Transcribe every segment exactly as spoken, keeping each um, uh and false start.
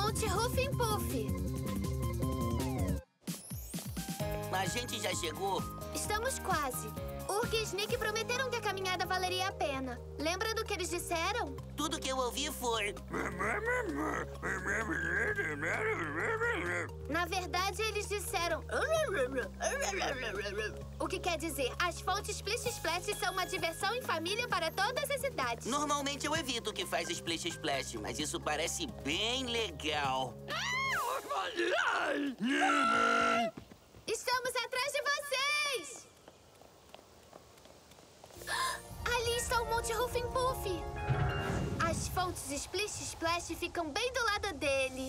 Monte Huffing Puff. A gente já chegou. Estamos quase. Urg e Sneak prometeram que a caminhada valeria a pena. Lembra do que eles disseram? Tudo que eu ouvi foi... Na verdade, eles disseram... O que quer dizer, as fontes Splish Splash são uma diversão em família para todas as idades. Normalmente eu evito o que faz Splish Splash, mas isso parece bem legal. Estamos atrás de vocês! Ali está o Monte Huffing Puff. As fontes Splish Splash ficam bem do lado dele.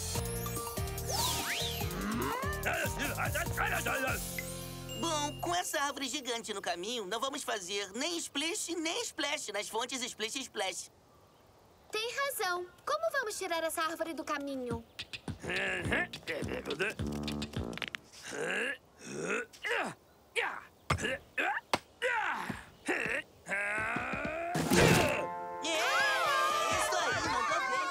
Bom, com essa árvore gigante no caminho, não vamos fazer nem Splish nem Splash nas fontes Splish Splash. Tem razão. Como vamos tirar essa árvore do caminho? Isso aí, mandou bem.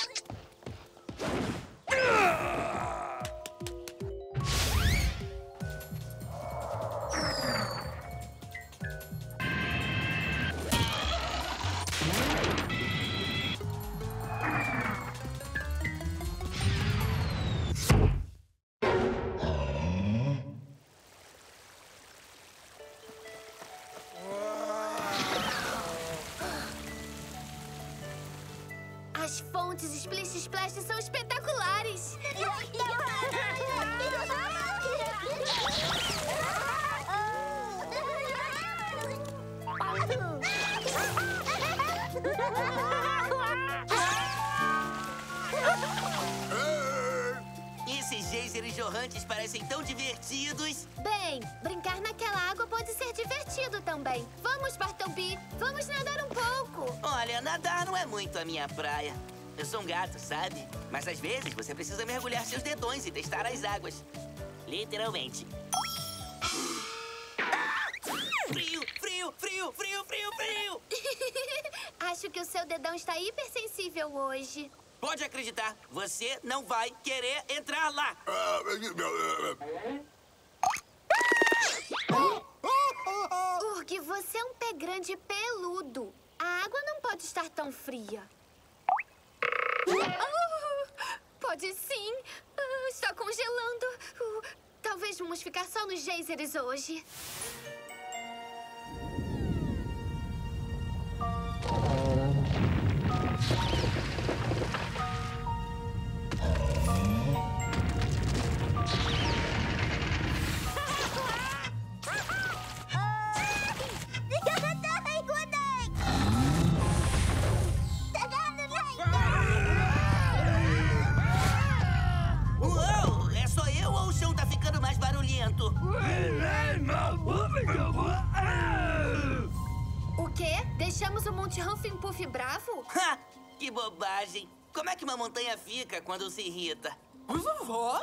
As fontes Splish Splash são espetaculares! Esses geysers jorrantes parecem tão divertidos. Bem, brincar naquela água pode ser divertido também. Vamos, Bartleby, vamos nadar um pouco. Olha, nadar não é muito a minha praia. Eu sou um gato, sabe? Mas às vezes você precisa mergulhar seus dedões e testar as águas. Literalmente. Frio, frio, frio, frio, frio, frio! Acho que o seu dedão está hipersensível hoje. Pode acreditar, você não vai querer entrar lá. Urg, você é um pé grande e peludo. A água não pode estar tão fria. Oh, pode sim. Uh, está congelando. Uh, talvez vamos ficar só nos geysers hoje. Uou, é só eu ou o chão tá ficando mais barulhento? O quê? Deixamos o Monte Huffing Puff bravo? Ha! Que bobagem! Como é que uma montanha fica quando se irrita? Vovó?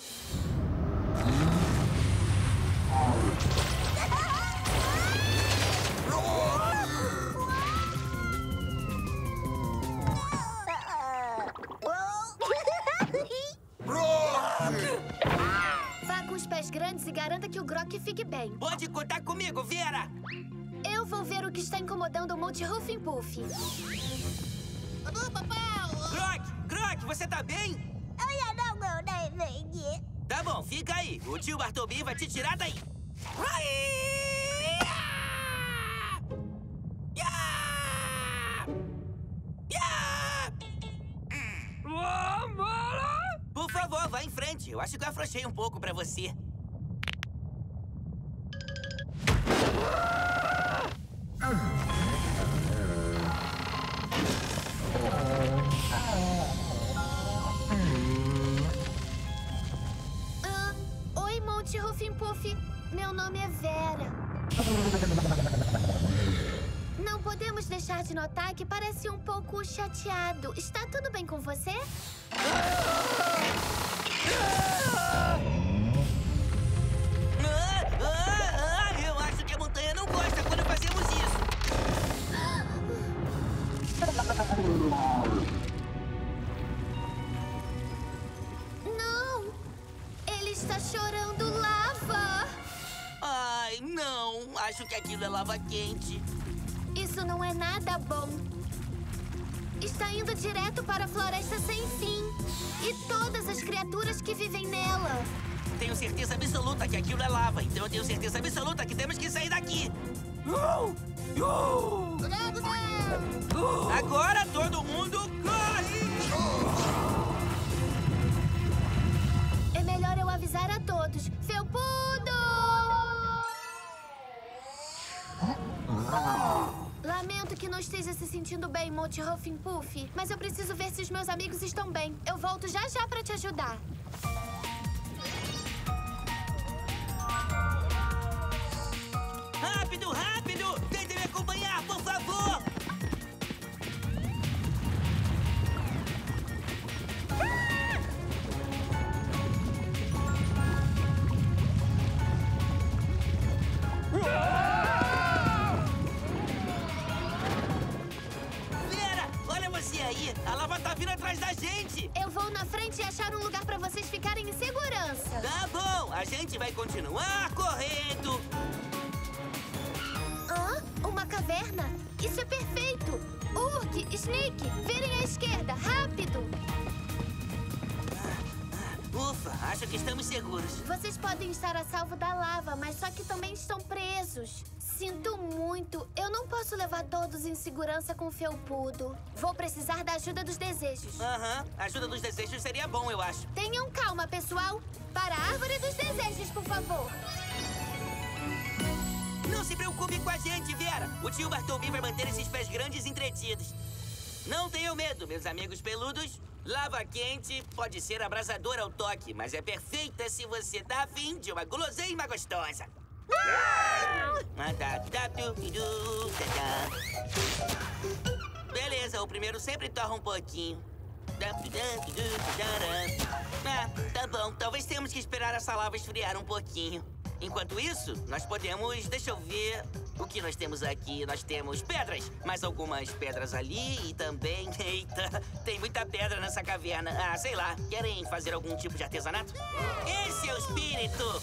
Vá com os pés grandes e garanta que o Grok fique bem. Pode contar comigo, Vera! Eu vou ver o que está incomodando o Monte Huffing Puff. Grok! Grok, você tá bem? Tá bom, fica aí. O tio Bartleby vai te tirar daí. Por favor, vá em frente. Eu acho que eu afrouxei um pouco pra você. Ah, oi, Monte Huffing Puff. Meu nome é Vera. Não podemos deixar de notar que parece um pouco chateado. Está tudo bem com você? Ah, ah, ah, eu acho que a montanha não gosta quando fazemos isso. está chorando lava. Ai, não. Acho que aquilo é lava quente. Isso não é nada bom. Está indo direto para a floresta sem fim. E todas as criaturas que vivem nela. Tenho certeza absoluta que aquilo é lava, então eu tenho certeza absoluta que temos que sair daqui. Agora todo mundo corre! É melhor eu avisar a todos. Felpudo! Lamento que não esteja se sentindo bem, Monty Huffing Puff, mas eu preciso ver se os meus amigos estão bem. Eu volto já já para te ajudar. Rápido, rápido! Tentem me acompanhar, por favor! Vera, olha você aí! A lava tá vindo atrás da gente! Eu vou na frente e achar um lugar para vocês ficarem em segurança. Tá bom, a gente vai continuar correndo! Hã? Uma caverna? Isso é perfeito! Urk, Snake, virem à esquerda, rápido! Ufa, acho que estamos seguros. Vocês podem estar a salvo da lava, mas só que também estão presos. Sinto muito. Eu não posso levar todos em segurança com o Felpudo. Vou precisar da ajuda dos desejos. Aham, a ajuda dos desejos seria bom, eu acho. Tenham calma, pessoal. Para a árvore dos desejos, por favor. Não se preocupe com a gente, Vera. O tio Bartleby vai manter esses pés grandes entretidos. Não tenham medo, meus amigos peludos. Lava quente pode ser abrasadora ao toque, mas é perfeita se você tá afim de uma guloseima gostosa. Beleza, o primeiro sempre torra um pouquinho. Ah, tá bom, talvez tenhamos que esperar essa lava esfriar um pouquinho. Enquanto isso, nós podemos... Deixa eu ver o que nós temos aqui. Nós temos pedras, mais algumas pedras ali e também... Eita, tem muita pedra nessa caverna. Ah, sei lá, querem fazer algum tipo de artesanato? Esse é o espírito!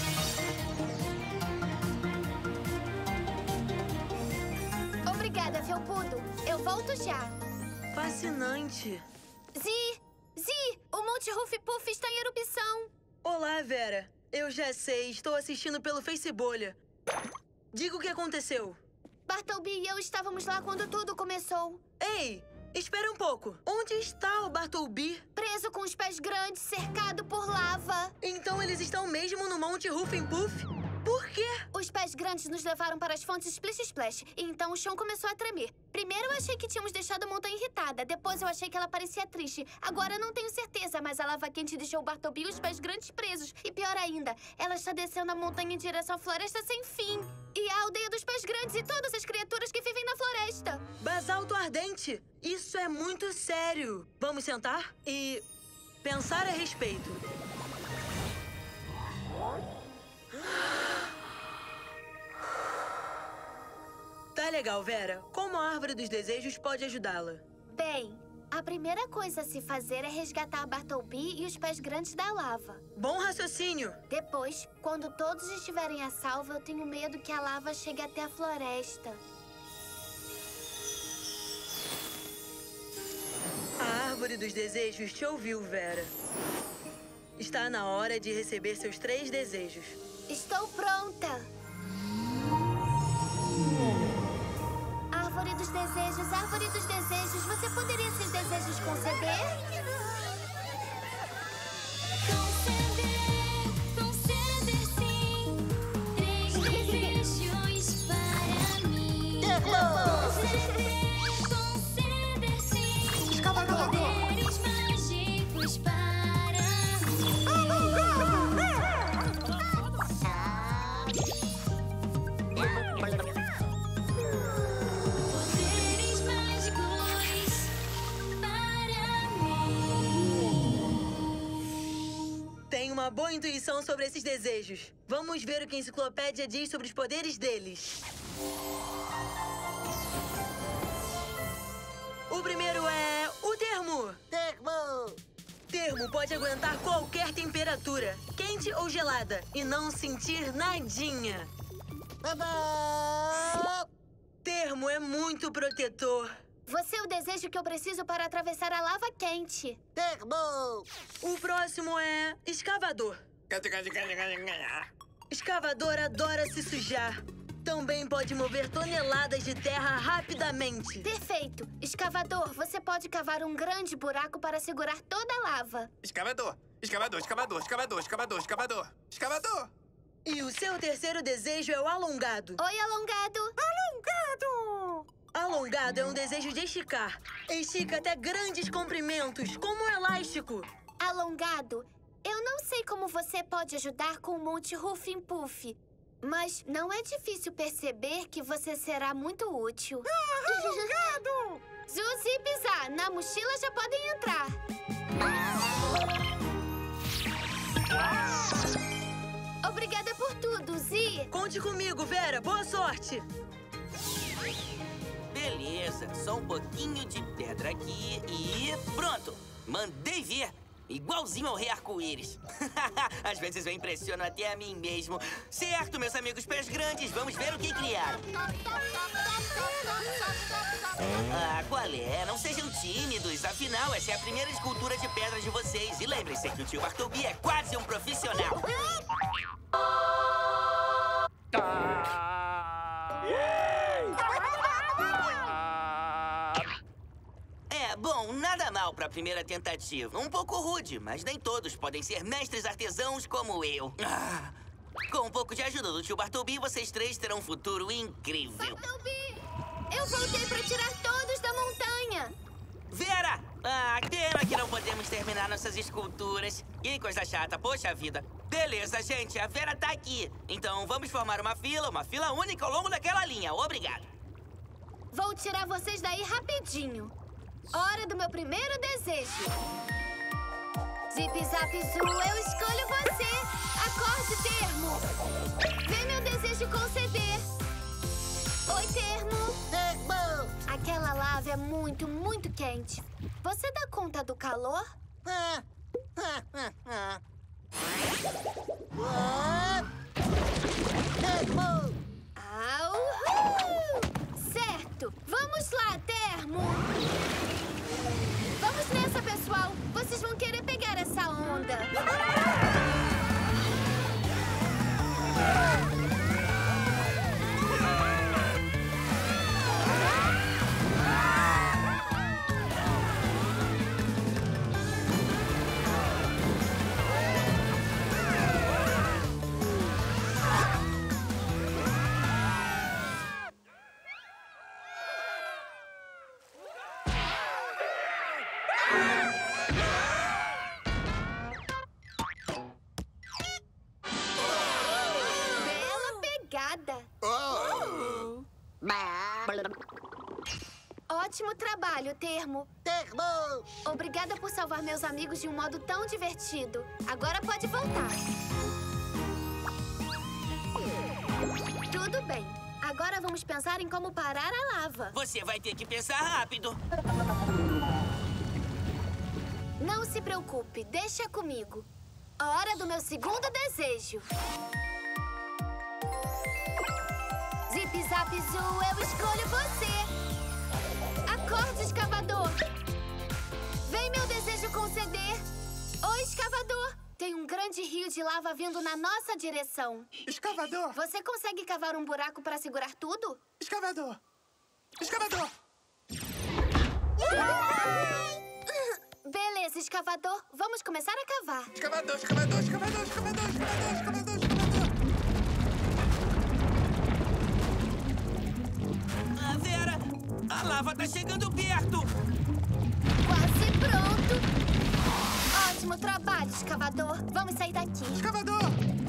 Obrigada, Felpudo. Eu volto já. Fascinante. Zi! Zi! O Monte Huff Puff está em erupção. Olá, Vera. Eu já sei, estou assistindo pelo Facebook. Diga o que aconteceu. Bartleby e eu estávamos lá quando tudo começou. Ei, espera um pouco. Onde está o Bartleby? Preso com os pés grandes, cercado por lava. Então eles estão mesmo no Monte Huffing Puff? Por quê? Os pés grandes nos levaram para as fontes Splish Splash, e então o chão começou a tremer. Primeiro eu achei que tínhamos deixado a montanha irritada, depois eu achei que ela parecia triste. Agora não tenho certeza, mas a lava quente deixou o Bartleby e os pés grandes presos. E pior ainda, ela está descendo a montanha em direção à floresta sem fim. E a aldeia dos pés grandes e todas as criaturas que vivem na floresta. Basalto ardente! Isso é muito sério. Vamos sentar e pensar a respeito. Tá legal, Vera. Como a Árvore dos Desejos pode ajudá-la? Bem, a primeira coisa a se fazer é resgatar Bartleby e os pés grandes da lava. Bom raciocínio. Depois, quando todos estiverem a salvo, eu tenho medo que a lava chegue até a floresta. A Árvore dos Desejos te ouviu, Vera. Está na hora de receber seus três desejos. Estou pronta! Árvore dos Desejos, Árvore dos Desejos, você poderia esses desejos conceder? Conceder, conceder sim. Três desejos para mim. Conceder, conceder sim. Poderes mágicos para mim. Poderes mágicos para mim. Tenho uma boa intuição sobre esses desejos. Vamos ver o que a enciclopédia diz sobre os poderes deles. O primeiro é o termo. Termo! termo pode aguentar qualquer temperatura, quente ou gelada, e não sentir nadinha. Termo é muito protetor. Você é o desejo que eu preciso para atravessar a lava quente. Termo! O próximo é escavador. Escavador adora se sujar. Também pode mover toneladas de terra rapidamente. Perfeito. Escavador, você pode cavar um grande buraco para segurar toda a lava. Escavador, escavador, escavador, escavador, escavador, escavador, escavador. E o seu terceiro desejo é o alongado. Oi, alongado. Alongado! Alongado é um desejo de esticar. Estica até grandes comprimentos, como um elástico. Alongado, eu não sei como você pode ajudar com o Monte Ruffin Puff, mas não é difícil perceber que você será muito útil. Ah, alongado! Zuz e Bizá, na mochila já podem entrar. Obrigada por tudo, Zi. Conte comigo, Vera. Boa sorte. Beleza, só um pouquinho de pedra aqui e pronto! Mandei ver! Igualzinho ao Rei Arco-Íris. Às vezes eu impressiono até a mim mesmo. Certo, meus amigos pés grandes, vamos ver o que criaram. Ah, qual é? Não sejam tímidos. Afinal, essa é a primeira escultura de pedra de vocês. E lembrem-se que o tio Bartleby é quase um profissional. É, bom, nada mal pra primeira tentativa. Um pouco rude, mas nem todos podem ser mestres artesãos como eu. Ah, com um pouco de ajuda do tio Bartleby, vocês três terão um futuro incrível. Bartleby, eu voltei pra tirar todos da montanha. Vera! Ah, pena que não podemos terminar nossas esculturas. Que coisa chata, poxa vida. Beleza, gente, a Vera tá aqui. Então vamos formar uma fila, uma fila única ao longo daquela linha. Obrigado. Vou tirar vocês daí rapidinho. Hora do meu primeiro desejo. Zip, zap, zoo, eu escolho você. Acorde, termo. Vem meu desejo conceder. Oi, termo. Termo! Aquela lava é muito, muito quente. Você dá conta do calor? Ah, ah, ah, ah. Ah, termo! Ah, uhul! Certo! Vamos lá, termo! Vamos nessa, pessoal! Vocês vão querer pegar essa onda! Ótimo trabalho, termo. Termo! Obrigada por salvar meus amigos de um modo tão divertido. Agora pode voltar. Tudo bem. Agora vamos pensar em como parar a lava. Você vai ter que pensar rápido. Não se preocupe, deixa comigo. Hora do meu segundo desejo. Zip, zap, zoo, eu escolho você. Acorde, escavador. Vem meu desejo conceder. Oi, escavador. Tem um grande rio de lava vindo na nossa direção. Escavador, Você consegue cavar um buraco para segurar tudo? escavador, escavador. Beleza, escavador. Vamos começar a cavar. Escavador, escavador, escavador, escavador, escavador, escavador, escavador. Ah, Vera, a lava tá chegando perto. Quase pronto. Ótimo trabalho, escavador. Vamos sair daqui. Escavador!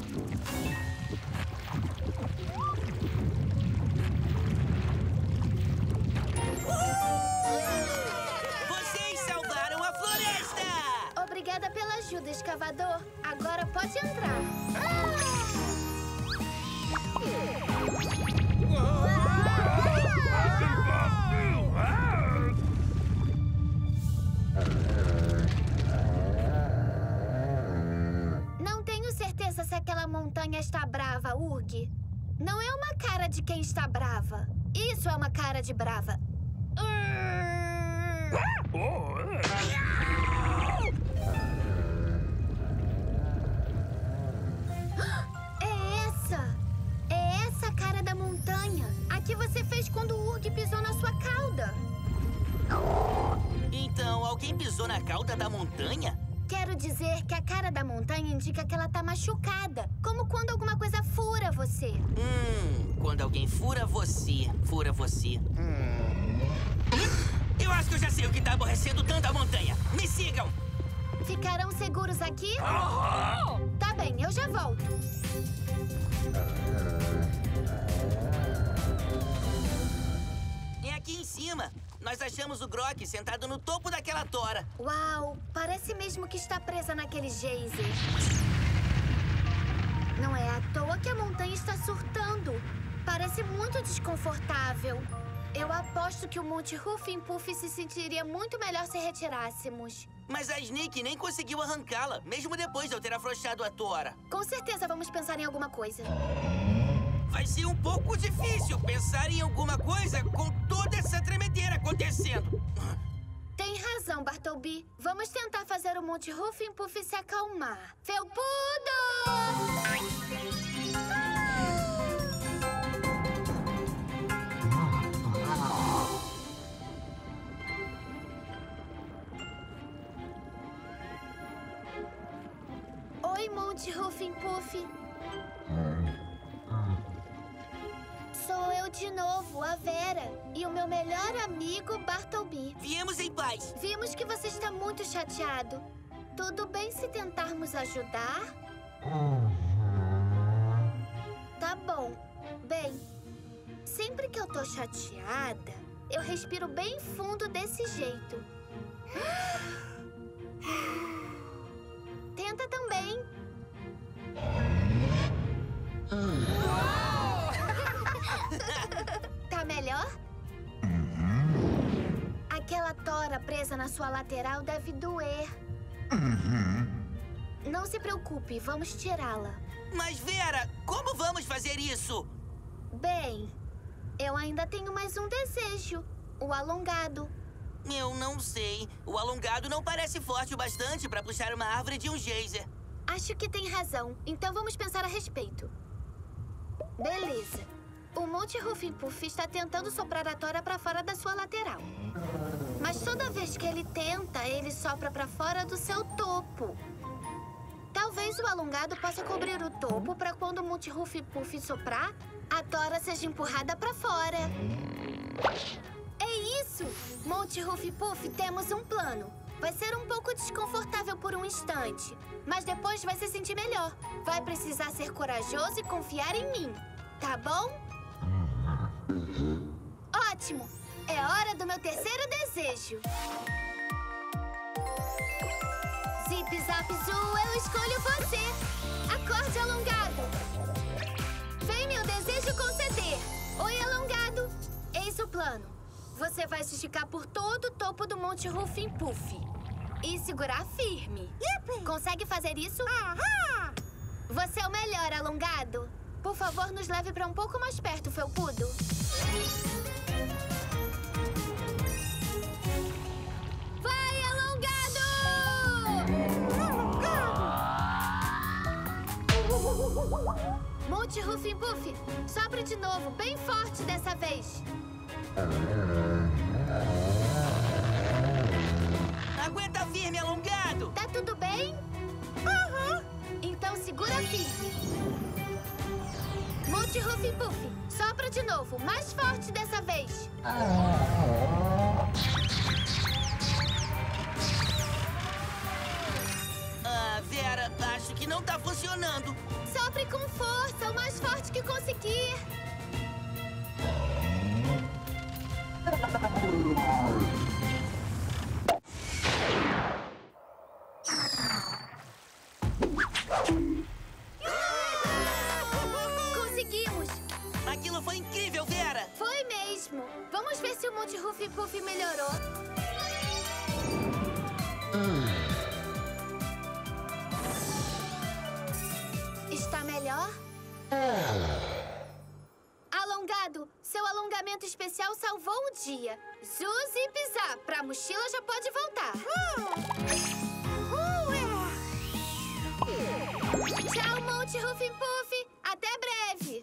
Vocês salvaram a floresta! Obrigada pela ajuda, escavador. Agora pode entrar. de quem está brava. Isso é uma cara de brava. É essa! É essa a cara da montanha. A que você fez quando o Urg pisou na sua cauda. Então, alguém pisou na cauda da montanha? Quero dizer que a cara da montanha indica que ela tá machucada. Como quando alguma coisa fura você. Hum, quando alguém fura você, fura você. Hum. Eu acho que eu já sei o que tá aborrecendo tanto a montanha. Me sigam! Ficarão seguros aqui? Tá bem, eu já volto. É aqui em cima. Nós achamos o Grok sentado no topo daquela tora. Uau, parece mesmo que está presa naquele geyser. Não é à toa que a montanha está surtando. Parece muito desconfortável. Eu aposto que o Monte Huffing Puff se sentiria muito melhor se retirássemos. Mas a Sneak nem conseguiu arrancá-la, mesmo depois de eu ter afrouxado a tora. Com certeza vamos pensar em alguma coisa. Vai ser um pouco difícil pensar em alguma coisa com toda essa tremedeira acontecendo. Tem razão, Bartleby. Vamos tentar fazer o Monte Huffing Puff se acalmar. Felpudo! Oi, Monte Huffing Puff. Sou eu de novo, a Vera, e o meu melhor amigo, Bartleby. Viemos em paz. Vimos que você está muito chateado. Tudo bem se tentarmos ajudar? Tá bom. Bem, sempre que eu tô chateada, eu respiro bem fundo desse jeito. Tenta também. Tá melhor? Aquela tora presa na sua lateral deve doer. Não se preocupe, vamos tirá-la. Mas, Vera, como vamos fazer isso? Bem, eu ainda tenho mais um desejo. O alongado. Eu não sei. O alongado não parece forte o bastante para puxar uma árvore de um geyser. Acho que tem razão. Então vamos pensar a respeito. Beleza. O Monte Huffing Puff está tentando soprar a tora para fora da sua lateral. Mas toda vez que ele tenta, ele sopra para fora do seu topo. Talvez o alongado possa cobrir o topo para quando o Monte Huffing Puff soprar, a tora seja empurrada para fora. É isso! Monte Huffing Puff, temos um plano. Vai ser um pouco desconfortável por um instante, mas depois vai se sentir melhor. Vai precisar ser corajoso e confiar em mim, tá bom? Ótimo! É hora do meu terceiro desejo. Zip, zap, zoo, eu escolho você. Acorde, alongado. Vem meu desejo conceder. Oi, alongado. Eis o plano. Você vai se esticar por todo o topo do Monte Huffing Puff e segurar firme. Yippee! Consegue fazer isso? Ahá! Você é o melhor, alongado. Por favor, nos leve para um pouco mais perto, felpudo. Vai, alongado! Monte Huffing Puff, sopra de novo, bem forte dessa vez. Aguenta firme, alongado! Tá tudo bem? Aham. Então segura firme. Monte Huffing Puff, sopra de novo, mais forte dessa vez. Ah, Vera, acho que não tá funcionando. Sopre com força, o mais forte que conseguir. Conseguimos! Aquilo foi incrível, Vera! Foi mesmo! Vamos ver se o Monte Huffing Puff melhorou. Está melhor? Alongado! equipamento especial salvou o dia. Zuz e pisar. Pra mochila já pode voltar. Tchau, Monte Ruffin Puff. Até breve.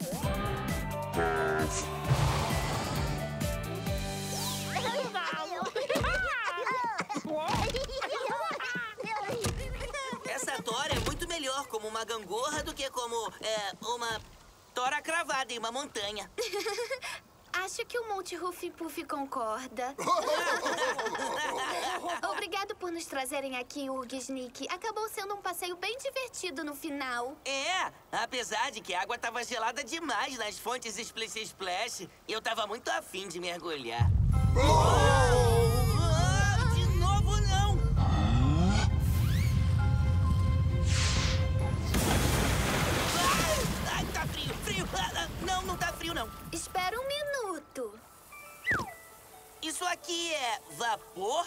Essa tora é muito melhor como uma gangorra do que como é, uma tora cravada em uma montanha. Acho que o Monte Ruffin Puff concorda. Obrigado por nos trazerem aqui, Urg Sneak. Acabou sendo um passeio bem divertido no final. É, apesar de que a água tava gelada demais nas fontes Splish Splash, eu tava muito afim de mergulhar. Ah, de novo, não! Ah, ai, tá frio, frio! Ah, não, não tá frio, não. Espera um minuto. Isso aqui é vapor?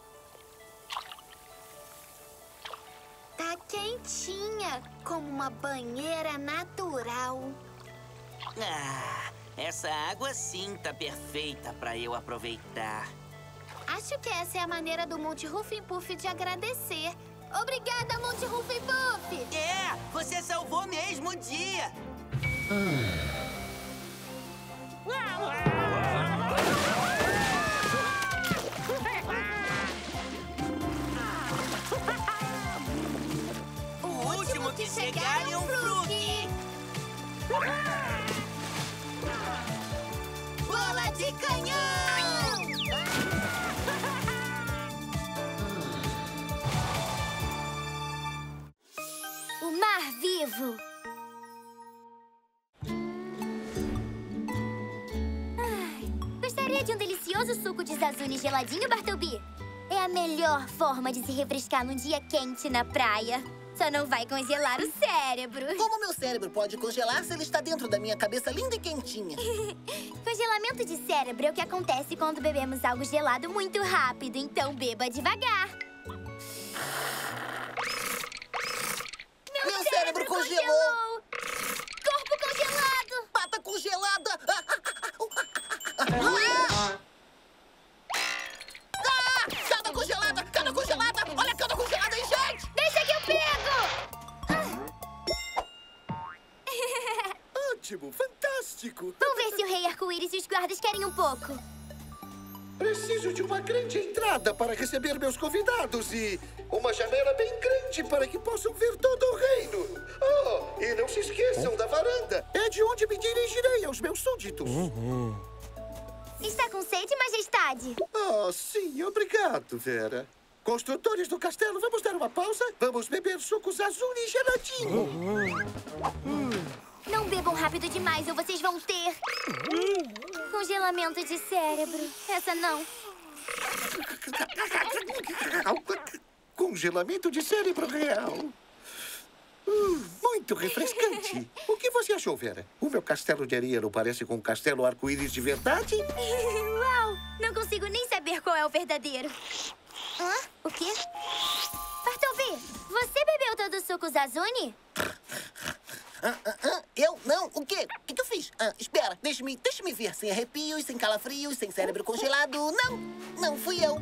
Tá quentinha, como uma banheira natural. Ah, essa água sim tá perfeita pra eu aproveitar. Acho que essa é a maneira do Monte Ruffin Puff de agradecer. Obrigada, Monte Ruffin Puff! É, você salvou mesmo o dia! O último que chegar é um Fruque! Bola de canhão! O mar vivo. Ai, gostaria de um delicioso suco de Zazune geladinho, Bartleby? É a melhor forma de se refrescar num dia quente na praia. Só não vai congelar o cérebro. Como meu cérebro pode congelar se ele está dentro da minha cabeça linda e quentinha? Congelamento de cérebro é o que acontece quando bebemos algo gelado muito rápido, então beba devagar. Meu, Meu cérebro congelou. Corpo congelado! Pata congelada! Ah! Cama congelada! Cama congelada! Olha a cama congelada aí, gente! Deixa que eu pego! Ótimo, fantástico! Vamos ver se o Rei Arco-Íris e os guardas querem um pouco. Preciso de uma grande entrada para receber meus convidados e uma janela bem grande para que possam ver todo o reino. Oh, e não se esqueçam da varanda. É de onde me dirigirei aos meus súditos. Está com sede, Majestade? Ah, sim, obrigado, Vera. Construtores do castelo, vamos dar uma pausa? Vamos beber sucos azul e geladinho. Não bebam rápido demais ou vocês vão ter... congelamento de cérebro. Essa não. Congelamento de cérebro real. Hum, muito refrescante. O que você achou, Vera? O meu castelo de areia não parece com um castelo arco-íris de verdade? Uau! Não consigo nem saber qual é o verdadeiro. Hã? O quê? Bartleby, você bebeu todo o suco Zazune? Ah, ah, ah, eu? Não? O quê? O que, que eu fiz? Ah, espera, deixa-me deixa ver. Sem arrepios, sem calafrios, sem cérebro congelado. Não! Não fui eu.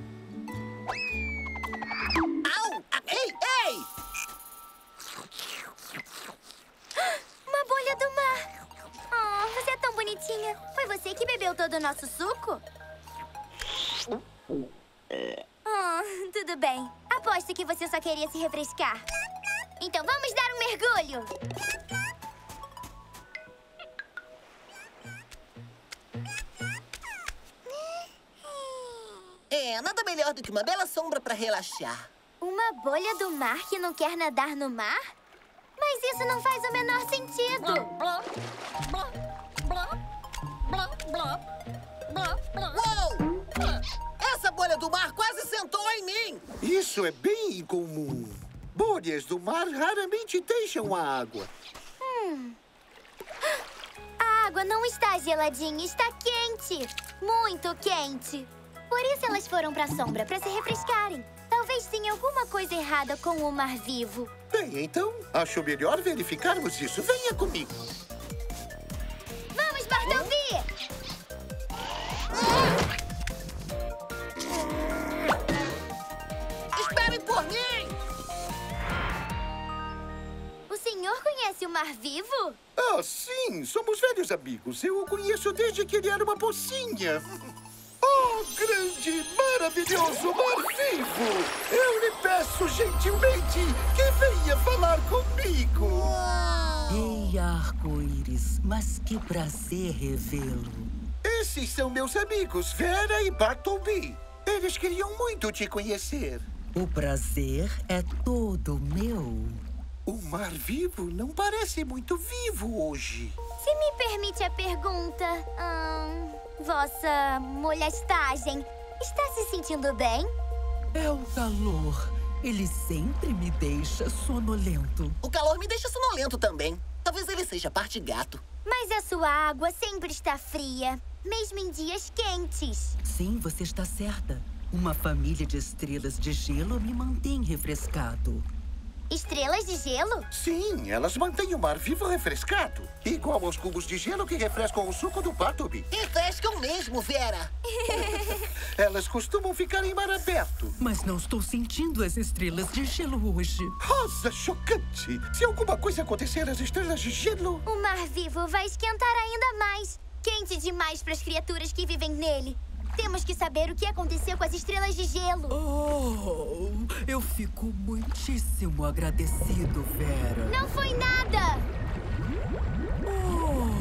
Au! Ah, ei, ei! Uma bolha do mar. Oh, você é tão bonitinha. Foi você que bebeu todo o nosso suco? Oh, tudo bem. Aposto que você só queria se refrescar. Então vamos dar um mergulho. É, nada melhor do que uma bela sombra para relaxar. Uma bolha do mar que não quer nadar no mar? Mas isso não faz o menor sentido. Uou! Essa bolha do mar quase sentou em mim! Isso é bem incomum. Bolhas do mar raramente deixam a água. Hum. A água não está geladinha, está quente. Muito quente. Por isso elas foram para a sombra, para se refrescarem. Talvez tenha alguma coisa errada com o mar vivo. Bem, então, acho melhor verificarmos isso. Venha comigo. Vamos, Bartleby! conhece o Mar Vivo? Ah, sim, somos velhos amigos. Eu o conheço desde que ele era uma pocinha. Oh, grande, maravilhoso Mar Vivo! Eu lhe peço gentilmente que venha falar comigo. Ei, arco-íris, mas que prazer revê-lo. Esses são meus amigos, Vera e Bartleby. Eles queriam muito te conhecer. O prazer é todo meu. O Mar Vivo não parece muito vivo hoje. Se me permite a pergunta, hum, vossa molhastagem está se sentindo bem? É o calor. Ele sempre me deixa sonolento. O calor me deixa sonolento também. Talvez ele seja parte gato. Mas a sua água sempre está fria, mesmo em dias quentes. Sim, você está certa. Uma família de estrelas de gelo me mantém refrescado. Estrelas de gelo? Sim, elas mantêm o Mar Vivo refrescado. Igual aos cubos de gelo que refrescam o suco do Bartleby. Refrescam mesmo, Vera. Elas costumam ficar em mar aberto. Mas não estou sentindo as estrelas de gelo hoje. Rosa chocante! Se alguma coisa acontecer às estrelas de gelo... O Mar Vivo vai esquentar ainda mais. Quente demais para as criaturas que vivem nele. Temos que saber o que aconteceu com as estrelas de gelo. Oh, eu fico muitíssimo agradecido, Vera. Não foi nada! Oh.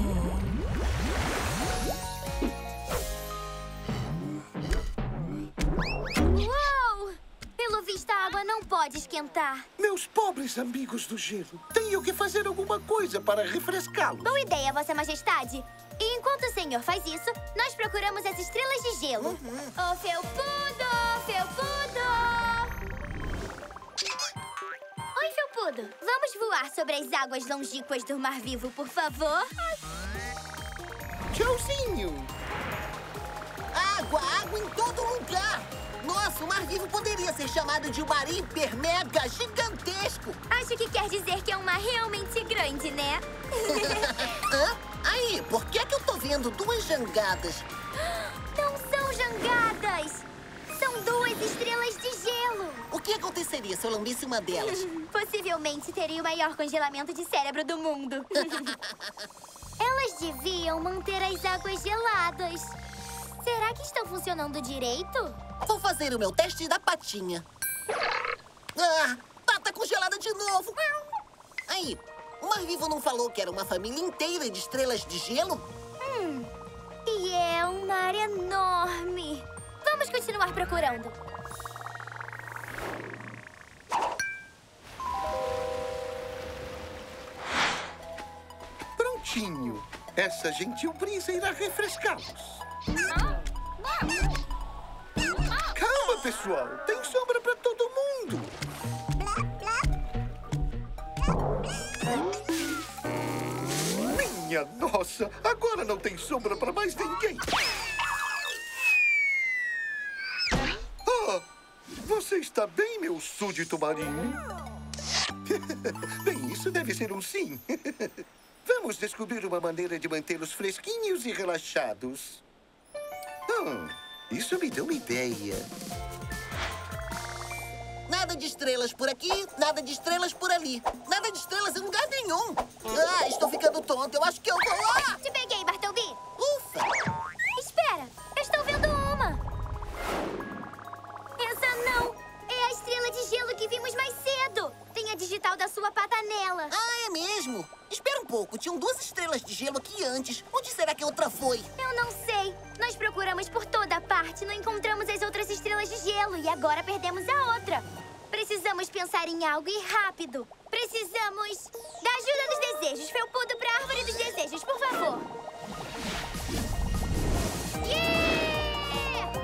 Uou! Pelo visto, a água não pode esquentar. Meus pobres amigos do gelo. Tenho que fazer alguma coisa para refrescá-los. Boa ideia, Vossa Majestade. E enquanto o senhor faz isso, nós procuramos as estrelas de gelo. Uhum. Ô, Felpudo! Felpudo! Oi, Felpudo. Vamos voar sobre as águas longínquas do Mar Vivo, por favor? Tchauzinho! Água, água em todo lugar! Nossa, o Mar Vivo poderia ser chamado de um mar hiper mega gigantesco! Acho que quer dizer que é um mar realmente grande, né? Hã? Aí, por que é que eu tô vendo duas jangadas? Não são jangadas! São duas estrelas de gelo! O que aconteceria se eu lambisse uma delas? Possivelmente teria o maior congelamento de cérebro do mundo. Elas deviam manter as águas geladas. Será que estão funcionando direito? Vou fazer o meu teste da patinha. Ah, pata congelada de novo! Aí, o Mar Vivo não falou que era uma família inteira de estrelas de gelo? Hum, e é um mar enorme. Vamos continuar procurando. Prontinho. Essa gentil brisa irá refrescá-los. Calma, pessoal. Tem sombra para todo mundo. Minha nossa, agora não tem sombra para mais ninguém. Oh, você está bem, meu súdito marinho? Bem, isso deve ser um sim. Vamos descobrir uma maneira de mantê-los fresquinhos e relaxados. Hum, isso me deu uma ideia. Nada de estrelas por aqui, nada de estrelas por ali. Nada de estrelas em lugar nenhum. Ah, estou ficando tonto. Eu acho que eu vou... Ah! Te peguei, Bartleby. Ufa! Espera, eu estou vendo uma. Essa não. É a estrela de gelo que vimos mais cedo. Tem a digital da sua pata nela. Ah, é mesmo? Espera um pouco. Tinham duas estrelas de gelo aqui antes. Onde será que a outra foi? Eu não sei. Nós procuramos por toda parte, não encontramos as outras estrelas de gelo e agora perdemos a outra. Precisamos pensar em algo e rápido. Precisamos da ajuda dos desejos. Felpudo para a árvore dos desejos, por favor. Yeah!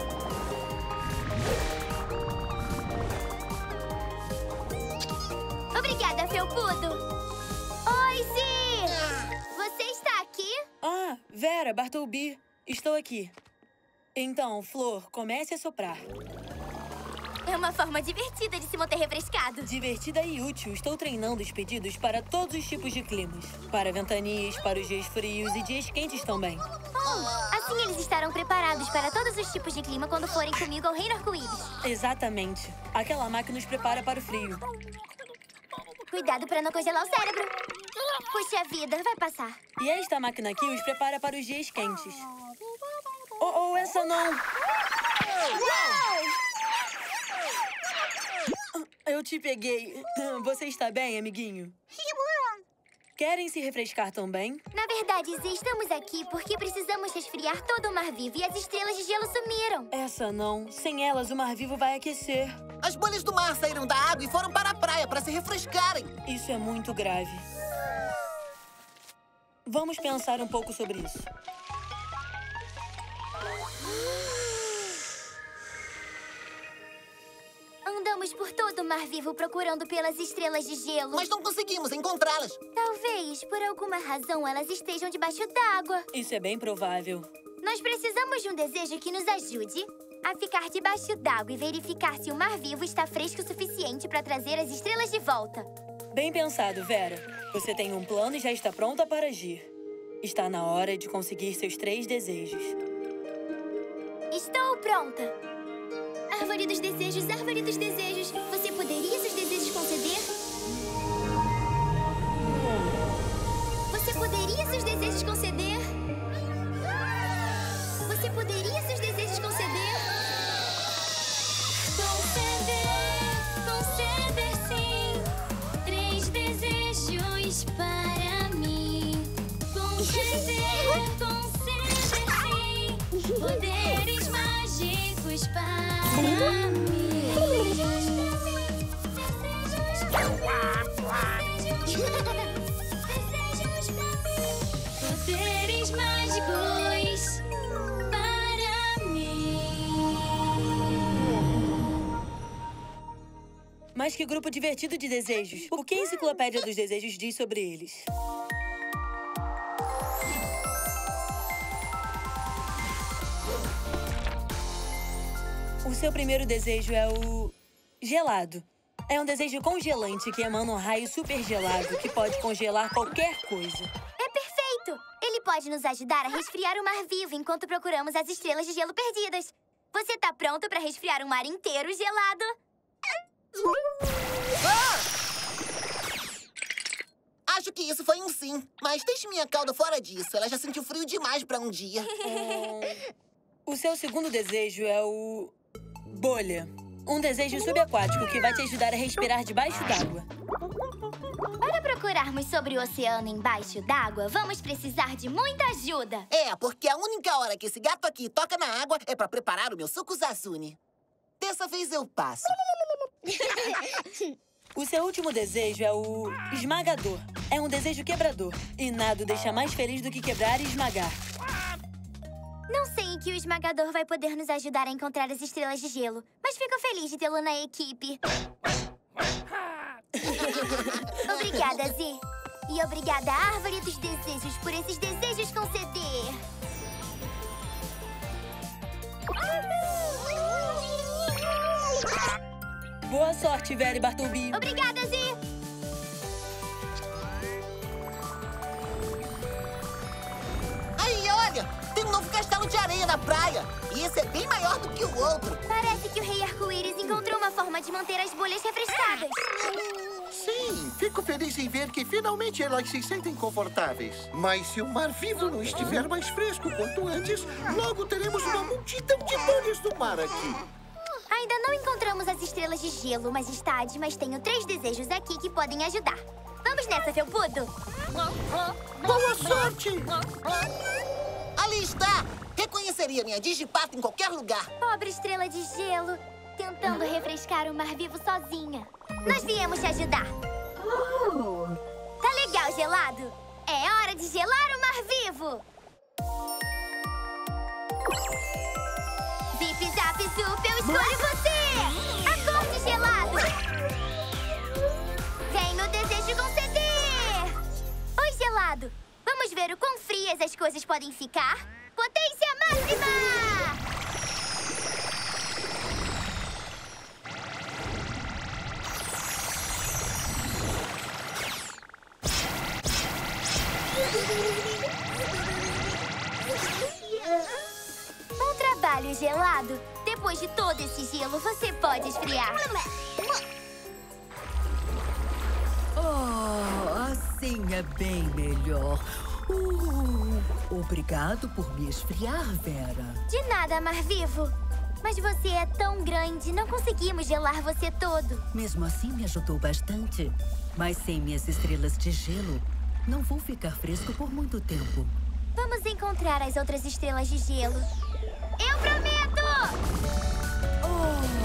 Obrigada, Felpudo. Oi, Zi! Você está aqui? Ah, Vera, Bartleby. Estou aqui. Então, Flor, comece a soprar. É uma forma divertida de se manter refrescado. Divertida e útil. Estou treinando os pedidos para todos os tipos de climas. Para ventanias, para os dias frios e dias quentes também. Oh, assim eles estarão preparados para todos os tipos de clima quando forem comigo ao Reino Arco-Íris. Exatamente. Aquela máquina nos prepara para o frio. Cuidado pra não congelar o cérebro. Puxa vida, vai passar. E esta máquina aqui os prepara para os dias quentes. Oh, oh, essa não! Eu te peguei. Você está bem, amiguinho? Querem se refrescar também? Na verdade, Zê, estamos aqui porque precisamos resfriar todo o mar vivo e as estrelas de gelo sumiram. Essa não. Sem elas, o mar vivo vai aquecer. As bolhas do mar saíram da água e foram para a praia para se refrescarem. Isso é muito grave. Vamos pensar um pouco sobre isso. Andamos por todo o mar vivo procurando pelas estrelas de gelo. Mas não conseguimos encontrá-las. Talvez, por alguma razão, elas estejam debaixo d'água. Isso é bem provável. Nós precisamos de um desejo que nos ajude a ficar debaixo d'água e verificar se o mar vivo está fresco o suficiente para trazer as estrelas de volta. Bem pensado, Vera. Você tem um plano e já está pronta para agir. Está na hora de conseguir seus três desejos. Estou pronta. Árvore dos desejos, árvore dos desejos. Você poderia seus desejos conceder? Você poderia seus desejos conceder? Você poderia seus desejos conceder? Conceder, conceder sim. Três desejos para mim. Conceder, conceder sim. Poderes mágicos para mim. Desejos pra mim. Desejos pra mim. Poderes mágicos para mim. Mas que grupo divertido de desejos. O que a Enciclopédia dos Desejos diz sobre eles? O seu primeiro desejo é o gelado. É um desejo congelante que emana um raio super gelado que pode congelar qualquer coisa. É perfeito! Ele pode nos ajudar a resfriar o mar vivo enquanto procuramos as estrelas de gelo perdidas. Você tá pronto pra resfriar um mar inteiro gelado? Ah! Acho que isso foi um sim. Mas deixe minha cauda fora disso. Ela já sentiu frio demais pra um dia. O seu segundo desejo é o bolha. Um desejo subaquático que vai te ajudar a respirar debaixo d'água. Para procurarmos sobre o oceano embaixo d'água, vamos precisar de muita ajuda. É, porque a única hora que esse gato aqui toca na água é pra preparar o meu suco Zazune. Dessa vez eu passo. O seu último desejo é o esmagador. É um desejo quebrador. E nada o deixa mais feliz do que quebrar e esmagar. Não sei em que o esmagador vai poder nos ajudar a encontrar as estrelas de gelo, mas fico feliz de tê-lo na equipe. Obrigada, Zê. E obrigada, Árvore dos Desejos, por esses desejos conceder. Boa sorte, Vera e Bartleby. Obrigada, Zê. Aí, olha! Tem um novo castelo de areia na praia. E esse é bem maior do que o outro. Parece que o Rei Arco-Íris encontrou uma forma de manter as bolhas refrescadas. Sim, fico feliz em ver que finalmente elas se sentem confortáveis. Mas se o mar vivo não estiver mais fresco quanto antes, logo teremos uma multidão de bolhas no mar aqui. Ainda não encontramos as estrelas de gelo, mas Stade, mas tenho três desejos aqui que podem ajudar. Vamos nessa, felpudo? Boa sorte! Ali está! Reconheceria minha Digipata em qualquer lugar. Pobre estrela de gelo, tentando refrescar o mar vivo sozinha. Nós viemos te ajudar. Tá legal, gelado? É hora de gelar o mar vivo! Zip, zap, zup, eu escolho você! Acorde, gelado! Vem no desejo conceder! Oi, gelado! Vamos ver o quão frias as coisas podem ficar? Potência máxima! Bom trabalho, gelado. Depois de todo esse gelo, você pode esfriar. Oh, assim é bem melhor. Uh, obrigado por me esfriar, Vera. De nada, Mar Vivo. Mas você é tão grande, não conseguimos gelar você todo. Mesmo assim, me ajudou bastante. Mas sem minhas estrelas de gelo, não vou ficar fresco por muito tempo. Vamos encontrar as outras estrelas de gelo. Eu prometo! Oh.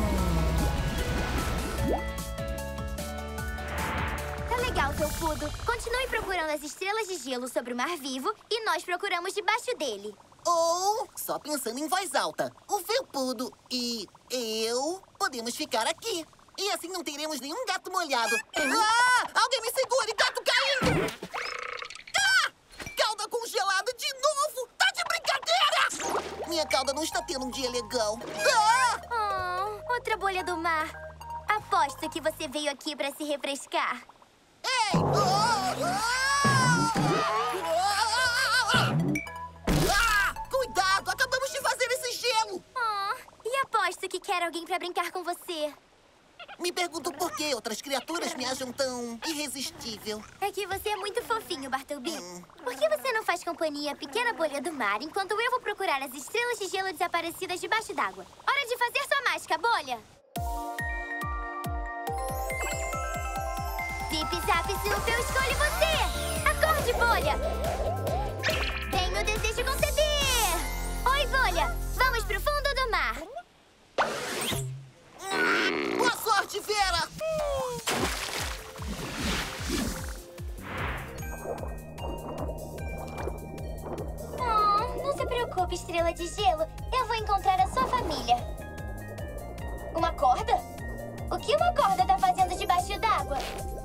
Tá legal, Felpudo. Continue procurando as estrelas de gelo sobre o Mar Vivo e nós procuramos debaixo dele. Ou, só pensando em voz alta, o Felpudo e eu podemos ficar aqui. E assim não teremos nenhum gato molhado. Ah! Alguém me segure! Gato caindo! Ah! Cauda congelada de novo! Tá de brincadeira! Minha cauda não está tendo um dia legal. Ah! Oh, outra bolha do mar. Aposto que você veio aqui pra se refrescar. Ei! Oh! Ah! Ah! Cuidado! Acabamos de fazer esse gelo! Oh, e aposto que quer alguém pra brincar com você. Me pergunto por que outras criaturas me acham tão irresistível. É que você é muito fofinho, Bartleby. Hum. Por que você não faz companhia à pequena bolha do mar enquanto eu vou procurar as estrelas de gelo desaparecidas debaixo d'água? Hora de fazer sua mágica, bolha! Zip, zap, zup, eu escolho você! Acorde, bolha! Tenho o desejo de conceder! Oi, bolha! Vamos pro fundo do mar! Boa sorte, Vera! Oh, não se preocupe, estrela de gelo. Eu vou encontrar a sua família. Uma corda? O que uma corda tá fazendo debaixo d'água?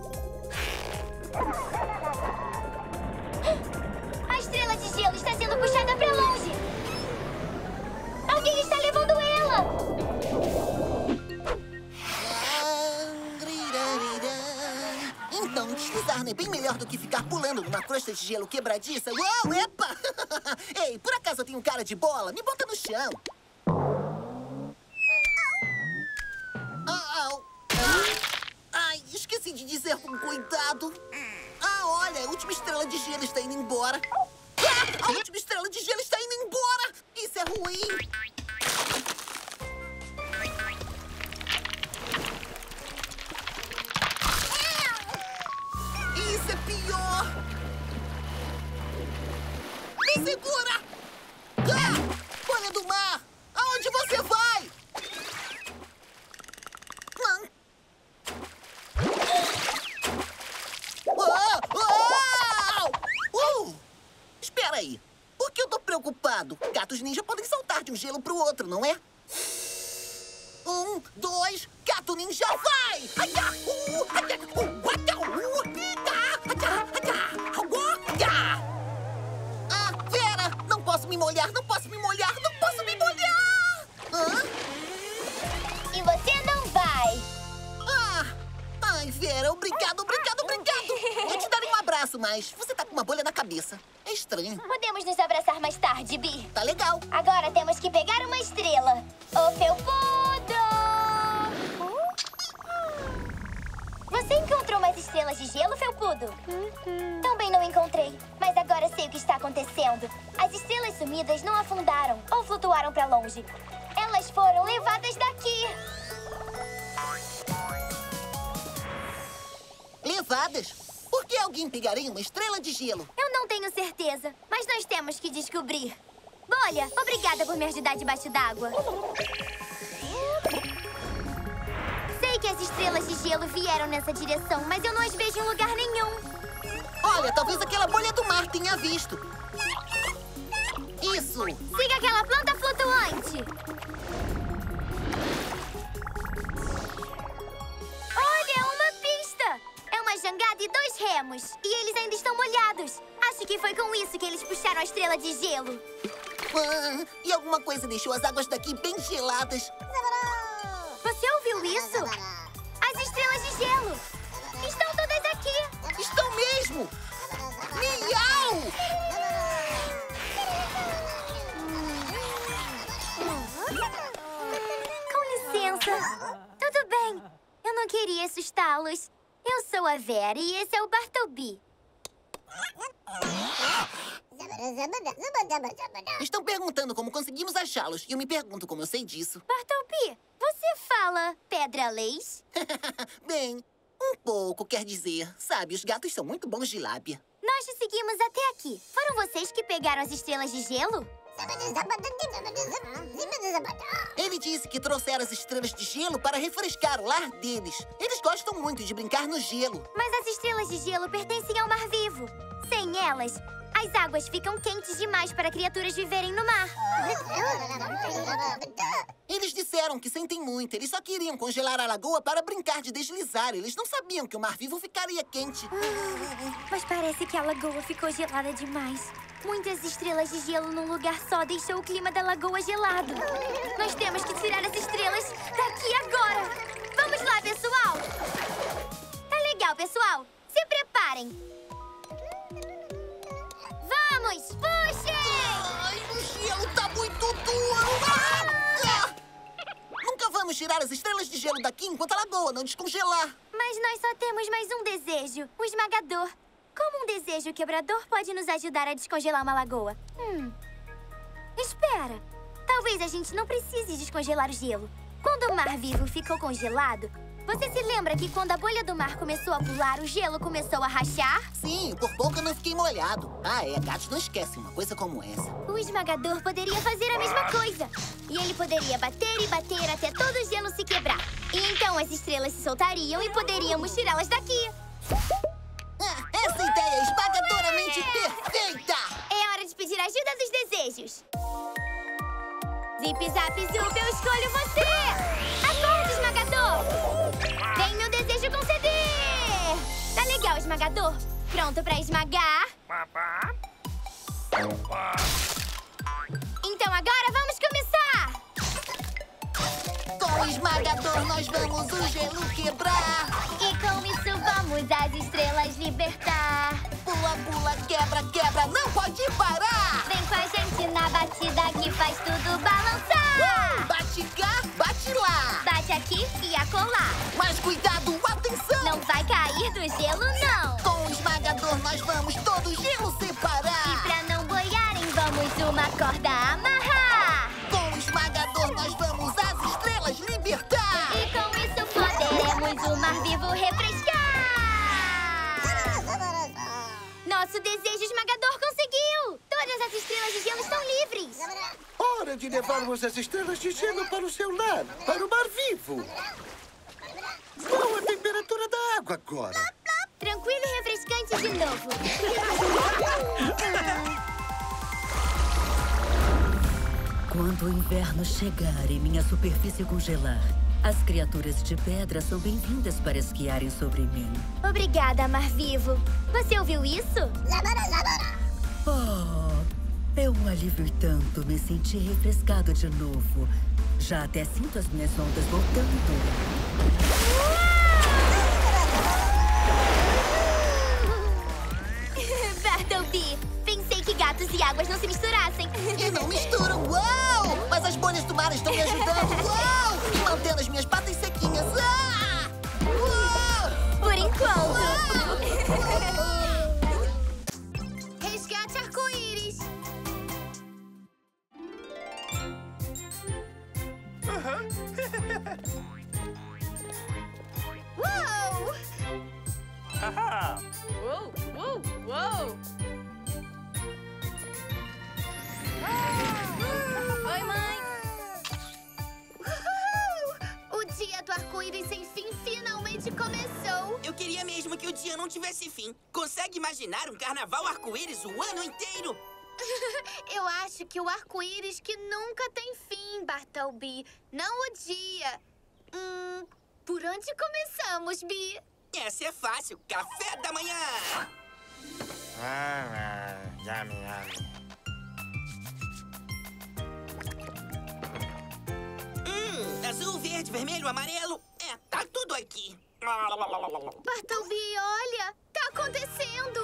A estrela de gelo está sendo puxada pra longe. Alguém está levando ela. Então, deslizar é bem melhor do que ficar pulando numa crosta de gelo quebradiça. Uou, epa! Ei, por acaso eu tenho cara de bola? Me bota no chão. Ah, au. Ai, esqueci de dizer com cuidado. Ah, olha, a última estrela de gelo está indo embora. Ah, a última estrela de gelo está indo embora. Isso é ruim. Isso é pior! Me segura! Ah! Bolha do mar! Aonde você vai? Não. Oh! Oh! Uh! Espera aí. Por que eu tô preocupado? Gatos ninja podem saltar de um gelo pro outro, não é? Um, dois, gato ninja, vai! Aia! Uh! Aia! Uh! Aia! Uh! Ah, Vera! Não posso me molhar, não posso me molhar, não posso me molhar! Hã? E você não vai. Ah! Ai, Vera, obrigado, obrigado, obrigado! Vou te dar um abraço, mas você tá com uma bolha na cabeça. É estranho. Podemos nos abraçar mais tarde, Bi. Tá legal. Agora temos que pegar uma estrela. O Felpudo! Você encontrou mais estrelas de gelo, Felpudo? Uhum. Também não encontrei, mas agora sei o que está acontecendo. As estrelas sumidas não afundaram ou flutuaram para longe. Elas foram levadas daqui. Levadas? Por que alguém pegaria uma estrela de gelo? Eu não tenho certeza, mas nós temos que descobrir. Bolha, obrigada por me ajudar debaixo d'água. Sei que as estrelas de gelo vieram nessa direção, mas eu não as vejo em lugar nenhum. Olha, talvez aquela bolha do mar tenha visto. Isso! Siga aquela planta flutuante. Olha, uma pista! É uma jangada e dois remos. E eles ainda estão molhados. Acho que foi com isso que eles puxaram a estrela de gelo. Ah, e alguma coisa deixou as águas daqui bem geladas. Você ouviu isso? As estrelas de gelo! Estão todas aqui! Estão mesmo! Miau! Com licença. Tudo bem. Eu não queria assustá-los. Eu sou a Vera e esse é o Bartleby. Estão perguntando como conseguimos achá-los. E eu me pergunto como eu sei disso. Bartleby, você fala pedra-leis? Bem, um pouco quer dizer. Sabe, os gatos são muito bons de lábia. Nós te seguimos até aqui. Foram vocês que pegaram as estrelas de gelo? Ele disse que trouxeram as estrelas de gelo para refrescar o lar deles. Eles gostam muito de brincar no gelo. Mas as estrelas de gelo pertencem ao mar vivo. Sem elas, as águas ficam quentes demais para criaturas viverem no mar. Eles disseram que sentem muito. Eles só queriam congelar a lagoa para brincar de deslizar. Eles não sabiam que o mar vivo ficaria quente. Mas parece que a lagoa ficou gelada demais. Muitas estrelas de gelo num lugar só deixou o clima da lagoa gelado. Nós temos que tirar as estrelas daqui agora. Vamos lá, pessoal! Tá legal, pessoal. Se preparem. Vamos, puxem! Ai, o gelo tá muito duro! Ah! Nunca vamos tirar as estrelas de gelo daqui enquanto a lagoa não descongelar. Mas nós só temos mais um desejo, o esmagador. Como um desejo quebrador pode nos ajudar a descongelar uma lagoa? Hum... Espera! Talvez a gente não precise descongelar o gelo. Quando o mar vivo ficou congelado, você se lembra que quando a bolha do mar começou a pular, o gelo começou a rachar? Sim, por pouco eu não fiquei molhado. Ah, é, gatos não esquecem uma coisa como essa. O esmagador poderia fazer a mesma coisa. E ele poderia bater e bater até todo o gelo se quebrar. E então as estrelas se soltariam e poderíamos tirá-las daqui. Ah, essa ideia é esmagadoramente perfeita! É hora de pedir ajuda dos desejos. Zip, zap, zup, eu escolho você! Acorda, esmagador! Vem meu desejo conceder! Tá legal, esmagador? Pronto pra esmagar? Então agora vamos começar! Com o esmagador nós vamos o gelo quebrar. E com isso vamos as estrelas libertar. Pula, pula, quebra, quebra, não pode parar! Vem com a gente na batida que faz tudo balançar. Bate cá, bate lá! Bate aqui e acolá. Mas cuidado, atenção! Não vai cair do gelo, não. Com o esmagador nós vamos todo o gelo separar. E pra não boiarem, vamos uma corda amarrar. Com o esmagador nós vamos as estrelas libertar. E com isso poderemos o mar vivo refrescar. Nosso desejo esmagador conseguiu! Todas as estrelas de gelo estão livres! Hora de levarmos as estrelas de gelo para o seu lar, para o mar vivo. Qual a temperatura da água agora? Tranquilo e refrescante de novo. Quando o inverno chegar e minha superfície congelar, as criaturas de pedra são bem-vindas para esquiarem sobre mim. Obrigada, mar vivo. Você ouviu isso? Oh, é um alívio e tanto me sentir refrescado de novo. Já até sinto as minhas ondas voltando. Bartleby, pensei que gatos e águas não se misturassem. E não misturam, uau! Mas as bolhas do mar estão me ajudando, uau! E mantendo as minhas patas sequinhas, ah! Uau! Por enquanto. Resgate arco-íris. Uou! Uou, uou, uou! Oi, mãe! Uhul! O dia do arco-íris sem fim finalmente começou. Eu queria mesmo que o dia não tivesse fim. Consegue imaginar um carnaval arco-íris o ano inteiro? Eu acho que o arco-íris que nunca tem fim, Bartleby. Não o dia. Hum, por onde começamos, Bi? Essa é fácil. Café da manhã! Ah, yummy, yummy. Hum, azul, verde, vermelho, amarelo. É, tá tudo aqui. Bartleby, olha! Tá acontecendo!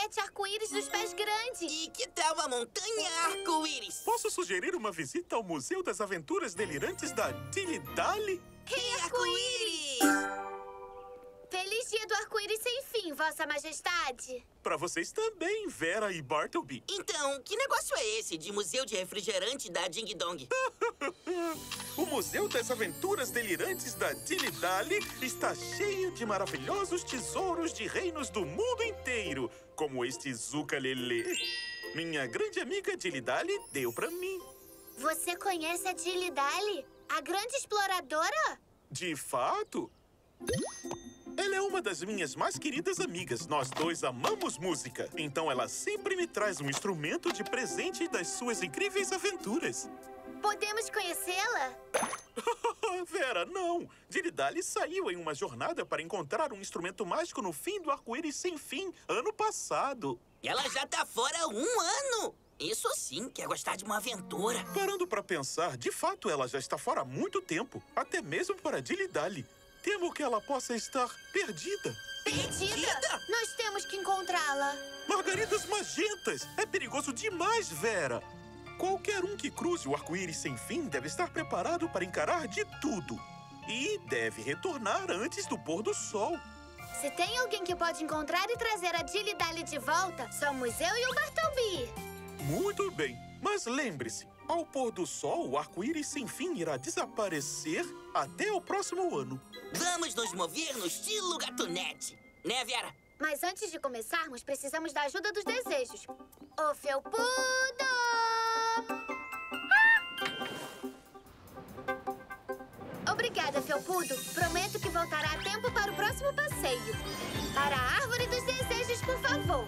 sete arco-íris dos pés grandes. E que tal uma montanha arco-íris? Posso sugerir uma visita ao Museu das Aventuras Delirantes da Dilly Dally? Rei arco-íris! Feliz dia do arco-íris sem fim, Vossa Majestade. Para vocês também, Vera e Bartleby. Então, que negócio é esse de museu de refrigerante da Ding Dong? O Museu das Aventuras Delirantes da Dilly Dally está cheio de maravilhosos tesouros de reinos do mundo inteiro, como este ukulele. Minha grande amiga Dilly Dally deu para mim. Você conhece a Dilly Dally? A grande exploradora? De fato? Ela é uma das minhas mais queridas amigas. Nós dois amamos música. Então ela sempre me traz um instrumento de presente das suas incríveis aventuras. Podemos conhecê-la? Vera, não. Dilly Dally saiu em uma jornada para encontrar um instrumento mágico no fim do arco-íris sem fim, ano passado. Ela já tá fora há um ano! Isso sim, quer gostar de uma aventura. Parando para pensar, de fato ela já está fora há muito tempo. Até mesmo para Dilly Dally. Temo que ela possa estar perdida. Perdida? Nós temos que encontrá-la. Margaridas magentas! É perigoso demais, Vera! Qualquer um que cruze o arco-íris sem fim deve estar preparado para encarar de tudo. E deve retornar antes do pôr do sol. Se tem alguém que pode encontrar e trazer a Dilly Dally de volta, somos eu e o Bartleby. Muito bem, mas lembre-se, ao pôr do sol, o arco-íris sem fim irá desaparecer até o próximo ano. Vamos nos mover no estilo gatunete, né, Vera? Mas antes de começarmos, precisamos da ajuda dos desejos. Ô, Felpudo! Obrigada, Felpudo. Prometo que voltará a tempo para o próximo passeio. Para a Árvore dos Desejos, por favor.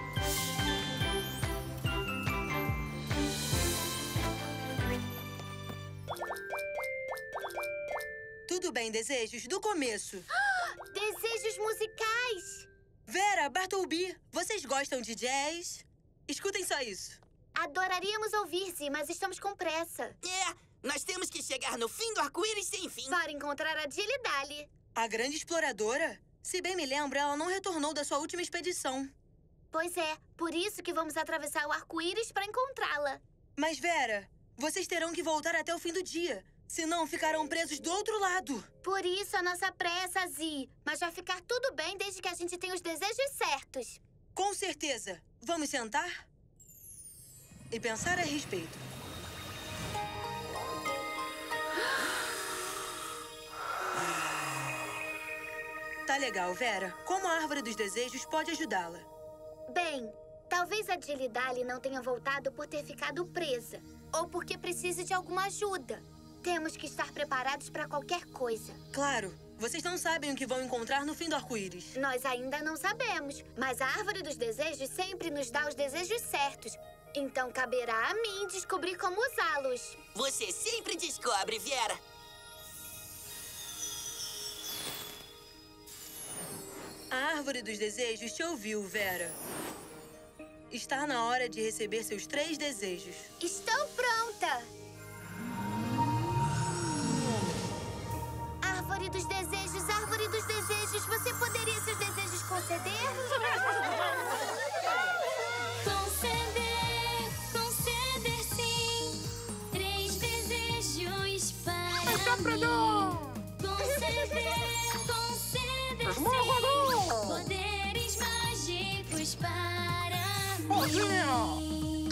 Tudo bem, desejos, do começo. Desejos musicais! Vera, Bartleby, vocês gostam de jazz? Escutem só isso. Adoraríamos ouvir, Zi, mas estamos com pressa. É, nós temos que chegar no fim do arco-íris sem fim. Para encontrar a Dilly Dally. A grande exploradora? Se bem me lembro, ela não retornou da sua última expedição. Pois é, por isso que vamos atravessar o arco-íris para encontrá-la. Mas, Vera, vocês terão que voltar até o fim do dia. Senão, ficarão presos do outro lado. Por isso a nossa pressa, Zi. Mas vai ficar tudo bem desde que a gente tenha os desejos certos. Com certeza. Vamos sentar? E pensar a respeito. Tá legal, Vera. Como a Árvore dos Desejos pode ajudá-la? Bem, talvez a Dilly Dally não tenha voltado por ter ficado presa. Ou porque precise de alguma ajuda. Temos que estar preparados para qualquer coisa. Claro. Vocês não sabem o que vão encontrar no fim do arco-íris. Nós ainda não sabemos, mas a Árvore dos Desejos sempre nos dá os desejos certos. Então caberá a mim descobrir como usá-los. Você sempre descobre, Vera. A Árvore dos Desejos te ouviu, Vera. Está na hora de receber seus três desejos. Estou pronta! Árvore dos Desejos, Árvore dos Desejos, você poderia seus desejos conceder? Conceder, conceder sim. Três desejos para mim. Conceder, conceder sim. Poderes mágicos para mim.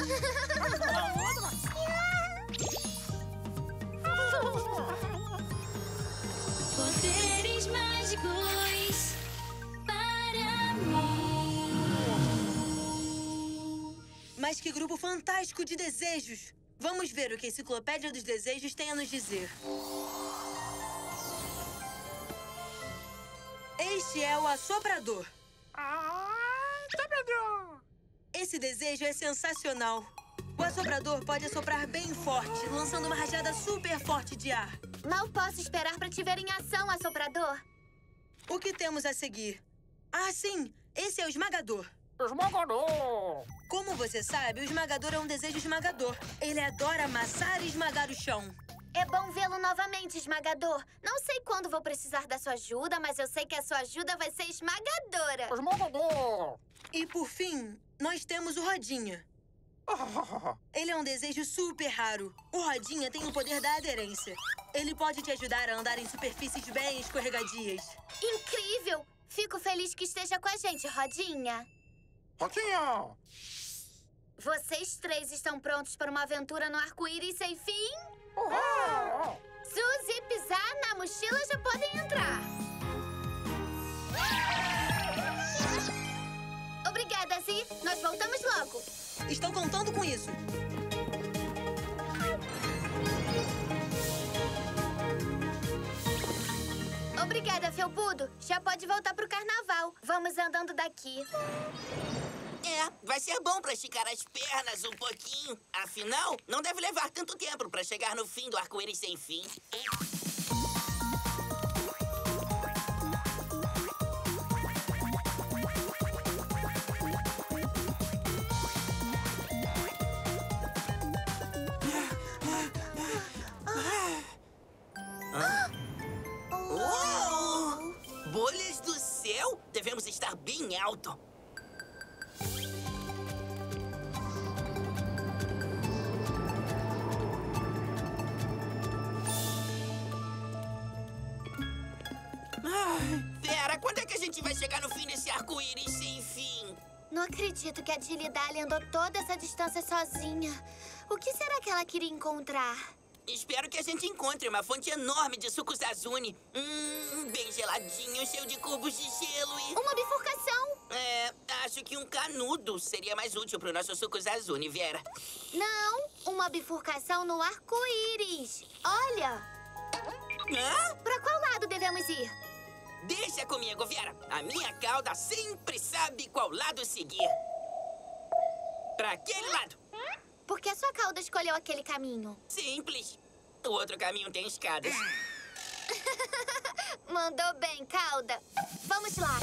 Poderes mágicos para mim. Mas que grupo fantástico de desejos! Vamos ver o que a Enciclopédia dos Desejos tem a nos dizer. Este é o Assoprador. Assoprador! Esse desejo é sensacional. O assoprador pode assoprar bem forte, lançando uma rajada super forte de ar. Mal posso esperar para te ver em ação, assoprador. O que temos a seguir? Ah, sim! Esse é o esmagador. Esmagador! Como você sabe, o esmagador é um desejo esmagador. Ele adora amassar e esmagar o chão. É bom vê-lo novamente, esmagador. Não sei quando vou precisar da sua ajuda, mas eu sei que a sua ajuda vai ser esmagadora. Esmagador! E por fim, nós temos o Rodinha. Ele é um desejo super raro. O Rodinha tem o poder da aderência. Ele pode te ajudar a andar em superfícies bem escorregadias. Incrível! Fico feliz que esteja com a gente, Rodinha. Rodinha! Vocês três estão prontos para uma aventura no arco-íris sem fim? Uhul! Suzy e pisar na mochila já podem entrar. Obrigada, Zi. Nós voltamos logo. Estou contando com isso. Obrigada, Felpudo. Já pode voltar pro carnaval. Vamos andando daqui. É, vai ser bom pra esticar as pernas um pouquinho. Afinal, não deve levar tanto tempo pra chegar no fim do arco-íris sem fim. Uou! Bolhas do céu? Devemos estar bem alto. Vera, quando é que a gente vai chegar no fim desse arco-íris sem fim? Não acredito que a Tilly-Dally andou toda essa distância sozinha. O que será que ela queria encontrar? Espero que a gente encontre uma fonte enorme de suco Zazune. Hum, bem geladinho, cheio de cubos de gelo e... Uma bifurcação! É, acho que um canudo seria mais útil pro nosso suco Zazune, Vera. Não, uma bifurcação no arco-íris. Olha! Hã? Pra qual lado devemos ir? Deixa comigo, Vera. A minha cauda sempre sabe qual lado seguir. Pra aquele lado. Por que a sua cauda escolheu aquele caminho? Simples. O outro caminho tem escadas. Mandou bem, cauda. Vamos lá.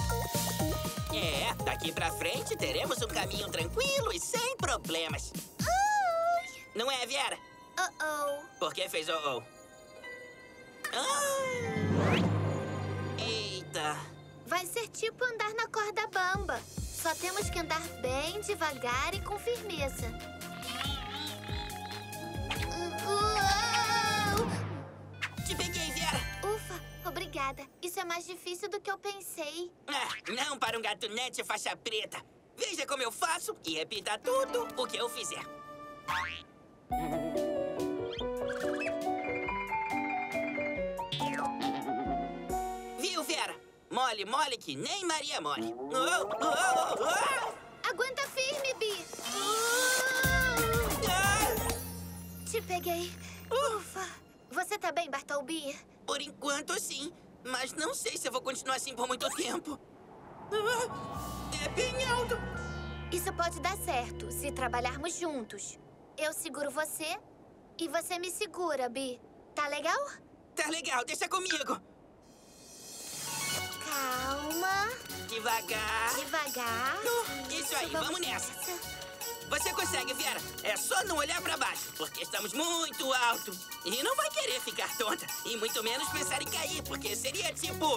É, daqui pra frente teremos um caminho tranquilo e sem problemas. Ai. Não é, Vera? Uh-oh. Por que fez oh-oh? Ah. Eita. Vai ser tipo andar na corda bamba. Só temos que andar bem devagar e com firmeza. Uou! Te peguei, Vera. Ufa, obrigada. Isso é mais difícil do que eu pensei. Ah, não para um gatunete faixa preta. Veja como eu faço e repita tudo o que eu fizer. Viu, Vera? Mole, mole que nem Maria mole. Oh, oh, oh, oh. Aguenta firme, Bi. Ah. Te peguei. Ufa. Você tá bem, Bartleby? Por enquanto, sim. Mas não sei se eu vou continuar assim por muito tempo. Ah, é bem alto. Isso pode dar certo, se trabalharmos juntos. Eu seguro você e você me segura, Bi. Tá legal? Tá legal, deixa comigo. Calma. Devagar. Devagar. Uh, isso aí, vamos nessa. Você consegue, Vera. É só não olhar pra baixo, porque estamos muito alto. E não vai querer ficar tonta. E muito menos pensar em cair, porque seria tipo...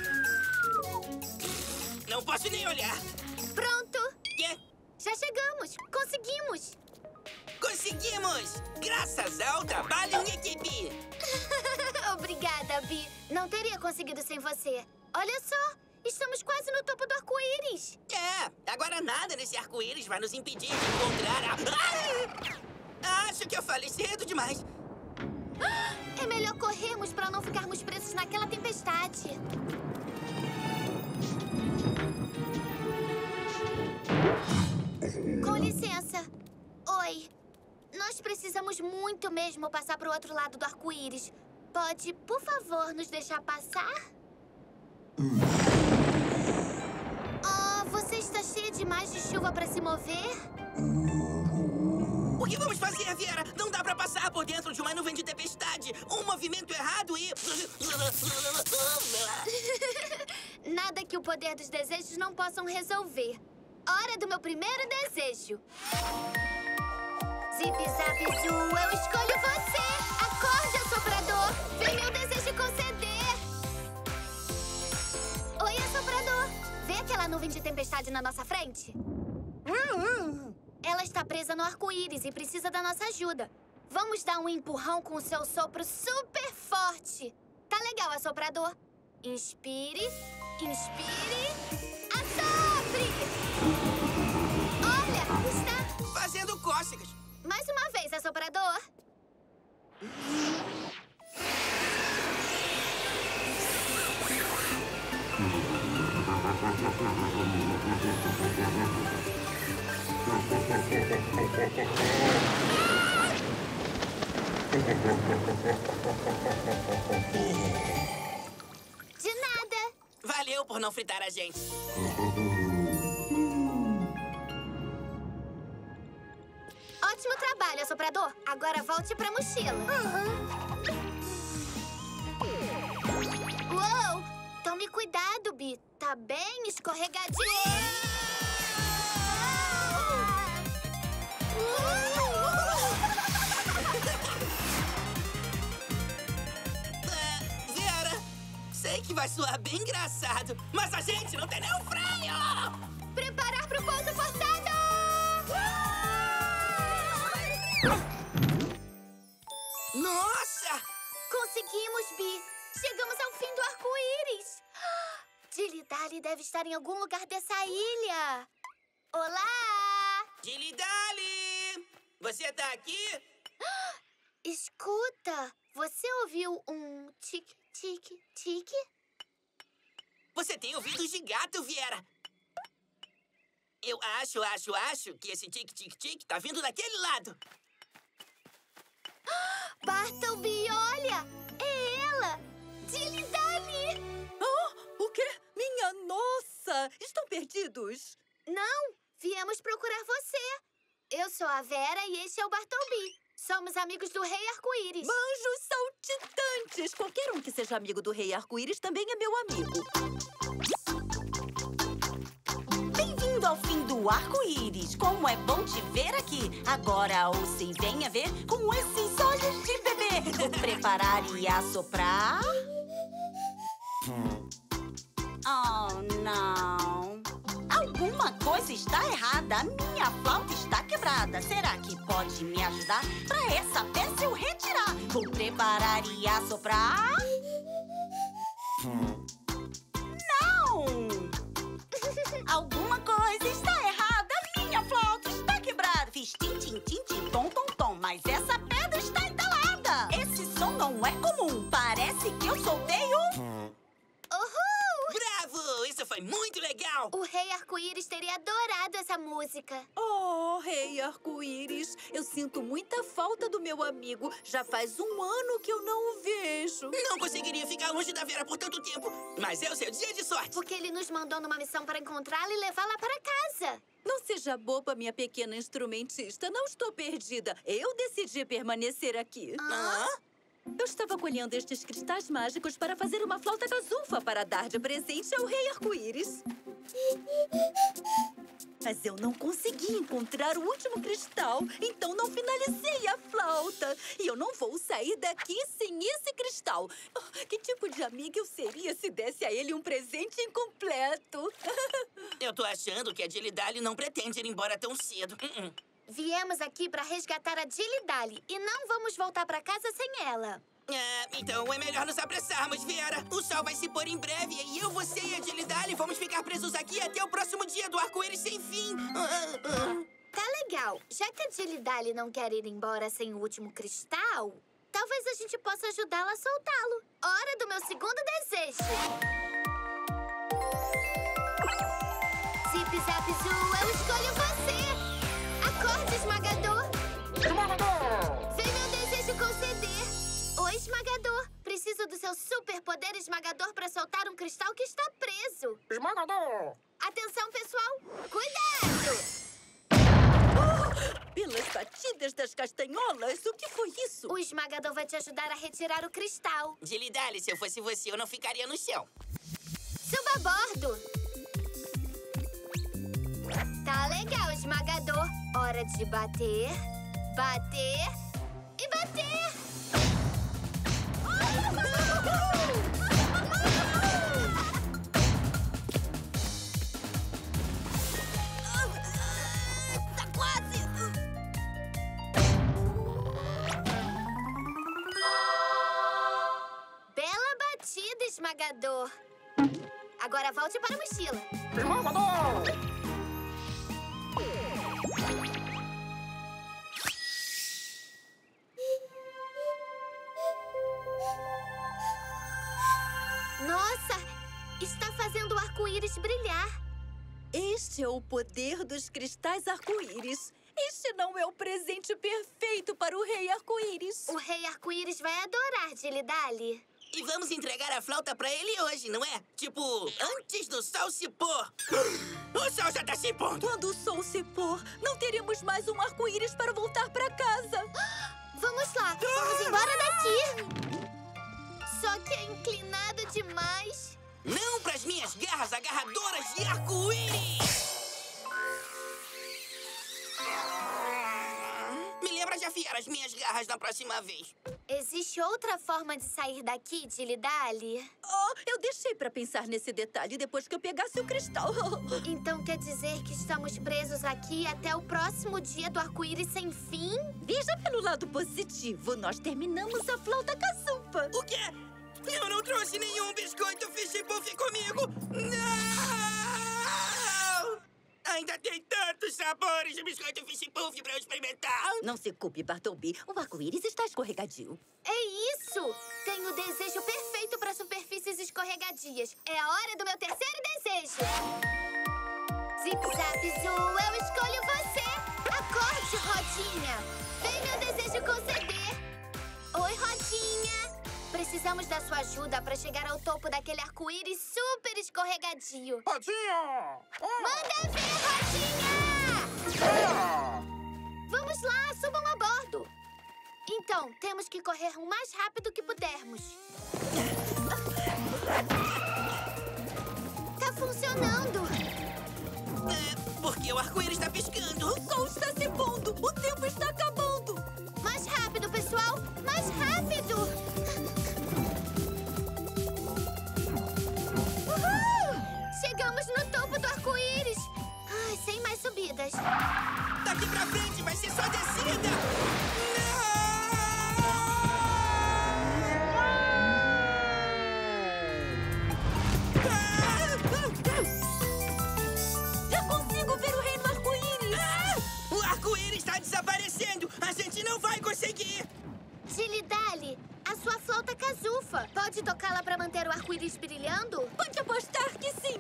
Não posso nem olhar. Pronto. Quê? Já chegamos. Conseguimos. Conseguimos! Graças ao trabalho em equipe. Obrigada, Bi. Não teria conseguido sem você. Olha só. Estamos quase no topo do arco-íris. É, agora nada nesse arco-íris vai nos impedir de encontrar a... Ah! Acho que eu falei cedo demais. É melhor corrermos para não ficarmos presos naquela tempestade. Com licença. Oi. Nós precisamos muito mesmo passar para o outro lado do arco-íris. Pode, por favor, nos deixar passar? Oh, você está cheia demais de chuva para se mover? O que vamos fazer, Vera? Não dá pra passar por dentro de uma nuvem de tempestade. Um movimento errado e... Nada que o poder dos desejos não possam resolver. Hora do meu primeiro desejo. Zip, zap, zoo, eu escolho você. Acorda! a nuvem de tempestade na nossa frente? Ela está presa no arco-íris e precisa da nossa ajuda. Vamos dar um empurrão com o seu sopro super forte. Tá legal, assoprador? Inspire, inspire, assopre! Olha, está... Fazendo cócegas. Mais uma vez, assoprador. De nada. Valeu por não fritar a gente. Ótimo trabalho, assoprador. Agora volte pra mochila. Uou! Tome cuidado, Bi. Tá bem escorregadinho. Ah, Vera, sei que vai soar bem engraçado, mas a gente não tem nenhum freio! Preparar pro ponto forçado! Nossa! Conseguimos, Bi. Chegamos ao fim do arco-íris. Dilly-Dally deve estar em algum lugar dessa ilha. Olá! Dilly-Dally! Você tá aqui? Escuta, você ouviu um tique, tique, tique? Você tem ouvidos de gato, Viera. Eu acho, acho, acho que esse tique-tique-tique tá vindo daquele lado. Bartleby, olha! É ela! Dilly-Dally! Oh, o quê? Minha nossa! Estão perdidos? Não, viemos procurar você. Eu sou a Vera e este é o Bartleby. Somos amigos do Rei Arco-Íris. Banjos saltitantes! Qualquer um que seja amigo do Rei Arco-Íris também é meu amigo. Bem-vindo ao fim do arco-íris. Como é bom te ver aqui. Agora ouça e venha ver com esses olhos de bebê. Vou preparar e assoprar. Oh, não. Alguma coisa está errada. A minha flauta está quebrada. Será que pode me ajudar? Para essa peça eu retirar. Vou preparar e assoprar. Não! Alguma coisa está errada. A minha flauta está quebrada. Fiz tim, tim, tim, tim, tom, tom, tom. Mas essa pedra está entalada. Esse som não é comum. Parece que eu soltei o... Uhul! Bravo! Isso foi muito legal! O Rei Arco-Íris teria adorado essa música. Oh, Rei Arco-Íris, eu sinto muita falta do meu amigo. Já faz um ano que eu não o vejo. Não conseguiria ficar longe da Vera por tanto tempo. Mas é o seu dia de sorte. Porque ele nos mandou numa missão para encontrá-la e levá-la para casa. Não seja boba, minha pequena instrumentista. Não estou perdida. Eu decidi permanecer aqui. Hã? Eu estava colhendo estes cristais mágicos para fazer uma flauta casufa para dar de presente ao Rei Arco-Íris. Mas eu não consegui encontrar o último cristal, então não finalizei a flauta. E eu não vou sair daqui sem esse cristal. Oh, que tipo de amiga eu seria se desse a ele um presente incompleto? Eu tô achando que a Dilly-Dally não pretende ir embora tão cedo. Uh-uh. Viemos aqui para resgatar a Dilly-Dally e não vamos voltar para casa sem ela. É, então é melhor nos apressarmos, Vera. O sol vai se pôr em breve e eu, você e a Dilly-Dally vamos ficar presos aqui até o próximo dia do arco-íris sem fim. Uh, uh. Tá legal. Já que a Dilly-Dally não quer ir embora sem o último cristal, talvez a gente possa ajudá-la a soltá-lo. Hora do meu segundo desejo. Zip, zap, zoo, eu escolho você. Acorde, esmagador! Esmagador! Vem meu desejo conceder! Oi, esmagador! Preciso do seu superpoder esmagador para soltar um cristal que está preso! Esmagador! Atenção, pessoal! Cuidado! Oh, pelas batidas das castanholas, o que foi isso? O esmagador vai te ajudar a retirar o cristal. Dilly-Dally, se eu fosse você, eu não ficaria no chão. Suba a bordo! Tá legal, esmagador. Hora de bater, bater e bater! esmagador. Agora volte para a mochila. Nossa! Está fazendo o arco-íris brilhar. Este é o poder dos cristais arco-íris. Este não é o presente perfeito para o Rei Arco-Íris. O Rei Arco-Íris vai adorar, Dilly-Dally. E vamos entregar a flauta pra ele hoje, não é? Tipo, antes do sol se pôr. O sol já tá se pondo. Quando o sol se pôr, não teremos mais um arco-íris para voltar pra casa. Vamos lá, vamos embora daqui. Só que é inclinado demais. Não pras minhas garras agarradoras de arco-íris! Me lembra de afiar as minhas garras na próxima vez. Existe outra forma de sair daqui, Dilly-Dally? Oh, eu deixei pra pensar nesse detalhe depois que eu pegasse o cristal. Então quer dizer que estamos presos aqui até o próximo dia do arco-íris sem fim? Veja pelo lado positivo, nós terminamos a flauta caçupa. O quê? Eu não trouxe nenhum biscoito Fish Puff comigo! Não! Ainda tem tantos sabores de biscoito Fish Puff pra eu experimentar! Não se culpe, Bartleby. O arco-íris está escorregadio. É isso! Tenho o desejo perfeito para superfícies escorregadias. É a hora do meu terceiro desejo! Zip-zap zoo, eu escolho você! Acorde, Rodinha! Vem meu desejo conceder! Oi, Rodinha! Precisamos da sua ajuda para chegar ao topo daquele arco-íris super escorregadio. Rodinha! Oh. Manda ver, Rodinha! Oh. Vamos lá, subam a bordo. Então, temos que correr o mais rápido que pudermos. Tá funcionando. É, porque o arco-íris está piscando. O sol está se pondo. O tempo está acabando. Mais rápido, pessoal. Mais rápido. Chegamos no topo do arco-íris. Ai, sem mais subidas. Daqui pra frente vai ser só descida. Já consigo ver o Rei do Arco-Íris. Ah! O arco-íris está desaparecendo. A gente não vai conseguir. Dilly-Dally, a sua flauta cazufa. Pode tocá-la para manter o arco-íris brilhando? Pode apostar que sim.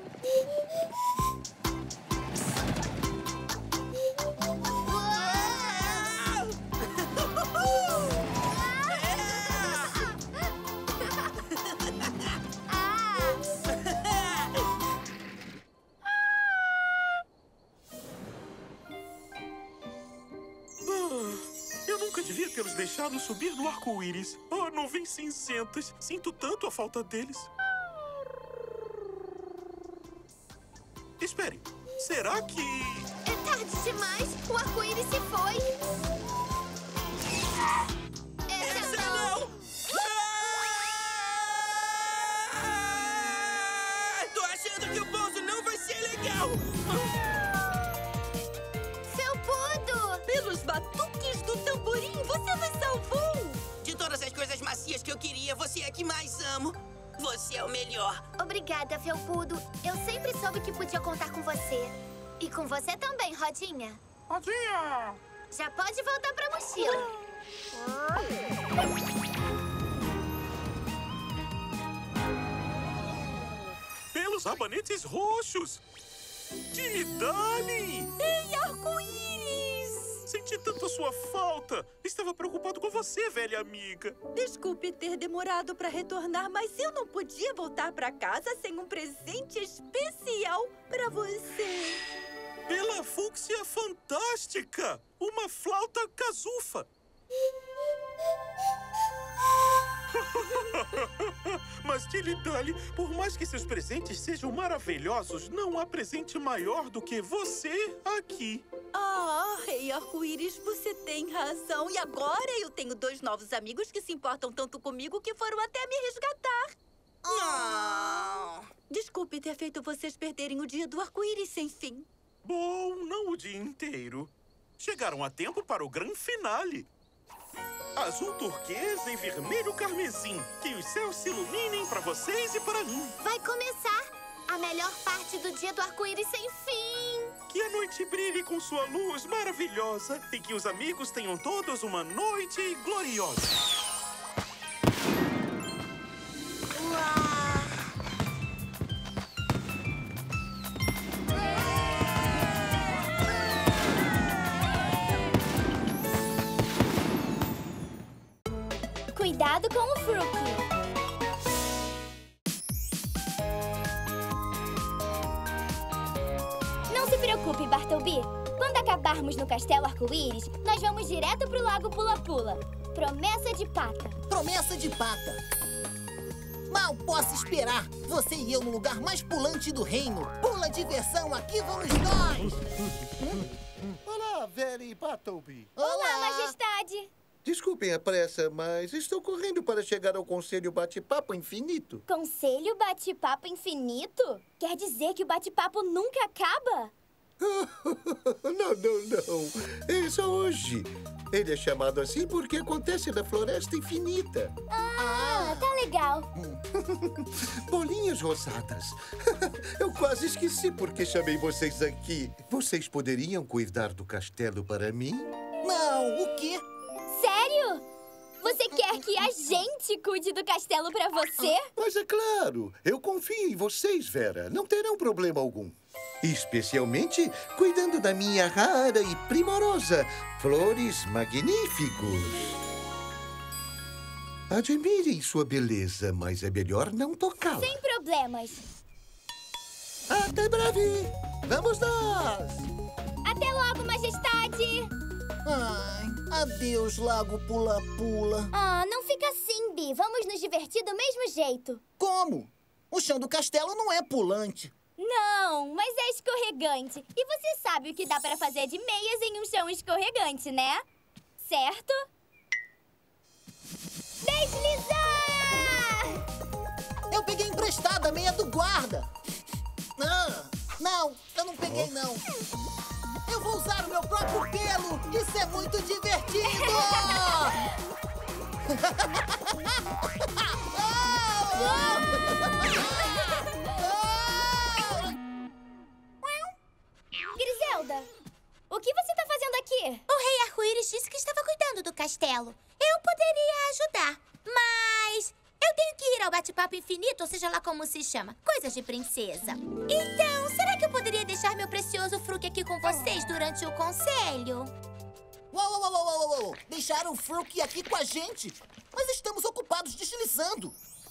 Eu nunca devia tê-los deixado subir no arco-íris. Oh, nuvens cinzentas. Sinto tanto a falta deles. Espere, será que... É tarde demais. O arco-íris se foi. Essa, Essa não. não! Ah! Tô achando que o pouso não vai ser legal. Felpudo! Pelos batuques do tamborim, você nos salvou. De todas as coisas macias que eu queria, você é a que mais amo. Você é o melhor. Obrigada, Felpudo. Eu sempre soube que podia contar com você. E com você também, Rodinha. Rodinha! Já pode voltar pra mochila. Pelos rabanetes roxos! Dilly-Dally! Ei, arco-íris! Senti tanto a sua falta. Estava preocupado com você, velha amiga. Desculpe ter demorado para retornar, mas eu não podia voltar para casa sem um presente especial para você. Pela fúcsia fantástica! Uma flauta cazufa! Mas, Dilly-Dally, por mais que seus presentes sejam maravilhosos, não há presente maior do que você aqui. Ah, Rei Arco-Íris, você tem razão. E agora eu tenho dois novos amigos que se importam tanto comigo que foram até me resgatar. Oh. Desculpe ter feito vocês perderem o dia do arco-íris sem fim. Bom, não o dia inteiro. Chegaram a tempo para o grande finale. azul turquesa e vermelho carmesim. Que os céus se iluminem para vocês e para mim. Vai começar a melhor parte do dia do arco-íris sem fim. Que a noite brilhe com sua luz maravilhosa e que os amigos tenham todos uma noite gloriosa. Cuidado com o Frookie. Não se preocupe, Bartleby. Quando acabarmos no Castelo Arco-Íris, nós vamos direto pro Lago Pula-Pula. Promessa de pata. Promessa de pata. Mal posso esperar. Você e eu no lugar mais pulante do reino. Pula diversão, aqui vamos nós. Olá, Vera e Bartleby. Olá, Majestade. Desculpem a pressa, mas estou correndo para chegar ao Conselho Bate-Papo Infinito. Conselho Bate-Papo Infinito? Quer dizer que o bate-papo nunca acaba? Não, não, não. É só hoje. Ele é chamado assim porque acontece na Floresta Infinita. Ah, tá legal. Bolinhas rosadas. Eu quase esqueci porque chamei vocês aqui. Vocês poderiam cuidar do castelo para mim? Não, o quê? Sério? Você quer que a gente cuide do castelo pra você? Mas é claro, eu confio em vocês, Vera. Não terão problema algum. Especialmente cuidando da minha rara e primorosa Flores Magníficos. Admirem sua beleza, mas é melhor não tocá-la. Sem problemas. Até breve! Vamos nós! Até logo, Majestade! Ai, adeus, Lago Pula-Pula. Ah, não fica assim, Bi. Vamos nos divertir do mesmo jeito. Como? O chão do castelo não é pulante. Não, mas é escorregante. E você sabe o que dá para fazer de meias em um chão escorregante, né? Certo? Deslizar! Eu peguei emprestada a meia do guarda. Ah, não, eu não peguei, não. Eu vou usar o meu próprio pelo! Isso é muito divertido! Griselda, o que você tá fazendo aqui? O Rei Arco-Íris disse que estava cuidando do castelo. Eu poderia ajudar, mas eu tenho que ir ao bate-papo infinito, ou seja lá como se chama, coisas de princesa. Então, será que eu poderia deixar meu precioso Frookie aqui com vocês durante o conselho? Uou, uou, uou, uou, uou, uou. Deixaram o Frookie aqui com a gente, mas estamos ocupados deslizando.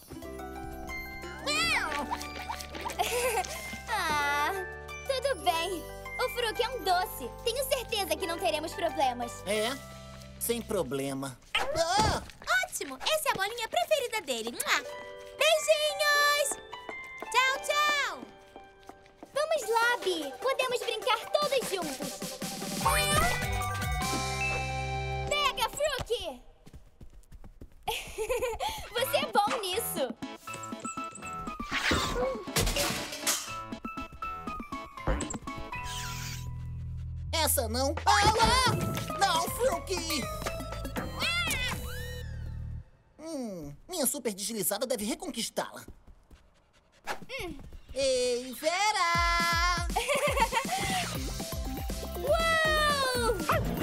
Ah, tudo bem. O Frookie é um doce. Tenho certeza que não teremos problemas. É? Sem problema. Ah! Ótimo! Essa é a bolinha preferida dele. Beijinhos! Tchau, tchau! Vamos lá, Bi. Podemos brincar todos juntos. Pega, Frookie! Você é bom nisso. Essa não. Ah, lá! Não, Frookie! Hum, minha super deslizada deve reconquistá-la. Hum. Ei, Vera! Uou!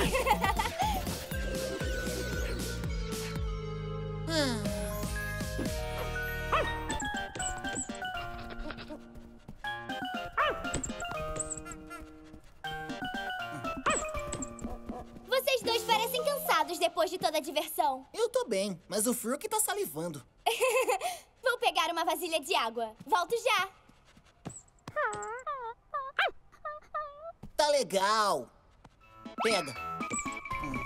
ah. Vocês dois parecem cansados depois de toda a diversão. Eu tô bem, mas o Frookie tá salivando. Vou pegar uma vasilha de água. Volto já. Tá legal. Pega. Hum.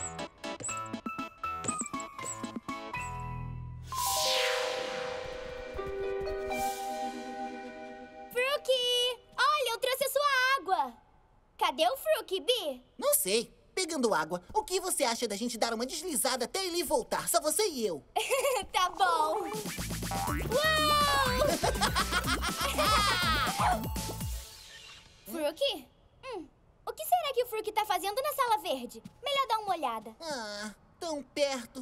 Frookie! Olha, eu trouxe a sua água. Cadê o Frookie, Bi? Não sei. Pegando água, o que você acha da gente dar uma deslizada até ele voltar? Só você e eu. Tá bom. Uou! Frookie? Hum, o que será que o Frookie tá fazendo na sala verde? Melhor dar uma olhada. Ah, tão perto.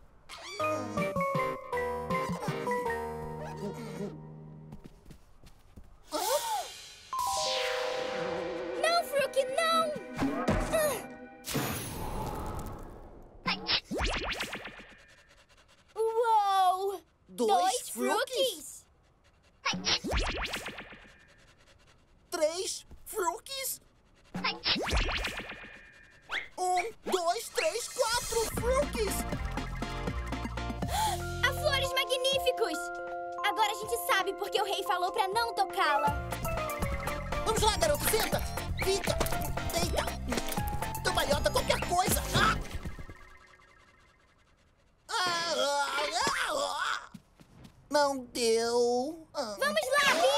Não, Fruki, não! Uou! Dois, Dois Frukis? Três Frukis? Um, dois, três, quatro Frukis! A Flores Magníficos! Agora a gente sabe porque o rei falou pra não tocá-la. Vamos lá, garoto, senta! Fica! Deita! Cambalhota, qualquer coisa! Ah! Ah, ah, ah, ah. Não deu! Ah. Vamos lá, Bi!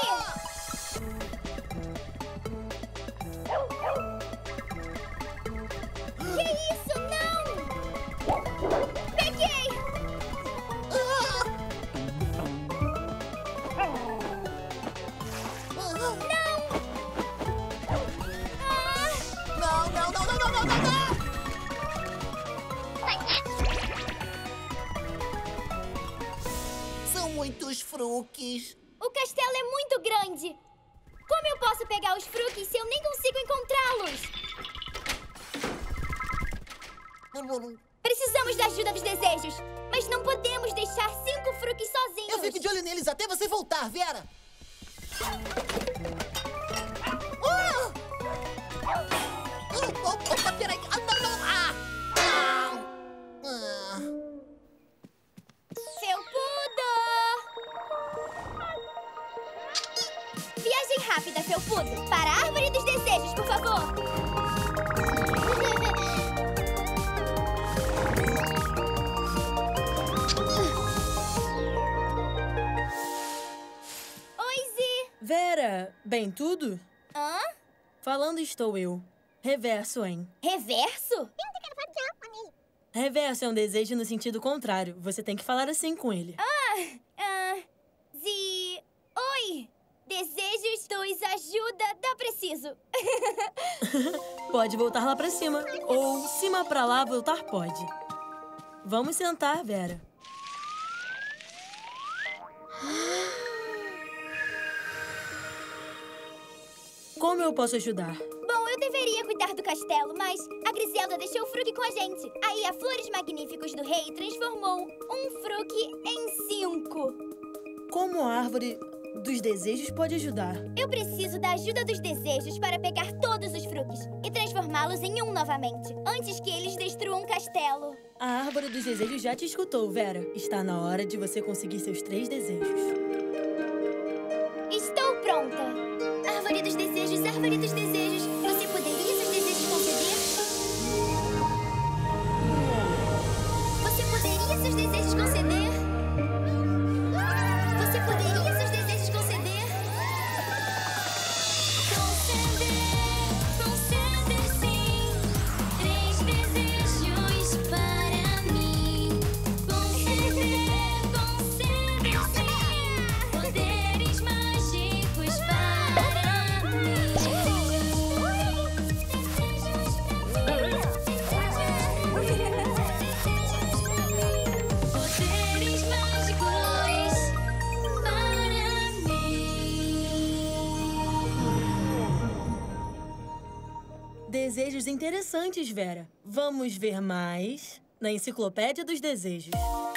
Que isso? Não! Peguei! Ah. Não, não, não, não, não, não, não, não! São muitos Frukis. O castelo é muito grande. Como eu posso pegar os Frukis se eu nem consigo encontrá-los? Precisamos da ajuda dos desejos, mas não podemos deixar cinco Frukis sozinhos. Eu fico de olho neles até você voltar, Vera. Ah! Oh, opa, peraí. Ah, não, não. Ah! Ah! Felpudo! Viagem rápida, Felpudo. Para a Árvore dos Desejos, por favor. Oi, Zi. Vera, bem tudo? Hã? Falando estou eu. Reverso, hein? Reverso? Reverso é um desejo no sentido contrário. Você tem que falar assim com ele. Ah, ah, Zi... Oi! Desejos dos ajuda, dá preciso. Pode voltar lá pra cima. Ou cima pra lá, voltar pode. Vamos sentar, Vera. Como eu posso ajudar? Bom, eu deveria cuidar do castelo, mas a Griselda deixou o Fruki com a gente. Aí a Flores Magníficos do Rei transformou um Fruki em cinco. Como a árvore dos desejos pode ajudar? Eu preciso da ajuda dos desejos para pegar todos os Frukis e transformá-los em um novamente, antes que eles destruam o castelo. A árvore dos desejos já te escutou, Vera. Está na hora de você conseguir seus três desejos. Estou pronta. Árvore dos desejos, árvore dos desejos. Você poderia seus desejos conceder? Você poderia seus desejos conceder? Você poderia seus desejos conceder? Conceder, conceder sim. Três desejos para mim. Conceder, conceder sim. Poderes mágicos para mim. Poderes mágicos para mim. Desejos interessantes, Vera. Vamos ver mais na Enciclopédia dos Desejos.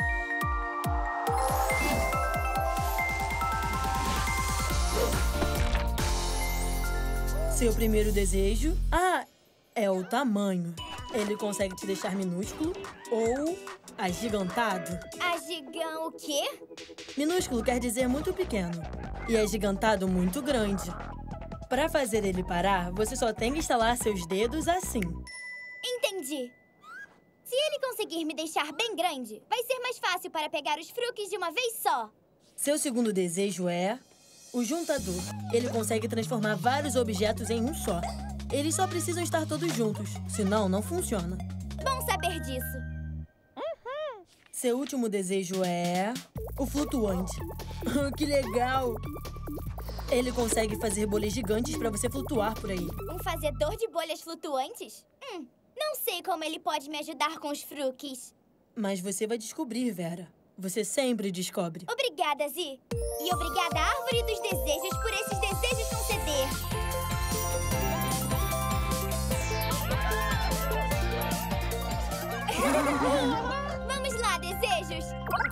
Seu primeiro desejo... Ah, é o tamanho. Ele consegue te deixar minúsculo ou agigantado. Agigão o quê? Minúsculo quer dizer muito pequeno. E agigantado muito grande. Para fazer ele parar, você só tem que estalar seus dedos assim. Entendi. Se ele conseguir me deixar bem grande, vai ser mais fácil para pegar os Frukis de uma vez só. Seu segundo desejo é o juntador. Ele consegue transformar vários objetos em um só. Eles só precisam estar todos juntos, senão não funciona. Bom saber disso. Seu último desejo é o flutuante. Que legal! Ele consegue fazer bolhas gigantes para você flutuar por aí. Um fazedor de bolhas flutuantes? Hum, Não sei como ele pode me ajudar com os fruques. Mas você vai descobrir, Vera. Você sempre descobre. Obrigada, Zi. E obrigada, Árvore dos Desejos, por esses desejos conceder. Vamos lá, desejos.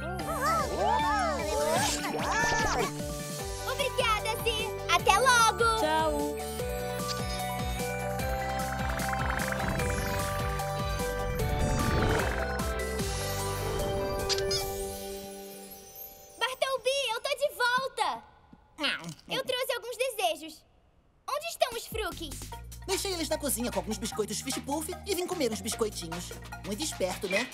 Obrigada, Zi. Até logo. Tchau. Bartleby, eu tô de volta. Eu trouxe alguns desejos. Onde estão os fruques? Deixei eles na cozinha com alguns biscoitos Fish Puff e vim comer uns biscoitinhos. Muito esperto, né?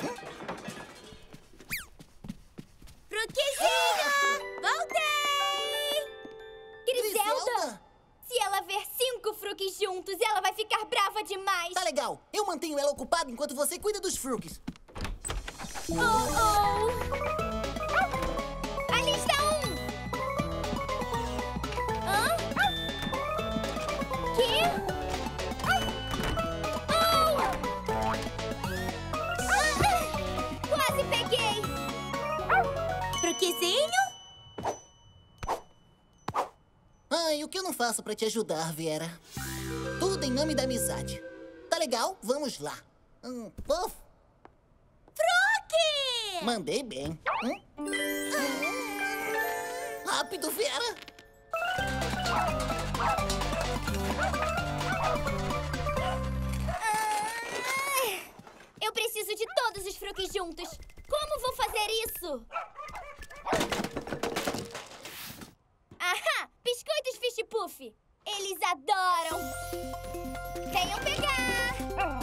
Fruquezinho! Voltei! Griselda! Griselda? Se ela ver cinco fruques juntos, ela vai ficar brava demais. Tá legal. Eu mantenho ela ocupada enquanto você cuida dos fruques. Oh, oh! Ali está um! Hã? Quê? Oh! Ah! Quase peguei! Fruquezinho? Ai, o que eu não faço pra te ajudar, Vera? Tudo em nome da amizade. Tá legal? Vamos lá. Hum, puff. Fruque! Mandei bem. Hum? Rápido, Vera. Ah, eu preciso de todos os fruques juntos. Como vou fazer isso? Ahá! Biscoitos Fish Puff. Eles adoram. Venham pegar.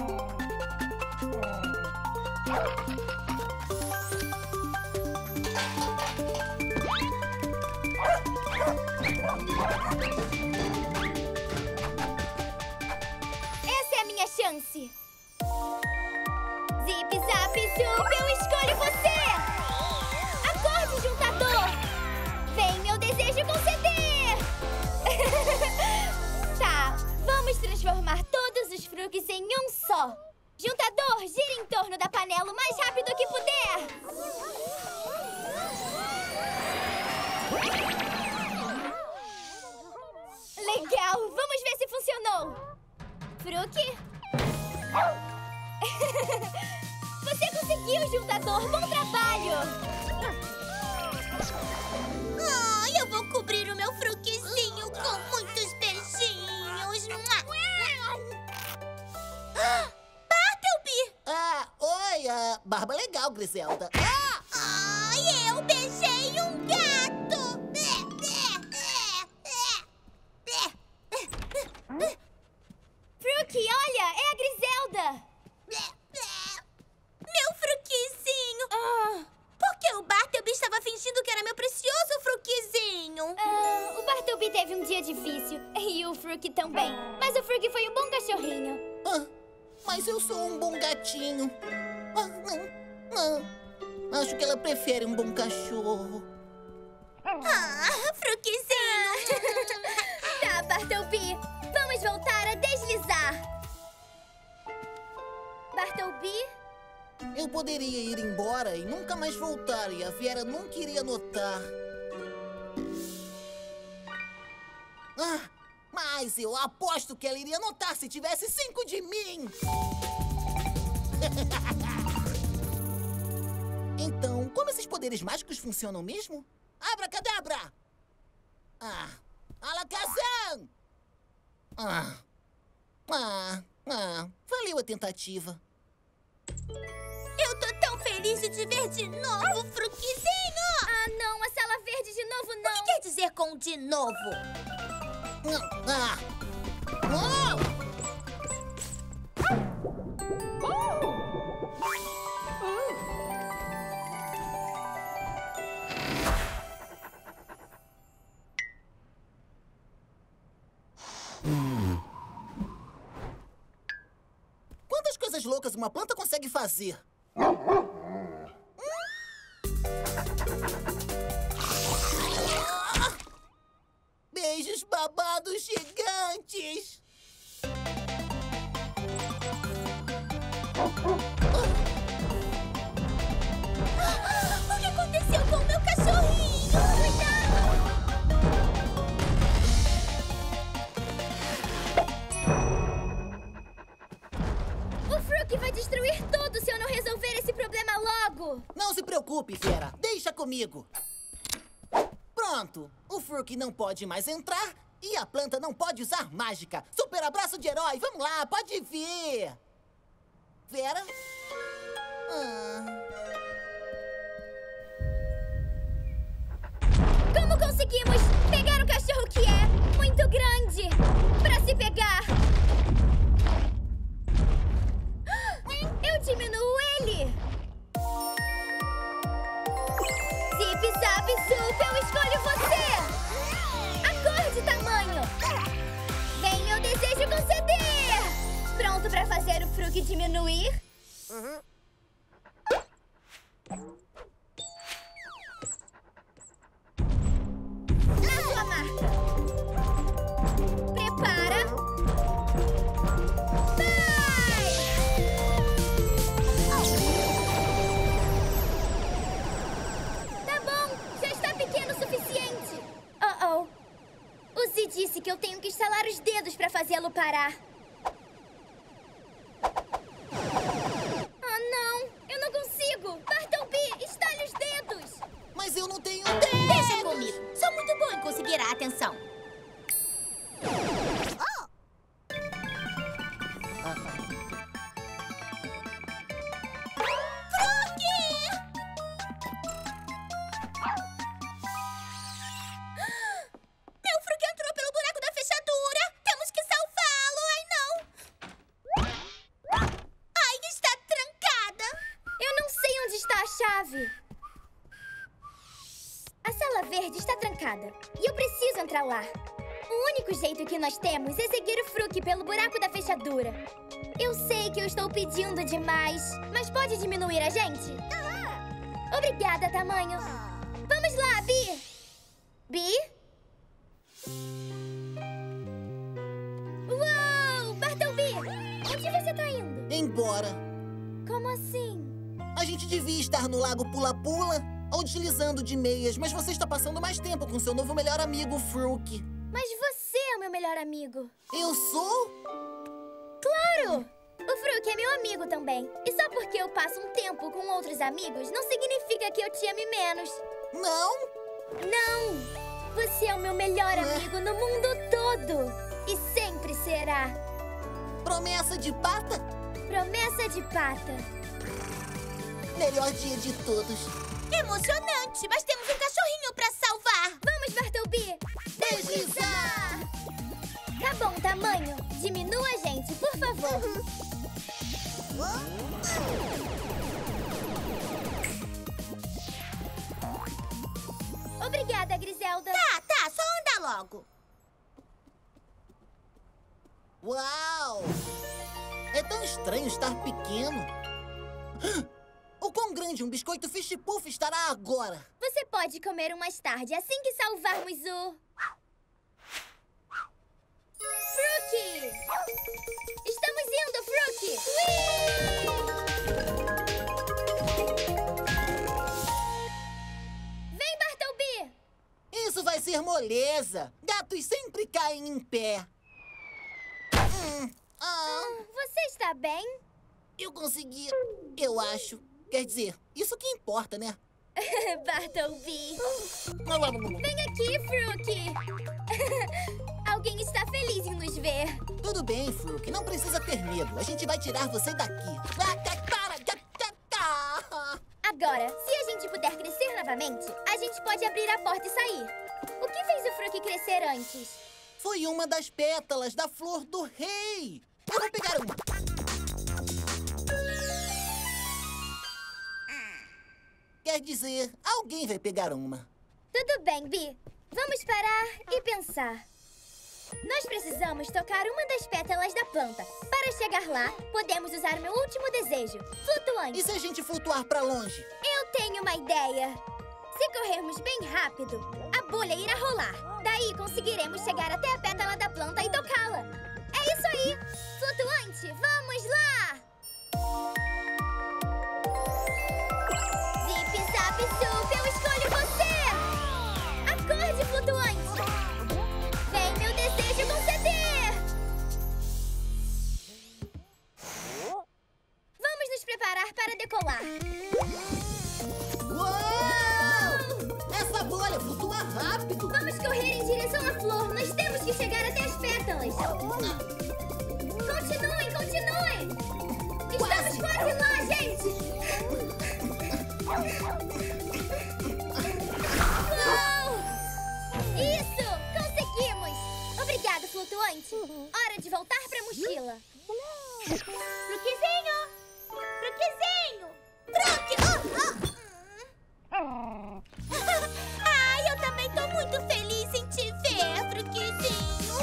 Essa é a minha chance. Zip, zap, zup, eu escolho você! Acorde, juntador! Vem meu desejo conceder! Tá, vamos transformar todos os fruques em um só. Juntador, gira em torno da panela o mais rápido que puder! Legal! Vamos ver se funcionou! Fruque? Você conseguiu, juntador! Bom trabalho! Ah, eu vou cobrir o meu fruquezinho com muitos beijinhos. Ah, Bartleby! Ah, oi, ah, barba legal, Griselda. Ah! Ai, eu beijei um gato! Fruque, olha! É a Griselda! Meu fruquezinho! Ah, Por que o Bartleby estava fingindo que era meu precioso fruquezinho? ah, o Bartleby teve um dia difícil. E o Fruque também. Mas o Fruque foi um bom cachorrinho. Ah, mas eu sou um bom gatinho. Ah, não, não. Acho que ela prefere um bom cachorro. Ah, fruquezinho! Tá, Bartleby. Vamos voltar a deslizar. Bartleby? Eu poderia ir embora e nunca mais voltar, e a Vera nunca iria notar. Ah, mas eu aposto que ela iria notar se tivesse cinco de mim. Então, como esses poderes mágicos funcionam mesmo? Abracadabra! Ah, Alakazam! Ah, ah, ah, valeu a tentativa. Eu tô tão feliz de te ver de novo, fruquezinho! Ah, não. A sala verde de novo, não. O que quer dizer com de novo? Ah! Oh! Quantas coisas loucas uma planta consegue fazer? Beijos babados gigantes! O que aconteceu com o meu cachorrinho? Cuidado! O Fruki vai destruir tudo se eu não resolver esse problema logo. Não se preocupe, fera. Deixa comigo. Pronto. O Fruki não pode mais entrar e a planta não pode usar mágica. Super abraço de herói. Vamos lá, pode vir. Fera? Ah. Como conseguimos pegar um cachorro que é muito grande pra se pegar? Eu diminuo ele. Zip, zap, zup, eu escolho você. Acorde, tamanho. Venha o desejo conceder. Pronto pra fazer o Fruki diminuir? Uhum. Na sua marca. Prepara. Vai! Tá bom, já está pequeno o suficiente. Oh, oh. O Z disse que eu tenho que estalar os dedos para fazê-lo parar. Ah, não. Eu não consigo. Bartleby, estale os dedos. Mas eu não tenho dedos. Deixa comigo. Sou muito bom em conseguir a atenção. A sala verde está trancada e eu preciso entrar lá. O único jeito que nós temos é seguir o Fruki pelo buraco da fechadura. Eu sei que eu estou pedindo demais, mas pode diminuir a gente? Obrigada, tamanho. Vamos lá, Bi. Bi? Uou! Bartleby! Onde você tá indo? Embora. Como assim? A gente devia estar no lago Pula-Pula ou deslizando de meias, mas você está passando mais tempo com seu novo melhor amigo, Fruki. Mas você é o meu melhor amigo. Eu sou? Claro! O Fruki é meu amigo também. E só porque eu passo um tempo com outros amigos, não significa que eu te ame menos. Não? Não! Você é o meu melhor amigo no mundo todo. E sempre será. Promessa de pata? Promessa de pata. Melhor dia de todos. Emocionante, mas temos um cachorrinho pra salvar. Vamos, Bartleby. Deslizar! Tá bom, tamanho. Diminua a gente, por favor. Obrigada, Griselda. Tá, tá, só anda logo. Uau! É tão estranho estar pequeno. O quão grande um biscoito Fish Puff estará agora? Você pode comer um mais tarde, assim que salvarmos o... Fruki! Estamos indo, Fruki! Vem, Bartleby! Isso vai ser moleza. Gatos sempre caem em pé. Hum, ah. Você está bem? Eu consegui, eu acho. Quer dizer, isso que importa, né? Bartleby! Vem aqui, Fruki! Alguém está feliz em nos ver. Tudo bem, Fruki. Não precisa ter medo. A gente vai tirar você daqui. Agora, se a gente puder crescer novamente, a gente pode abrir a porta e sair. O que fez o Fruki crescer antes? Foi uma das pétalas da flor do rei. Eu vou pegar uma. Quer dizer, alguém vai pegar uma. Tudo bem, Bi. Vamos parar e pensar. Nós precisamos tocar uma das pétalas da planta. Para chegar lá, podemos usar meu último desejo, flutuante. E se a gente flutuar para longe? Eu tenho uma ideia. Se corrermos bem rápido, a bolha irá rolar. Daí conseguiremos chegar até a pétala da planta e tocá-la. É isso aí! Flutuante, vamos lá! preparar para decolar. Uou! Essa bolha flutua rápido. Vamos correr em direção à flor. Nós temos que chegar até as pétalas. Continuem, continuem. Estamos quase lá, gente. Uou! Isso! Conseguimos! Obrigado, flutuante. Hora de voltar pra mochila. Fruquizinho! Fruquizinho! Fruque! Oh, oh. Ai, eu também tô muito feliz em te ver, Fruquizinho.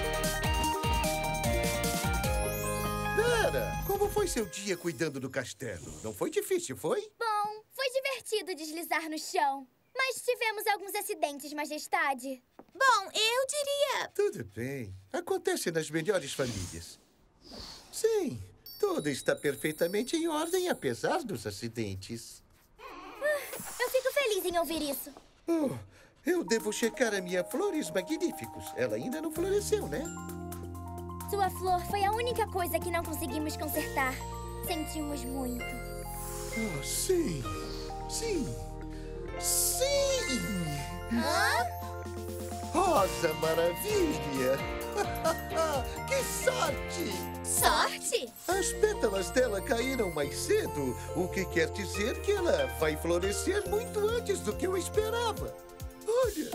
Vera, como foi seu dia cuidando do castelo? Não foi difícil, foi? Bom, foi divertido deslizar no chão. Mas tivemos alguns acidentes, Majestade. Bom, eu diria... Tudo bem. Acontece nas melhores famílias. Sim, tudo está perfeitamente em ordem, apesar dos acidentes. Eu fico feliz em ouvir isso. Oh, eu devo checar a minha Flores Magníficos. Ela ainda não floresceu, né? Sua flor foi a única coisa que não conseguimos consertar. Sentimos muito. Oh, sim. Sim. Sim! Hã? Rosa Maravilha! Que sorte! Sorte? As pétalas dela caíram mais cedo, o que quer dizer que ela vai florescer muito antes do que eu esperava. Olha!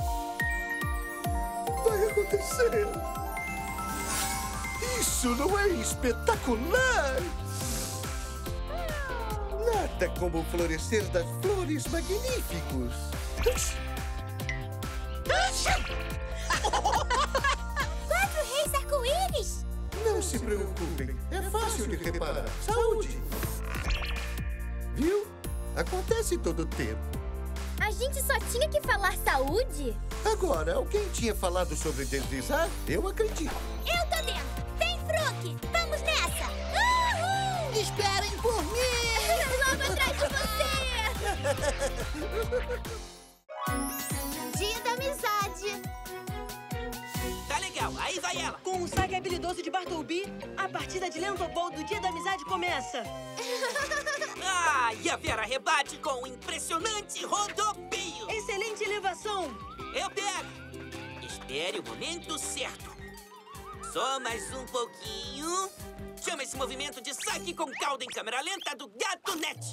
Vai acontecer! Isso não é espetacular? Nada como o florescer das Flores Magníficos. Quatro reis arco-íris! Não se preocupem, é fácil de reparar. Saúde! Viu? Acontece todo o tempo. A gente só tinha que falar saúde? Agora, alguém tinha falado sobre deslizar? Eu acredito. Eu tô dentro! Vem, Fruque! Vamos nessa! Uhul! Esperem por mim! Logo atrás de você! Dia da amizade! Tá legal, aí vai ela. Com o saque habilidoso de Bartleby, a partida de Lentobol do Dia da Amizade começa. Ah, e a Vera rebate com um impressionante rodopio. Excelente elevação. Eu pego. Espere o momento certo. Só mais um pouquinho. Chama esse movimento de saque com cauda em câmera lenta do Gato Net.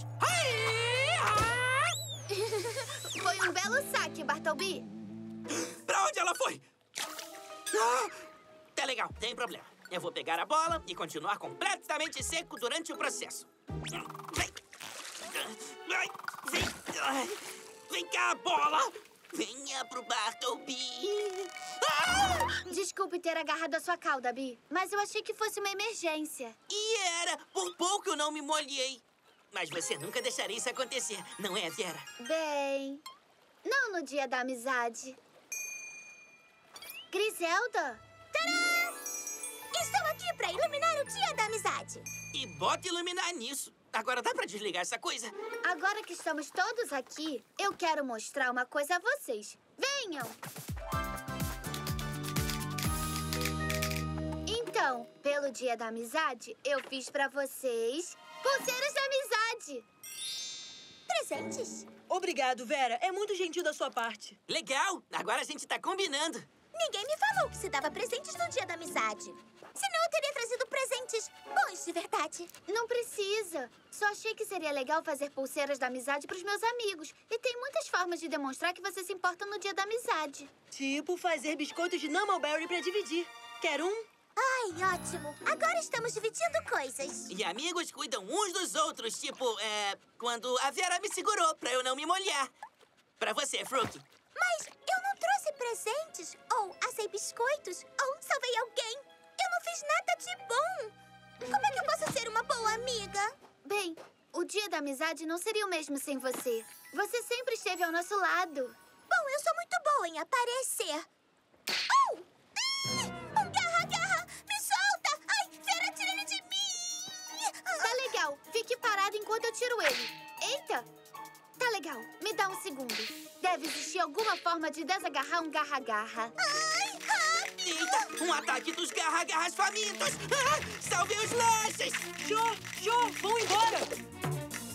Foi um belo saque, Bartleby. Pra onde ela foi? Ah, tá legal, tem problema. Eu vou pegar a bola e continuar completamente seco durante o processo. Vem, vem, vem, vem cá, bola. Venha pro Bartleby. Ah! Desculpe ter agarrado a sua cauda, Bi, mas eu achei que fosse uma emergência. E era. Por pouco eu não me molhei. Mas você nunca deixaria isso acontecer, não é, Vera? Bem, não no Dia da Amizade. Griselda? Tadã! Estou aqui para iluminar o Dia da Amizade. E bota iluminar nisso. Agora dá pra desligar essa coisa? Agora que estamos todos aqui, eu quero mostrar uma coisa a vocês. Venham! Então, pelo Dia da Amizade, eu fiz pra vocês pulseiras da amizade. Presentes? Obrigado, Vera. É muito gentil da sua parte. Legal! Agora a gente tá combinando. Ninguém me falou que se dava presentes no Dia da Amizade. Senão eu teria trazido presentes bons de verdade. Não precisa. Só achei que seria legal fazer pulseiras da amizade pros meus amigos. E tem muitas formas de demonstrar que você se importa no Dia da Amizade. Tipo fazer biscoitos de Numbleberry pra dividir. Quer um? Ai, ótimo. Agora estamos dividindo coisas. E amigos cuidam uns dos outros, tipo, é... quando a Vera me segurou pra eu não me molhar. Pra você, Fruque. Mas eu não trouxe presentes, ou assei biscoitos, ou salvei alguém. Eu não fiz nada de bom. Como é que eu posso ser uma boa amiga? Bem, o Dia da Amizade não seria o mesmo sem você. Você sempre esteve ao nosso lado. Bom, eu sou muito boa em aparecer. Oh! Um garra-garra! Me solta! Ai, Vera, tira ele de mim! Tá legal. Fique parado enquanto eu tiro ele. Eita! Tá legal. Me dá um segundo. Deve existir alguma forma de desagarrar um garra-garra. Ai, rápido! Eita! Um ataque dos garra-garras famintos! Ah, salve os lanches! Jô, Jô, vão embora!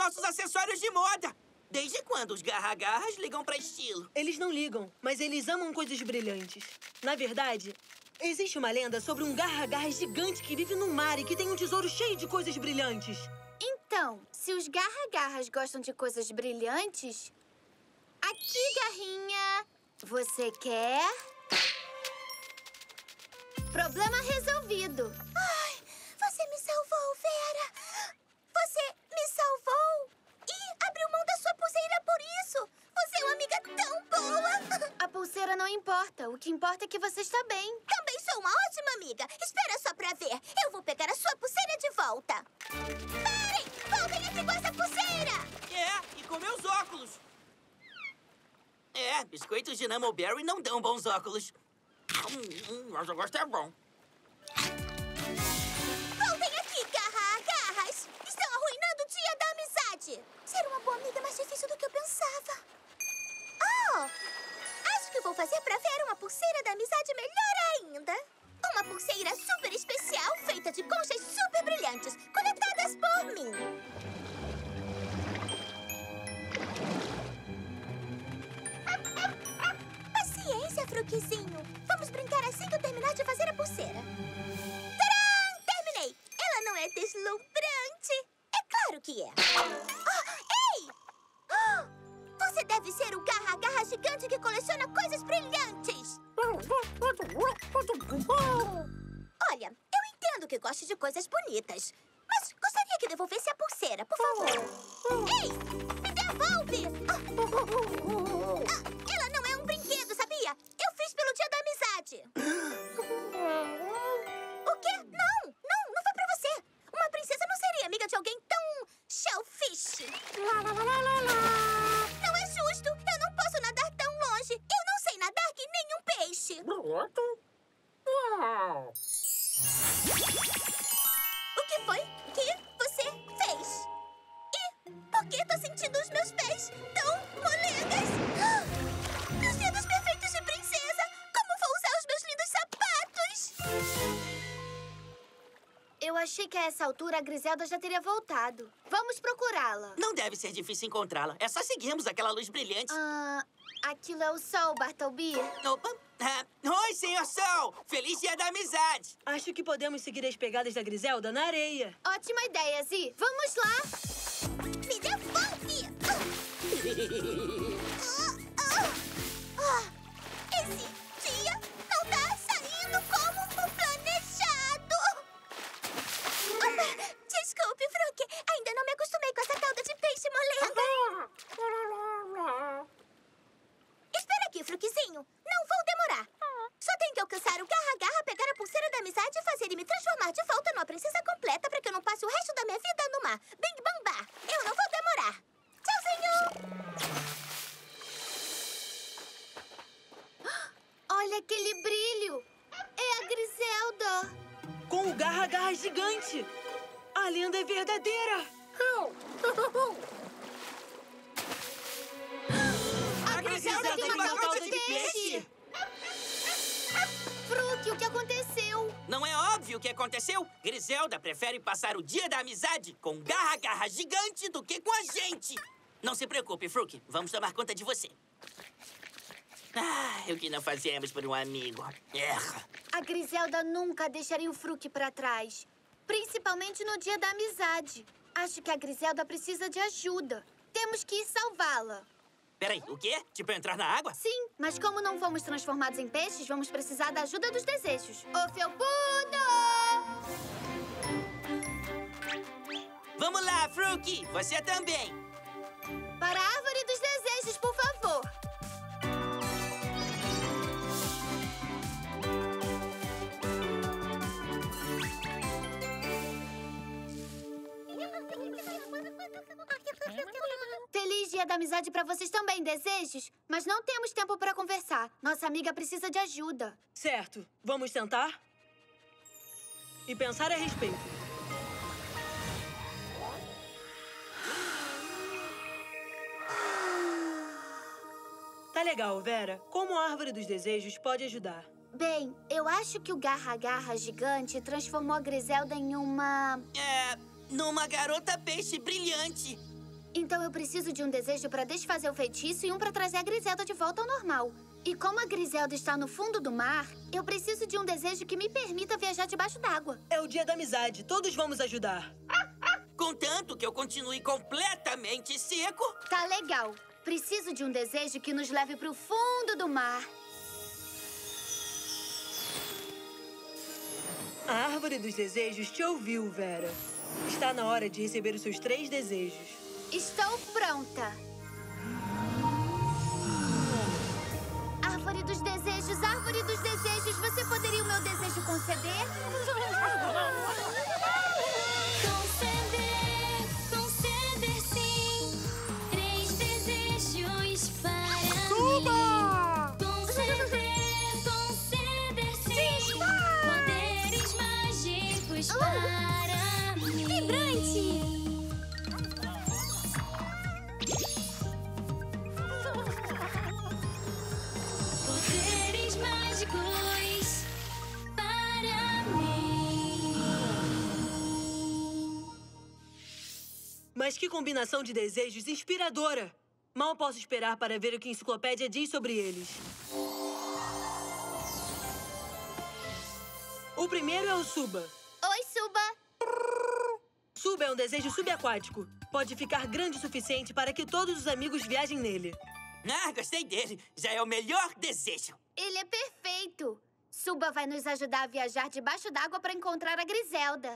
nossos acessórios de moda. Desde quando os garra-garras ligam pra estilo? Eles não ligam, mas eles amam coisas brilhantes. Na verdade, existe uma lenda sobre um garra-garra gigante que vive no mar e que tem um tesouro cheio de coisas brilhantes. Então, se os garra-garras gostam de coisas brilhantes... Aqui, garrinha. Você quer? Problema resolvido. Ai, você me salvou, Vera. Você me salvou e abriu mão da sua pulseira por isso. Você é uma amiga tão boa. A pulseira não importa. O que importa é que você está bem. Também sou uma ótima amiga. Espera só pra ver. Eu vou pegar a sua pulseira de volta. Parem! Voltem aqui com essa pulseira! É, e com meus óculos. É, biscoitos de Numbleberry não dão bons óculos. Hum, hum, mas eu gosto é bom. Voltem aqui, garra-garras! Estão arruinando o dia da amizade! Ser uma boa amiga é mais difícil do que eu pensava. Oh! Acho que vou fazer pra Vera uma pulseira da amizade melhor ainda. Uma pulseira super especial feita de conchas super brilhantes, coletadas por mim. Paciência, Fruquizinho. Vamos brincar assim que eu terminar de fazer a pulseira. Tcharam! Terminei! Ela não é deslumbrante. É claro que é. Oh, ei! Oh, você deve ser o garra-garra gigante que coleciona coisas brilhantes. Olha, eu entendo que goste de coisas bonitas, mas gostaria que devolvesse a pulseira, por favor. Ei! Me devolve! Ah, ela não é um brinquedo, sabia? Eu fiz pelo Dia da Amizade. O quê? Não, não, não foi pra você. Uma princesa não seria amiga de alguém tão shellfish. Não é justo. Eu não posso nadar tão longe. Eu não sei nadar que nem um peixe. O que foi que você fez? E por que tô sentindo os meus pés tão molegas? Meus dedos perfeitos de princesa! Como vou usar os meus lindos sapatos? Eu achei que a essa altura a Griselda já teria voltado. Vamos procurá-la. Não deve ser difícil encontrá-la. É só seguirmos aquela luz brilhante. Ah, aquilo é o sol, Bartleby. Opa! Ah, oi, senhor Sol! Feliz Dia da Amizade! Acho que podemos seguir as pegadas da Griselda na areia. Ótima ideia, Zi. Vamos lá! Me devolve! Esse dia não tá saindo como o planejado! Desculpe, Fruque. Ainda não me acostumei com essa cauda de peixe molenga. Espera aqui, Fruquezinho. Não vou demorar. Só tenho que alcançar o garra-garra, pegar a pulseira da amizade e fazer ele me transformar de volta numa princesa completa pra que eu não passe o resto da minha vida no mar. Bing Bang Bar. Eu não vou demorar. Tchauzinho! Olha aquele brilho! É a Griselda! Com o garra-garra gigante! A lenda é verdadeira! A Griselda tem uma cauda de peixe! Fruque, o que aconteceu? Não é óbvio o que aconteceu? Griselda prefere passar o Dia da Amizade com garra-garra gigante do que com a gente. Não se preocupe, Fruque. Vamos tomar conta de você. Ah, o que não fazemos por um amigo. Erra. A Griselda nunca deixaria o Fruque pra trás. Principalmente no Dia da Amizade. Acho que a Griselda precisa de ajuda. Temos que ir salvá-la. Peraí, o quê? Tipo entrar na água? Sim, mas como não fomos transformados em peixes, vamos precisar da ajuda dos desejos. Ô, felpudo! Vamos lá, Fruque! Você também! Para a árvore dos desejos, por favor! Feliz Dia da Amizade pra vocês também, desejos. Mas não temos tempo pra conversar. Nossa amiga precisa de ajuda. Certo. Vamos tentar? E pensar a respeito. Tá legal, Vera. Como a Árvore dos Desejos pode ajudar? Bem, eu acho que o garra-garra gigante transformou a Griselda em uma... É... numa garota peixe brilhante. Então eu preciso de um desejo pra desfazer o feitiço e um pra trazer a Griselda de volta ao normal. E como a Griselda está no fundo do mar, eu preciso de um desejo que me permita viajar debaixo d'água. É o dia da amizade. Todos vamos ajudar. Contanto que eu continue completamente seco. Tá legal. Preciso de um desejo que nos leve pro fundo do mar. A Árvore dos Desejos te ouviu, Vera. Está na hora de receber os seus três desejos. Estou pronta. Árvore dos Desejos, Árvore dos Desejos, você poderia o meu desejo conceder? Conceder, conceder sim. Três desejos para Suba! mim. Conceder, conceder sim. Poderes mágicos para mim. Vibrante! Poderes mágicos para mim. Mas que combinação de desejos inspiradora! Mal posso esperar para ver o que a enciclopédia diz sobre eles. O primeiro é o Suba. Oi, Suba. Suba é um desejo subaquático. Pode ficar grande o suficiente para que todos os amigos viajem nele. Ah, gostei dele. Já é o melhor desejo. Ele é perfeito. Suba vai nos ajudar a viajar debaixo d'água para encontrar a Griselda.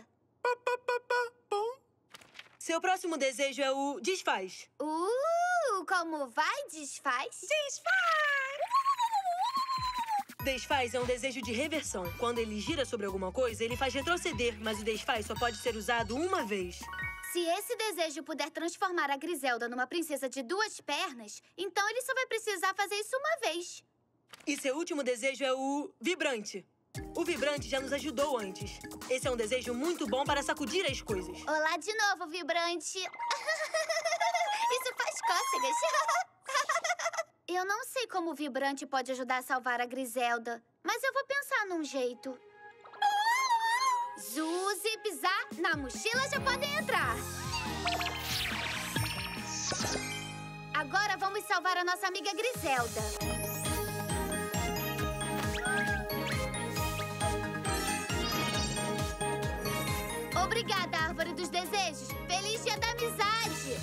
Seu próximo desejo é o desfaz. Uh, como vai, desfaz? Desfaz! Desfaz é um desejo de reversão. Quando ele gira sobre alguma coisa, ele faz retroceder, mas o desfaz só pode ser usado uma vez. Se esse desejo puder transformar a Griselda numa princesa de duas pernas, então ele só vai precisar fazer isso uma vez. E seu último desejo é o vibrante. O vibrante já nos ajudou antes. Esse é um desejo muito bom para sacudir as coisas. Olá de novo, vibrante. Isso faz cócegas. Eu não sei como o vibrante pode ajudar a salvar a Griselda, mas eu vou pensar num jeito. Zu, Zip, Zá, na mochila já podem entrar. Agora vamos salvar a nossa amiga Griselda. Obrigada, Árvore dos Desejos. Feliz Dia da Amizade.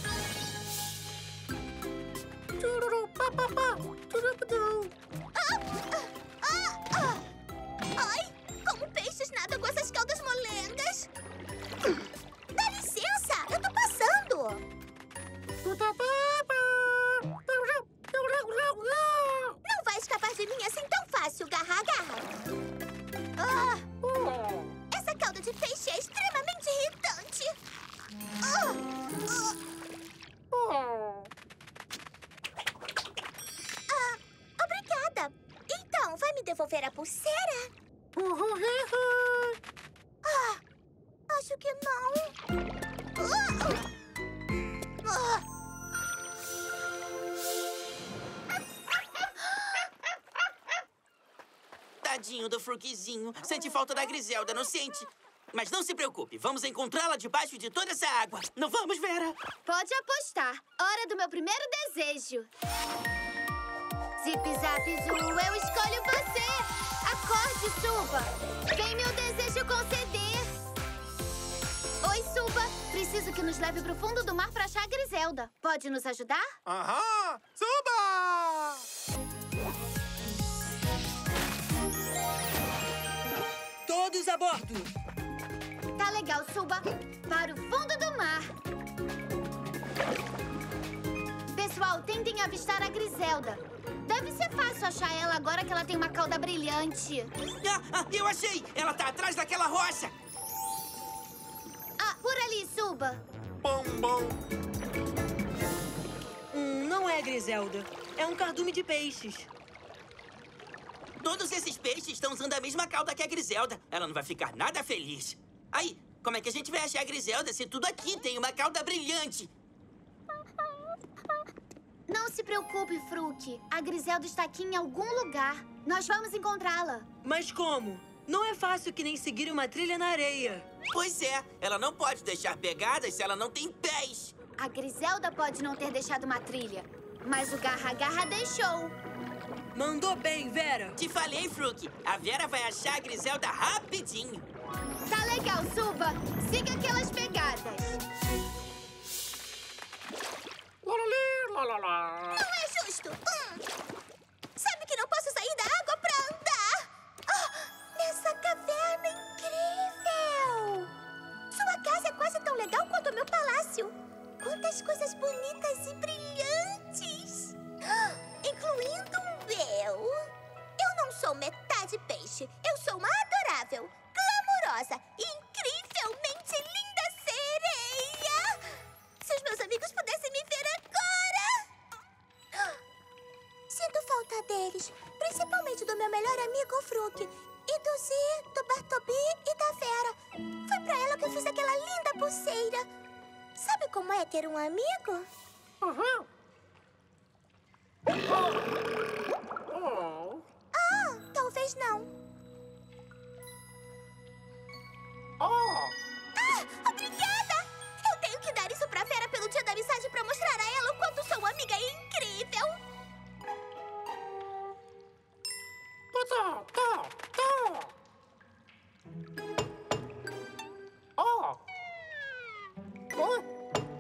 Ai, como peixes nadam com essas caudas molengas. Dá licença, eu tô passando. Não vai escapar de mim assim tão fácil, garra, garra. Ah, essa cauda de peixe é extremamente irritante. Ah, ah. Ah, obrigada. Então, vai me devolver a pulseira? Ah, acho que não. Ah, ah. Tadinho do Fruquizinho. Sente falta da Griselda, não sente? Mas não se preocupe, vamos encontrá-la debaixo de toda essa água. Não vamos, Vera? Pode apostar. Hora do meu primeiro desejo. Zip, zap, zu, eu escolho você. Acorde, Suba. Vem meu desejo conceder. Oi, Suba. Preciso que nos leve pro fundo do mar pra achar a Griselda. Pode nos ajudar? Aham! Suba! Todos a bordo! Tá legal, Suba. Para o fundo do mar. Pessoal, tentem avistar a Griselda. Deve ser fácil achar ela agora que ela tem uma cauda brilhante. Ah, ah, eu achei! Ela tá atrás daquela rocha! Ah, por ali, Suba. Bom, bom. Hum, não é a Griselda. É um cardume de peixes. Todos esses peixes estão usando a mesma cauda que a Griselda. Ela não vai ficar nada feliz. Aí, como é que a gente vai achar a Griselda se tudo aqui tem uma cauda brilhante? Não se preocupe, Fruque. A Griselda está aqui em algum lugar. Nós vamos encontrá-la. Mas como? Não é fácil que nem seguir uma trilha na areia. Pois é, ela não pode deixar pegadas se ela não tem pés. A Griselda pode não ter deixado uma trilha, mas o Garra-Garra deixou. Mandou bem, Vera. Te falei, Fruki. A Vera vai achar a Griselda rapidinho. Tá legal, Suba. Siga aquelas pegadas. Não é justo. Hum. Sabe que não posso sair da água pra andar. Oh, nessa caverna incrível. Sua casa é quase tão legal quanto o meu palácio. Quantas coisas bonitas e brilhantes. Ah, incluindo o meu. Eu não sou metade peixe. Eu sou uma adorável, glamourosa e incrivelmente linda sereia. Se os meus amigos pudessem me ver agora. Sinto falta deles, principalmente do meu melhor amigo, o Fruki, e do Z, do Bartobi e da Vera. Foi pra ela que eu fiz aquela linda pulseira. Sabe como é ter um amigo? Uhum. Ah, talvez não. Ah, obrigada! Eu tenho que dar isso pra Vera pelo dia da amizade pra mostrar a ela o quanto sua amiga é incrível. Tá, tá, tá. Oh. Oh.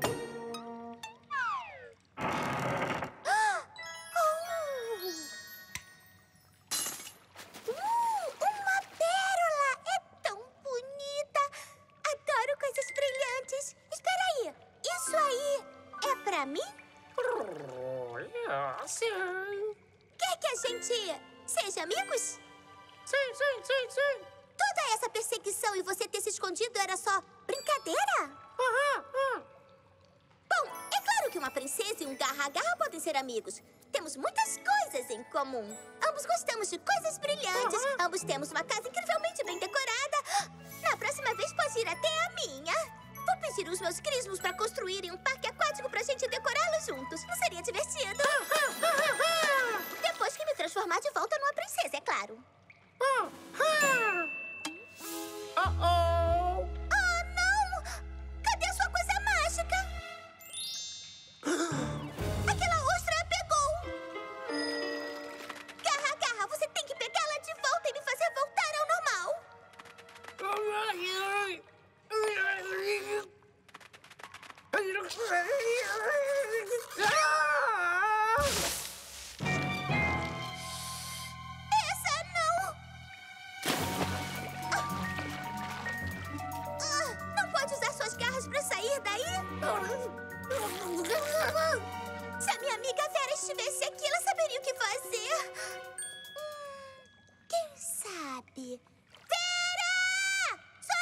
Sim. Quer que a gente seja amigos? Sim, sim, sim, sim. Toda essa perseguição e você ter se escondido era só brincadeira? Aham, aham. Bom, é claro que uma princesa e um garra-garra podem ser amigos. Temos muitas coisas em comum. Ambos gostamos de coisas brilhantes. Uhum. Ambos temos uma casa incrivelmente bem decorada. Na próxima vez pode ir até a minha. Vou pedir os meus crismos para construírem um parque aquático pra gente decorá-lo juntos. Não seria divertido? Depois que me transformar de volta numa princesa, é claro. Uh-oh! Oh, não! Cadê a sua coisa mágica? Aquela ostra a pegou! Garra, garra, você tem que pegá-la de volta e me fazer voltar ao normal. Essa não! Ah, não pode usar suas garras pra sair daí? Se a minha amiga Vera estivesse aqui, ela saberia o que fazer. Hum, quem sabe? Vera!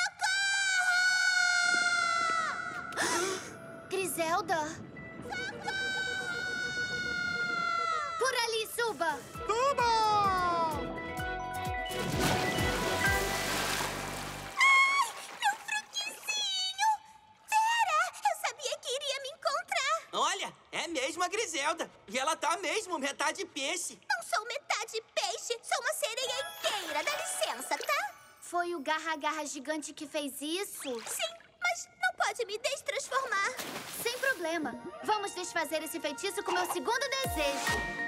Socorro! Griselda? Socorro! Por ali, Suba! Suba! Ai, meu fruquizinho! Vera, eu sabia que iria me encontrar. Olha, é mesmo a Griselda. E ela tá mesmo metade peixe. Não sou metade peixe, sou uma sereia inteira. Dá licença, tá? Foi o Garra-Garra gigante que fez isso? Sim, mas não pode me destransformar. Sem problema. Vamos desfazer esse feitiço com meu segundo desejo.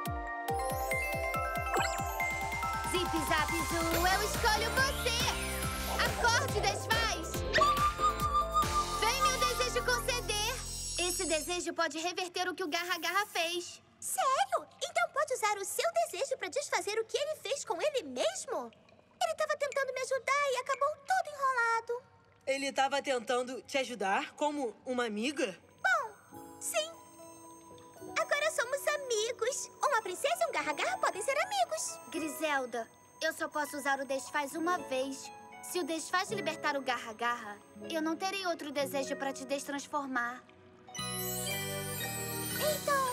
Zip, zap, zoo, eu escolho você! Acorde, desfaz! Vem meu desejo conceder! Esse desejo pode reverter o que o Garra-Garra fez. Sério? Então pode usar o seu desejo pra desfazer o que ele fez com ele mesmo? Ele estava tentando me ajudar e acabou todo enrolado. Ele estava tentando te ajudar como uma amiga? Bom, sim. Agora somos amigos. Uma princesa e um garra-garra podem ser amigos. Griselda, eu só posso usar o desfaz uma vez. Se o desfaz libertar o Garra-Garra, eu não terei outro desejo pra te destransformar. Então,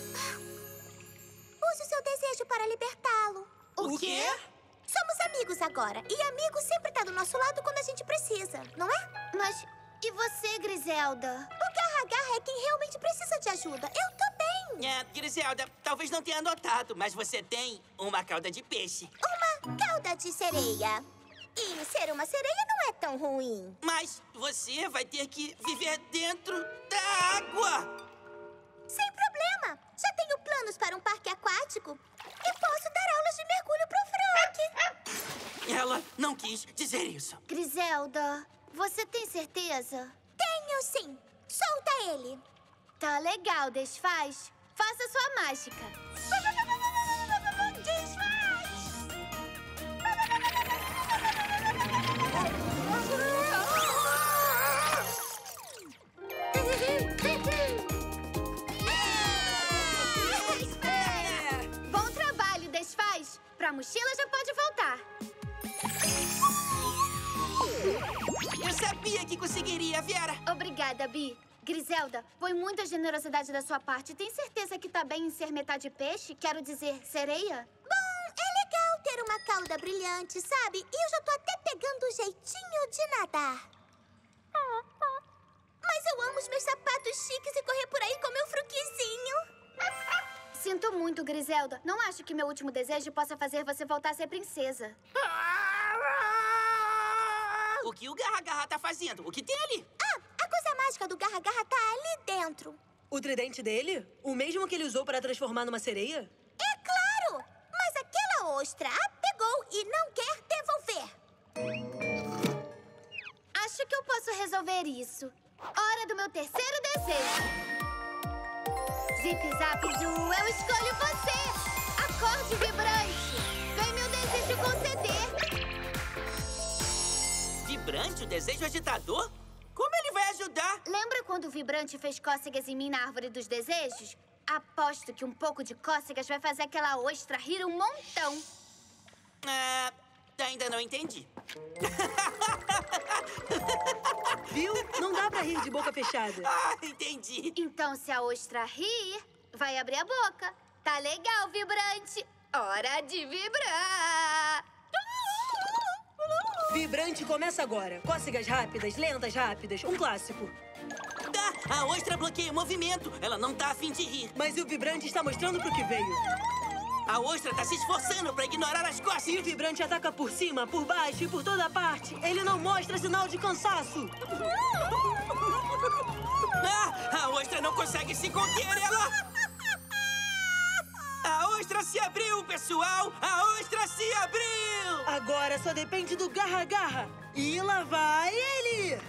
use o seu desejo para libertá-lo. O quê? Somos amigos agora. E amigo sempre tá do nosso lado quando a gente precisa, não é? Mas e você, Griselda? O Garra-Garra é quem realmente precisa de ajuda. Eu tô bem. É, Griselda, talvez não tenha notado, mas você tem uma cauda de peixe. Uma cauda de sereia. E ser uma sereia não é tão ruim. Mas você vai ter que viver dentro da água. Sem problema. Já tenho planos para um parque aquático. E posso dar aulas de mergulho pro Frank. Ela não quis dizer isso. Griselda, você tem certeza? Tenho sim. Solta ele. Tá legal, desfaz. Faça sua mágica. Desfaz! Bom trabalho, desfaz. Pra mochila já pode voltar. Eu sabia que conseguiria, Vera. Obrigada, Bi. Griselda, foi muita generosidade da sua parte. Tem certeza que tá bem em ser metade peixe? Quero dizer, sereia? Bom, é legal ter uma cauda brilhante, sabe? E eu já tô até pegando o jeitinho de nadar. Mas eu amo os meus sapatos chiques e correr por aí com meu fruquizinho. Sinto muito, Griselda. Não acho que meu último desejo possa fazer você voltar a ser princesa. O que o Garra-Garra tá fazendo? O que tem ali? Ah, a coisa mágica do Garra-Garra tá ali dentro. O tridente dele? O mesmo que ele usou para transformar numa sereia? É claro! Mas aquela ostra a pegou e não quer devolver. Acho que eu posso resolver isso. Hora do meu terceiro desejo. Zip, zap, zoo, eu escolho você! Acorde vibrante! Vem meu desejo conceder! Vibrante, o desejo agitador? Como ele vai ajudar? Lembra quando o vibrante fez cócegas em mim na árvore dos desejos? Aposto que um pouco de cócegas vai fazer aquela ostra rir um montão. Ah, ainda não entendi. Viu? Não dá pra rir de boca fechada. Ah, entendi. Então, se a ostra rir, vai abrir a boca. Tá legal, vibrante. Hora de vibrar. Vibrante começa agora. Cócegas rápidas, lentas rápidas. Um clássico. Tá, a ostra bloqueia o movimento. Ela não tá a fim de rir. Mas o vibrante está mostrando pro que veio. A ostra tá se esforçando pra ignorar as costas. E o vibrante ataca por cima, por baixo e por toda parte. Ele não mostra sinal de cansaço. Ah, a ostra não consegue se conter, ela... A ostra se abriu, pessoal! A ostra se abriu! Agora só depende do Garra-Garra. E lá vai ele!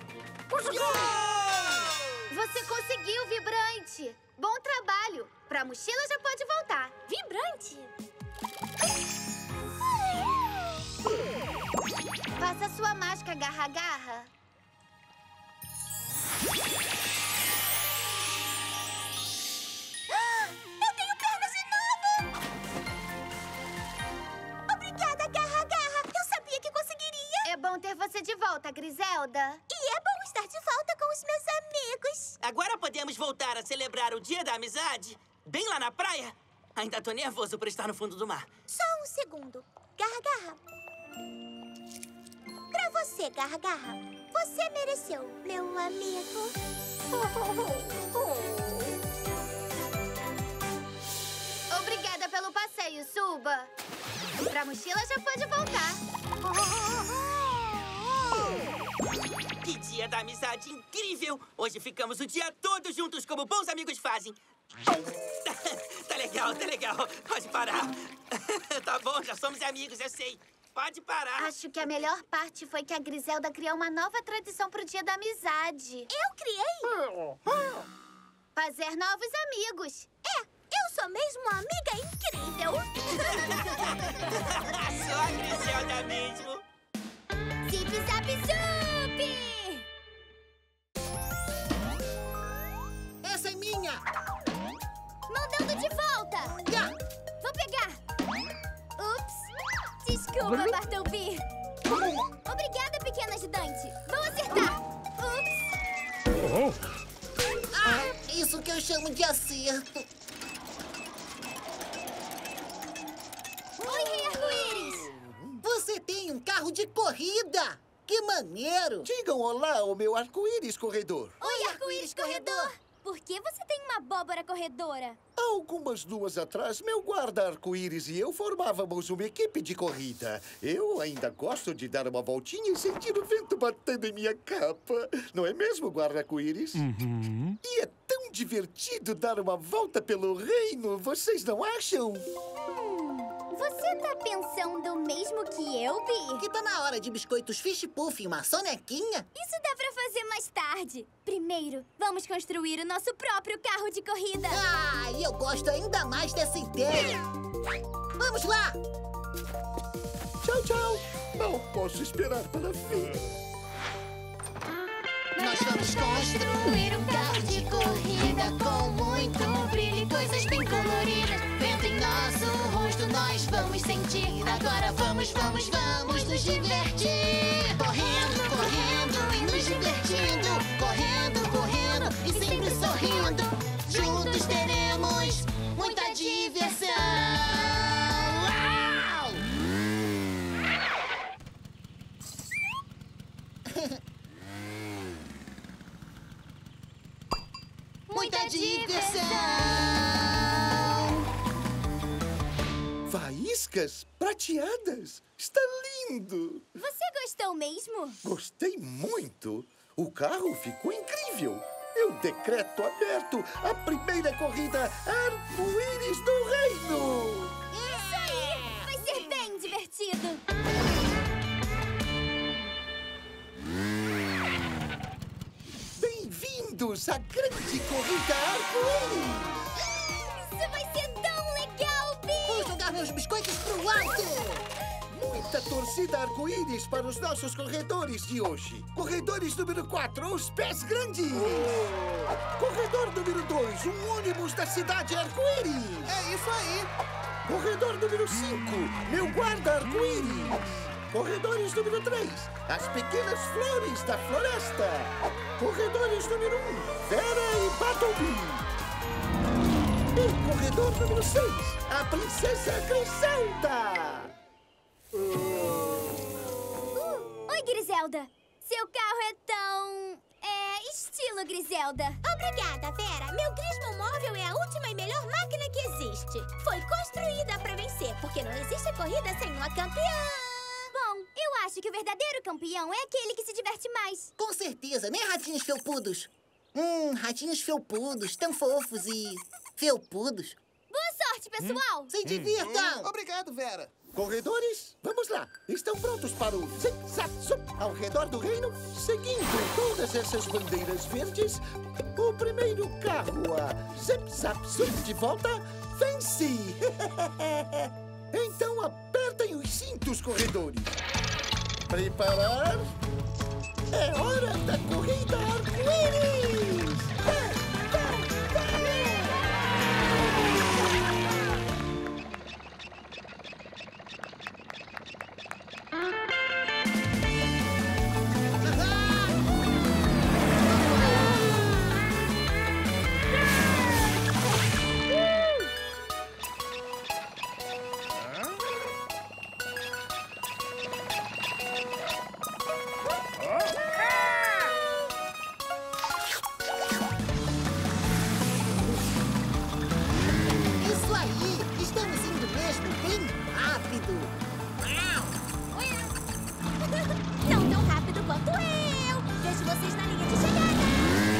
Você conseguiu, vibrante! Bom trabalho! Pra mochila já pode voltar. Vibrante! Faça sua mágica, Garra-Garra. Eu tenho pernas de novo! Obrigada, Garra-Garra! Eu sabia que conseguiria! É bom ter você de volta, Griselda. E é bom estar de volta com os meus amigos. Agora podemos voltar a celebrar o Dia da Amizade? Bem lá na praia? Ainda tô nervoso por estar no fundo do mar. Só um segundo. Garra-Garra. Pra você, Garra-Garra. Você mereceu, meu amigo. Obrigada pelo passeio, Suba. Pra mochila já pode voltar. Que dia da amizade incrível! Hoje ficamos o dia todo juntos como bons amigos fazem. Tá legal, tá legal. Pode parar. Tá bom, já somos amigos, eu sei. Pode parar. Acho que a melhor parte foi que a Griselda criou uma nova tradição pro Dia da Amizade. Eu criei? Fazer novos amigos. É, eu sou mesmo uma amiga incrível. Só a Griselda mesmo. Zip, zap, zup! Essa é minha! Mandando de volta! Já! Vou pegar! Ups! Desculpa, Bartleby! Obrigada, pequena ajudante! Vou acertar! Ups! Ah, isso que eu chamo de acerto! Oi, Rei Arco-Íris! Você tem um carro de corrida! Que maneiro! Digam olá ao meu arco-íris corredor. Oi, Arco-Íris corredor! Por que você tem uma abóbora corredora? algumas duas atrás, meu guarda arco-íris e eu formávamos uma equipe de corrida. Eu ainda gosto de dar uma voltinha e sentir o vento batendo em minha capa. Não é mesmo, guarda arco-íris? Uhum. E é tão divertido dar uma volta pelo reino, vocês não acham? Você tá pensando mesmo que eu, Bi? Que tá na hora de biscoitos Fish Puff e uma sonequinha? Isso dá pra fazer mais tarde. Primeiro, vamos construir o nosso próprio carro de corrida. Ah, e eu gosto ainda mais dessa ideia. Vamos lá! Tchau, tchau. Não posso esperar para fim. Nós vamos construir um carro de corrida com muito brilho e coisas bem coloridas. Vento em nosso rosto, nós vamos sentir. Agora vamos, vamos, vamos nos divertir. Correndo, correndo e nos divertindo. Correndo, correndo e sempre sorrindo. Juntos teremos muita diversão. Uau! Muita diversão! Faíscas prateadas. Está lindo. Você gostou mesmo? Gostei muito. O carro ficou incrível. Eu decreto aberto a primeira corrida arco-íris do reino. Isso aí! Vai ser bem divertido. Bem-vindos à grande corrida arco-íris! Isso vai ser tão legal, Bi! Vou jogar meus biscoitos pro alto! Muita torcida arco-íris para os nossos corredores de hoje. Corredores número quatro, os pés grandes. Corredor número dois, um ônibus da cidade arco-íris. É isso aí. Corredor número cinco, meu guarda arco-íris. Corredores número três, as pequenas flores da floresta. Corredores número um, Vera e Bartleby. E corredor número seis, a princesa Griselda. Uh, oi, Griselda. Seu carro é tão... é... estilo Griselda. Obrigada, Vera. Meu Grismo móvel é a última e melhor máquina que existe. Foi construída pra vencer, porque não existe corrida sem uma campeã. Bom, eu acho que o verdadeiro campeão é aquele que se diverte mais. Com certeza, né, ratinhos felpudos? Hum, ratinhos felpudos, tão fofos e... felpudos. Boa sorte, pessoal! Hum. Se divirtam! Hum. Obrigado, Vera. Corredores, vamos lá. Estão prontos para o zig-zag-zup ao redor do reino? Seguindo todas essas bandeiras verdes, o primeiro carro a zip-zap-zup de volta vence. Então apertem os cintos, corredores. Preparar? É hora da corrida arco-íris! Isso aí! Estamos indo mesmo bem rápido! Não tão rápido quanto eu. Vejo vocês na linha de chegada.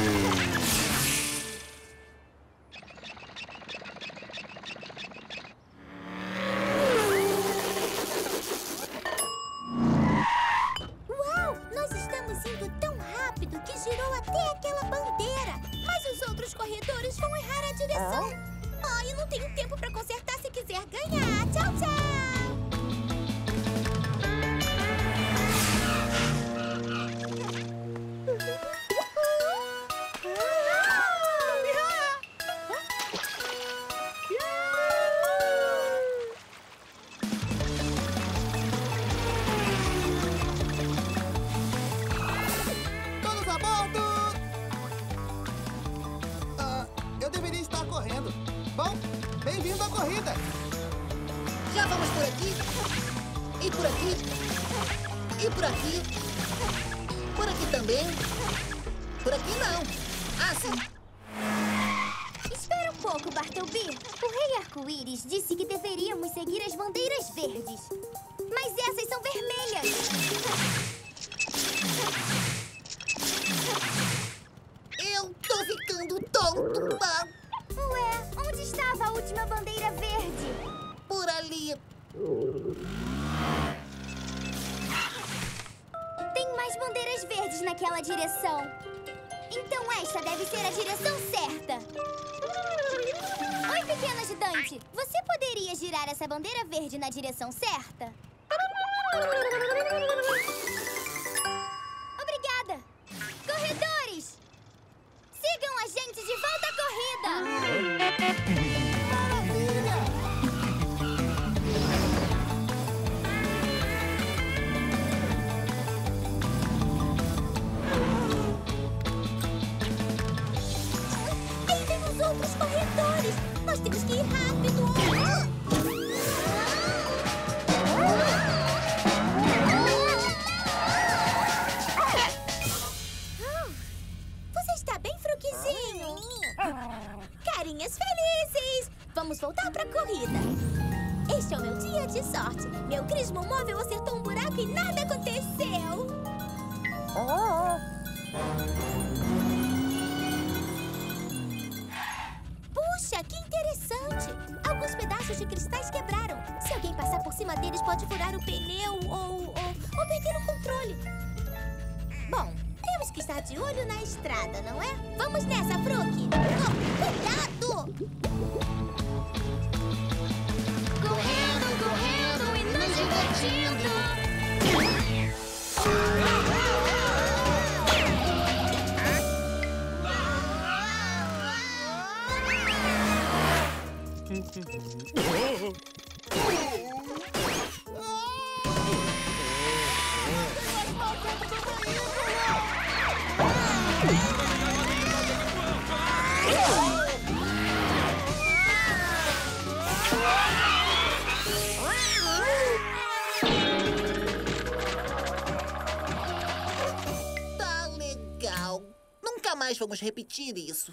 Uau! Nós estamos indo tão rápido que girou até aquela bandeira. Mas os outros corredores vão errar a direção. Ah, eu não tenho tempo pra consertar se quiser ganhar. Tchau, tchau! Todos a bordo! Ah, eu deveria estar correndo. Bom, bem-vindo à corrida. Já vamos por aqui? E por aqui? E por aqui? Por aqui também? Por aqui não. Ah, sim. Espera um pouco, Bartleby. O Rei Arco-Íris disse que deveríamos seguir as bandeiras verdes. Mas essas são vermelhas. Eu tô ficando tonto. Ah, Ué, onde estava a última bandeira verde? por ali. Tem mais bandeiras verdes naquela direção. Então esta deve ser a direção certa. Oi, pequeno ajudante. Você poderia girar essa bandeira verde na direção certa? Obrigada. Corredores! Sigam a gente de volta à corrida! Aí tem os outros corredores! Nós temos que ir rápido! Você está bem, Fruquezinho? Carinhas felizes! Vamos voltar para a corrida. Este é o meu dia de sorte. Meu crismo móvel acertou um buraco e nada aconteceu. Puxa, que interessante! Alguns pedaços de cristais quebraram. Se alguém passar por cima deles, pode furar o pneu ou, ou, ou perder o controle. Bom, temos que estar de olho na estrada, não é? Vamos nessa, Fruque! Oh, cuidado! Correndo, correndo e nos divertindo! Tá legal. Nunca mais vamos repetir isso.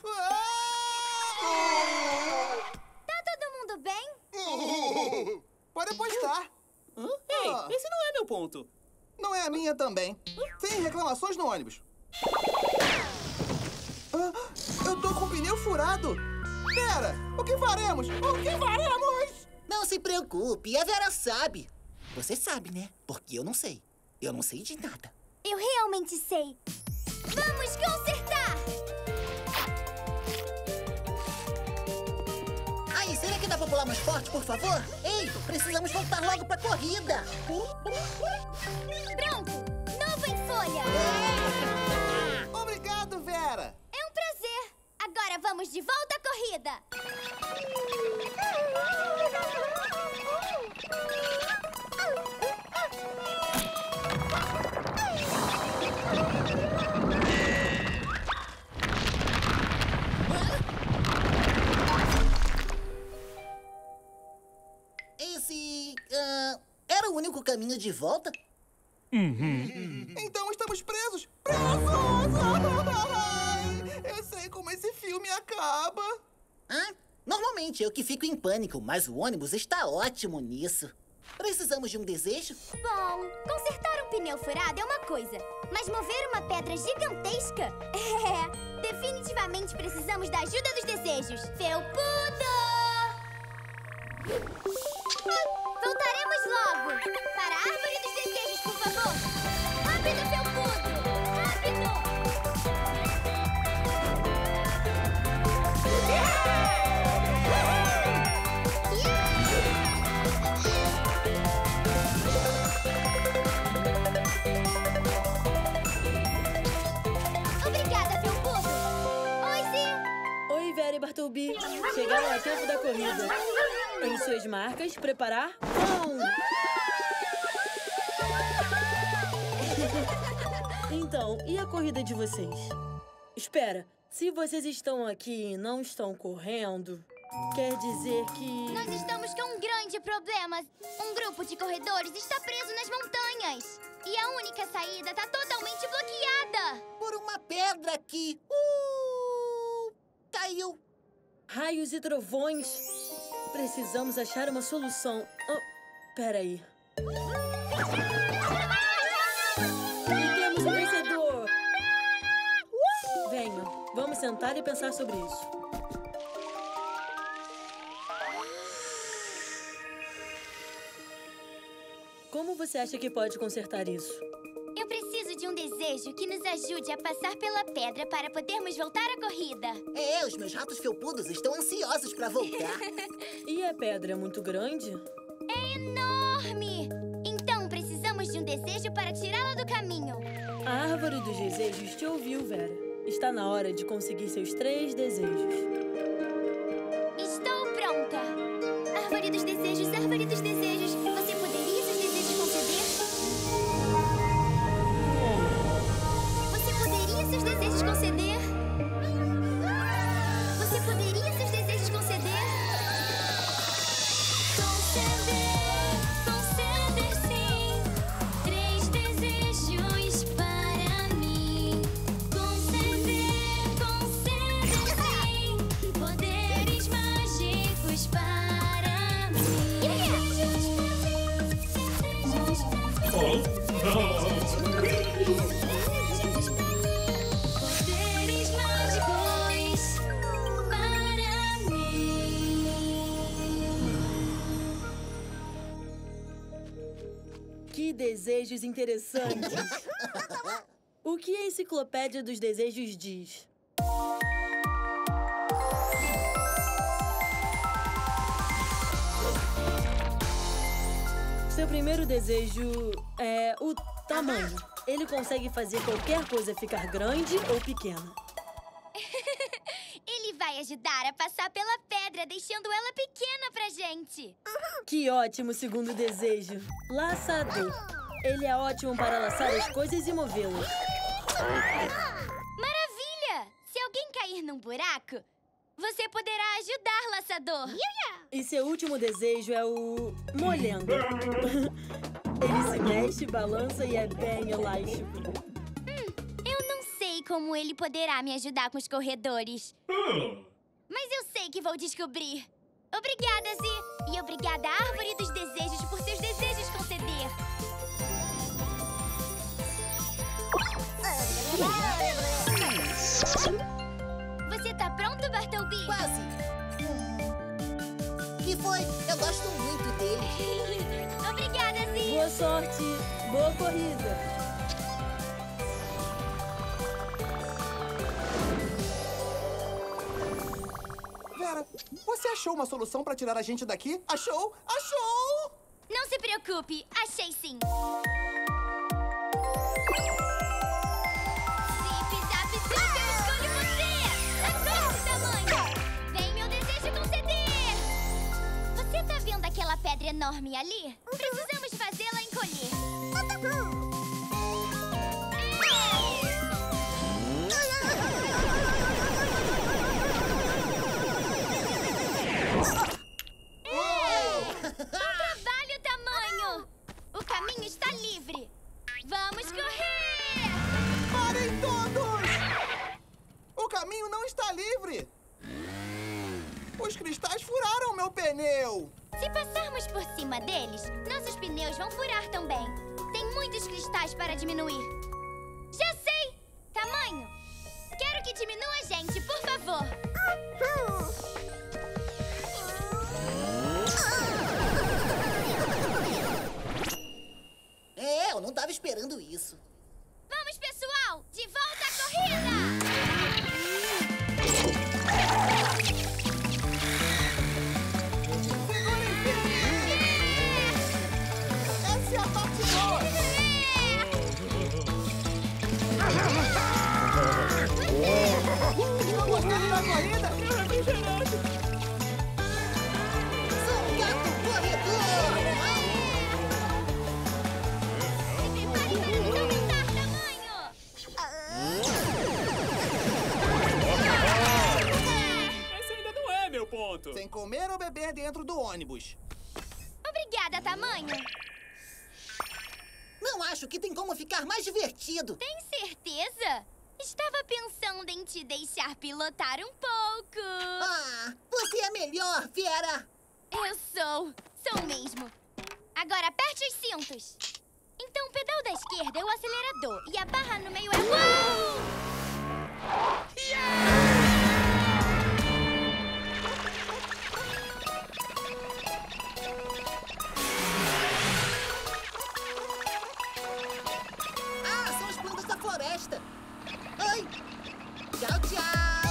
Tá todo mundo bem? Pode apostar. Ei, esse não é meu ponto. Não é a minha também. Sem reclamações no ônibus. Ah, eu tô com o pneu furado. Pera, o que faremos? O que faremos? Não se preocupe, a Vera sabe. Você sabe, né? Porque eu não sei. Eu não sei de nada. Eu realmente sei. Vamos consertar! Aí, será que dá pra pular mais forte, por favor? Ei, precisamos voltar logo pra corrida. Pronto! Novo em folha! Obrigado, Vera. É um prazer! Agora vamos de volta à corrida! Esse... ah, era o único caminho de volta? Então estamos presos. Presos! Eu sei como esse filme acaba. Hã? Normalmente eu que fico em pânico, mas o ônibus está ótimo nisso. Precisamos de um desejo? Bom, consertar um pneu furado é uma coisa, mas mover uma pedra gigantesca? É, definitivamente precisamos da ajuda dos desejos. Felpudo! Voltaremos logo! Para a árvore dos desejos, por favor! Rápido, Felpudo! Rápido! Obrigada, Felpudo! Oi, Zi! Oi, Vera e Bartleby. Chegaram a tempo da corrida. Em suas marcas, preparar, vão! Então, e a corrida de vocês? Espera, se vocês estão aqui e não estão correndo, quer dizer que... Nós estamos com um grande problema. Um grupo de corredores está preso nas montanhas. E a única saída está totalmente bloqueada. Por uma pedra que... Uh, caiu. Raios e trovões. Precisamos achar uma solução. Oh, peraí. E temos um vencedor. Venha, vamos sentar e pensar sobre isso. Como você acha que pode consertar isso? Eu preciso de um desejo que nos ajude a passar pela pedra para podermos voltar à corrida. É, os meus ratos felpudos estão ansiosos para voltar. E a pedra é muito grande? É enorme! Então precisamos de um desejo para tirá-la do caminho. A árvore dos desejos te ouviu, Vera. Está na hora de conseguir seus três desejos. Estou pronta! Árvore dos desejos, árvore dos desejos. Você poderia seus desejos conceder? Você poderia seus desejos conceder? Você poderia seus desejos conceder? Conceder, conceder sim. Três desejos para mim. Conceder, conceder sim. Poderes mágicos para mim. Desejos para mim. Poderes mágicos para mim. Que desejos interessantes! O que a Enciclopédia dos Desejos diz? Seu primeiro desejo é o tamanho. Ele consegue fazer qualquer coisa ficar grande ou pequena. Ele vai ajudar a passar pela pedra, deixando ela pequena pra gente. Que ótimo segundo desejo. Laçador. Ele é ótimo para laçar as coisas e movê-las. Maravilha! Se alguém cair num buraco, você poderá ajudar, laçador. E seu último desejo é o molhendo. Ele se mexe, balança e é bem elástico. Hum, eu não sei como ele poderá me ajudar com os corredores. Mas eu sei que vou descobrir. Obrigada, Zi. E obrigada, Árvore dos Desejos, por seus desejos conceder. Você tá pronto, Bartleby? Quase. Que foi? Eu gosto muito dele. Obrigada, Zi. Boa sorte. Boa corrida. Vera, você achou uma solução pra tirar a gente daqui? Achou? Achou! Não se preocupe, achei sim. Zip, zap, zip, eu escolho você! Acerte, tamanho! Vem meu desejo conceder! Você tá vendo aquela pedra enorme ali? Precisamos fazê-la encolher. Bom trabalho, tamanho! O caminho está livre! Vamos correr! Parem todos! O caminho não está livre! Os cristais furaram meu pneu! Se passarmos por cima deles, nossos pneus vão furar também. Tem muitos cristais para diminuir. Já sei! Tamanho! Quero que diminua a gente, por favor! É, eu não tava esperando isso. Vamos, pessoal! De volta à corrida! Essa é a parte boa! Estão gostando da corrida? Sou um gato corredor! Esse ainda não é meu ponto. Sem comer ou beber dentro do ônibus. Obrigada, tamanho! Não acho que tem como ficar mais divertido. Tem certeza? Estava pensando em te deixar pilotar um pouco. Ah, você é melhor, Fiera. Eu sou. Sou mesmo. Agora aperte os cintos. Então o pedal da esquerda é o acelerador e a barra no meio é... Uou! Ah, são as plantas da floresta. Oi! Tchau, tchau!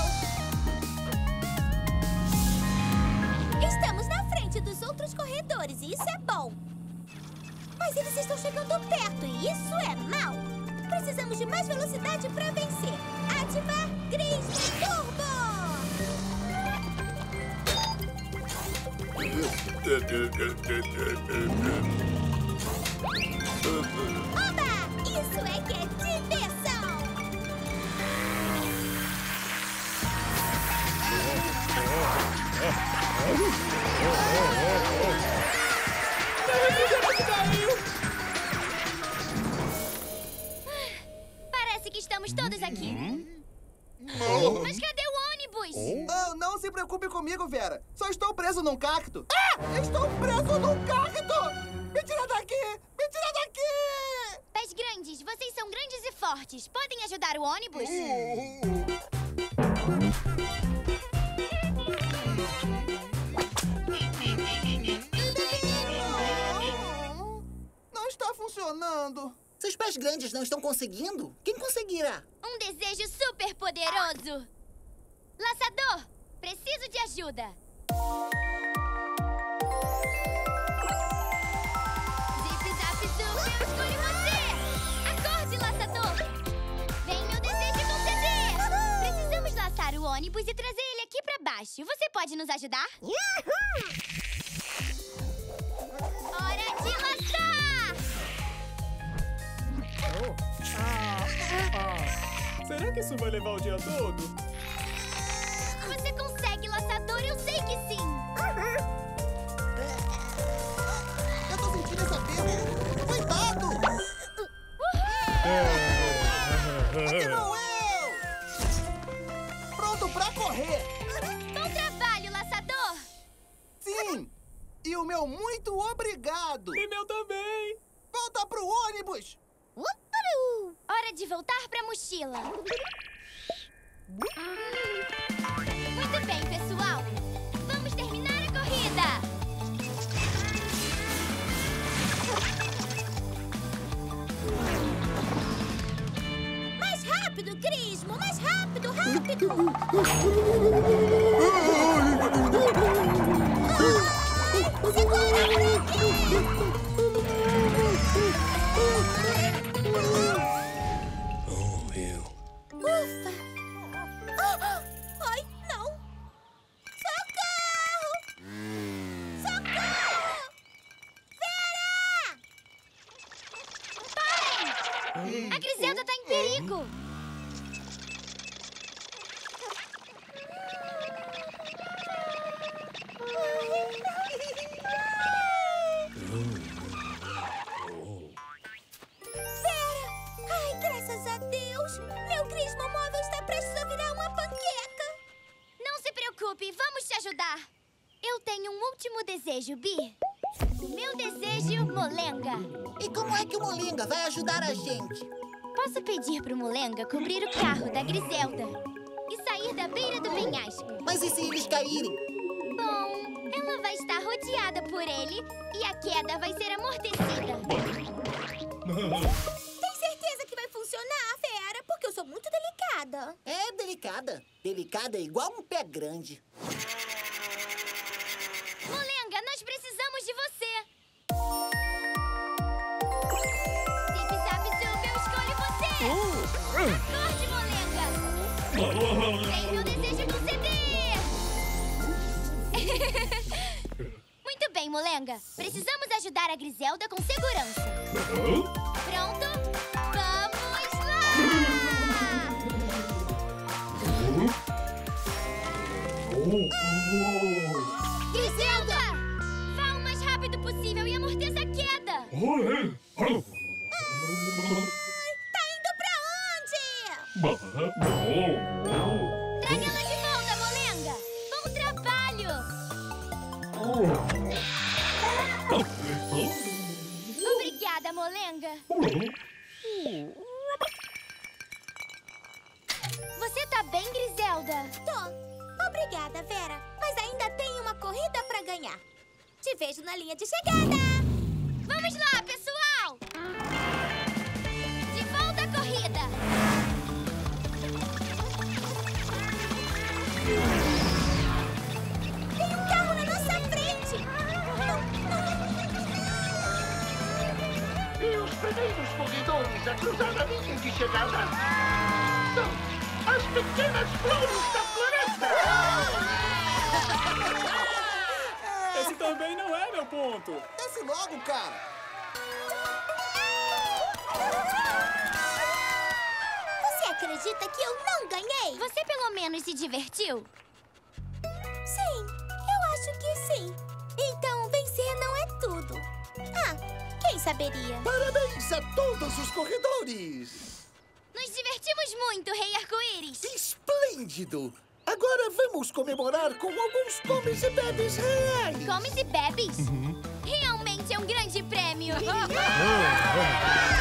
Estamos na frente dos outros corredores e isso é bom. Mas eles estão chegando perto e isso é mau. Precisamos de mais velocidade para vencer. Ativar Grismo Turbo! Oba! Isso é que é diversão! Parece que estamos todos aqui. Mas cadê o ônibus? Oh, não se preocupe comigo, Vera. Só estou preso num cacto. Ah! Estou preso num cacto! Me tira daqui! Me tira daqui! Pés grandes, vocês são grandes e fortes. Podem ajudar o ônibus? Não está funcionando. Seus pés grandes não estão conseguindo? Quem conseguirá? Um desejo super poderoso. Laçador, preciso de ajuda. Zip, zap, zoom, eu escolho você. Acorde, laçador. Vem meu desejo conceder. Precisamos laçar o ônibus e trazer ele aqui pra baixo. Você pode nos ajudar? Hora de laçar! Será que isso vai levar o dia todo? Você consegue, laçador? Eu sei que sim! Eu tô sentindo essa perda! Cuidado! Aqui não eu! Pronto pra correr! Bom trabalho, laçador! Sim! E o meu muito obrigado! E meu também! Volta pro ônibus! Hora de voltar pra mochila. Muito bem, pessoal. Vamos terminar a corrida. Mais rápido, Grismo! Mais rápido, rápido! Ai, segura, Frank! Ufa! Ah, ai, não! Socorro! Socorro! Vera! Parem! A Griselda tá em perigo! Vera! Ai, graças a Deus! Meu Grismo móvel está prestes a virar uma panqueca! Não se preocupe, vamos te ajudar. Eu tenho um último desejo, Bi. O meu desejo, Molenga. E como é que o Molenga vai ajudar a gente? Posso pedir pro Molenga cobrir o carro da Griselda e sair da beira do penhasco. Mas e se eles caírem? Bom, ela vai estar rodeada por ele e a queda vai ser amortecida. Tem certeza que vai funcionar, Vera? Porque eu sou muito delicada. É delicada. Delicada é igual um pé grande. Molenga, nós precisamos de você. Zip, zap, zoom, eu escolho você. Acorde, Molenga. Vem meu desejo conceder. Muito bem, Molenga. Precisamos ajudar a Griselda com segurança. Pronto? Vamos lá! Griselda! Vá o mais rápido possível e amorteça a queda! Ai, tá indo pra onde? Obrigada, molenga. Você tá bem, Griselda? Tô. Obrigada, Vera. Mas ainda tem uma corrida pra ganhar. Te vejo na linha de chegada. Vamos lá, pessoal! De volta à corrida! Tem um carro na nossa frente! E os primeiros corredores a cruzar a linha de chegada são as pequenas flores da floresta! Esse também não é meu ponto. Desce logo, cara. Você acredita que eu não ganhei? Você pelo menos se divertiu? Sim, eu acho que sim. Então, vencer não é tudo. Ah, quem saberia? Parabéns a todos os corredores! Nos divertimos muito, Rei Arco-Íris. Esplêndido! Agora vamos comemorar com alguns comes e bebes reais! Comes e bebes? Uhum. Realmente é um grande prêmio!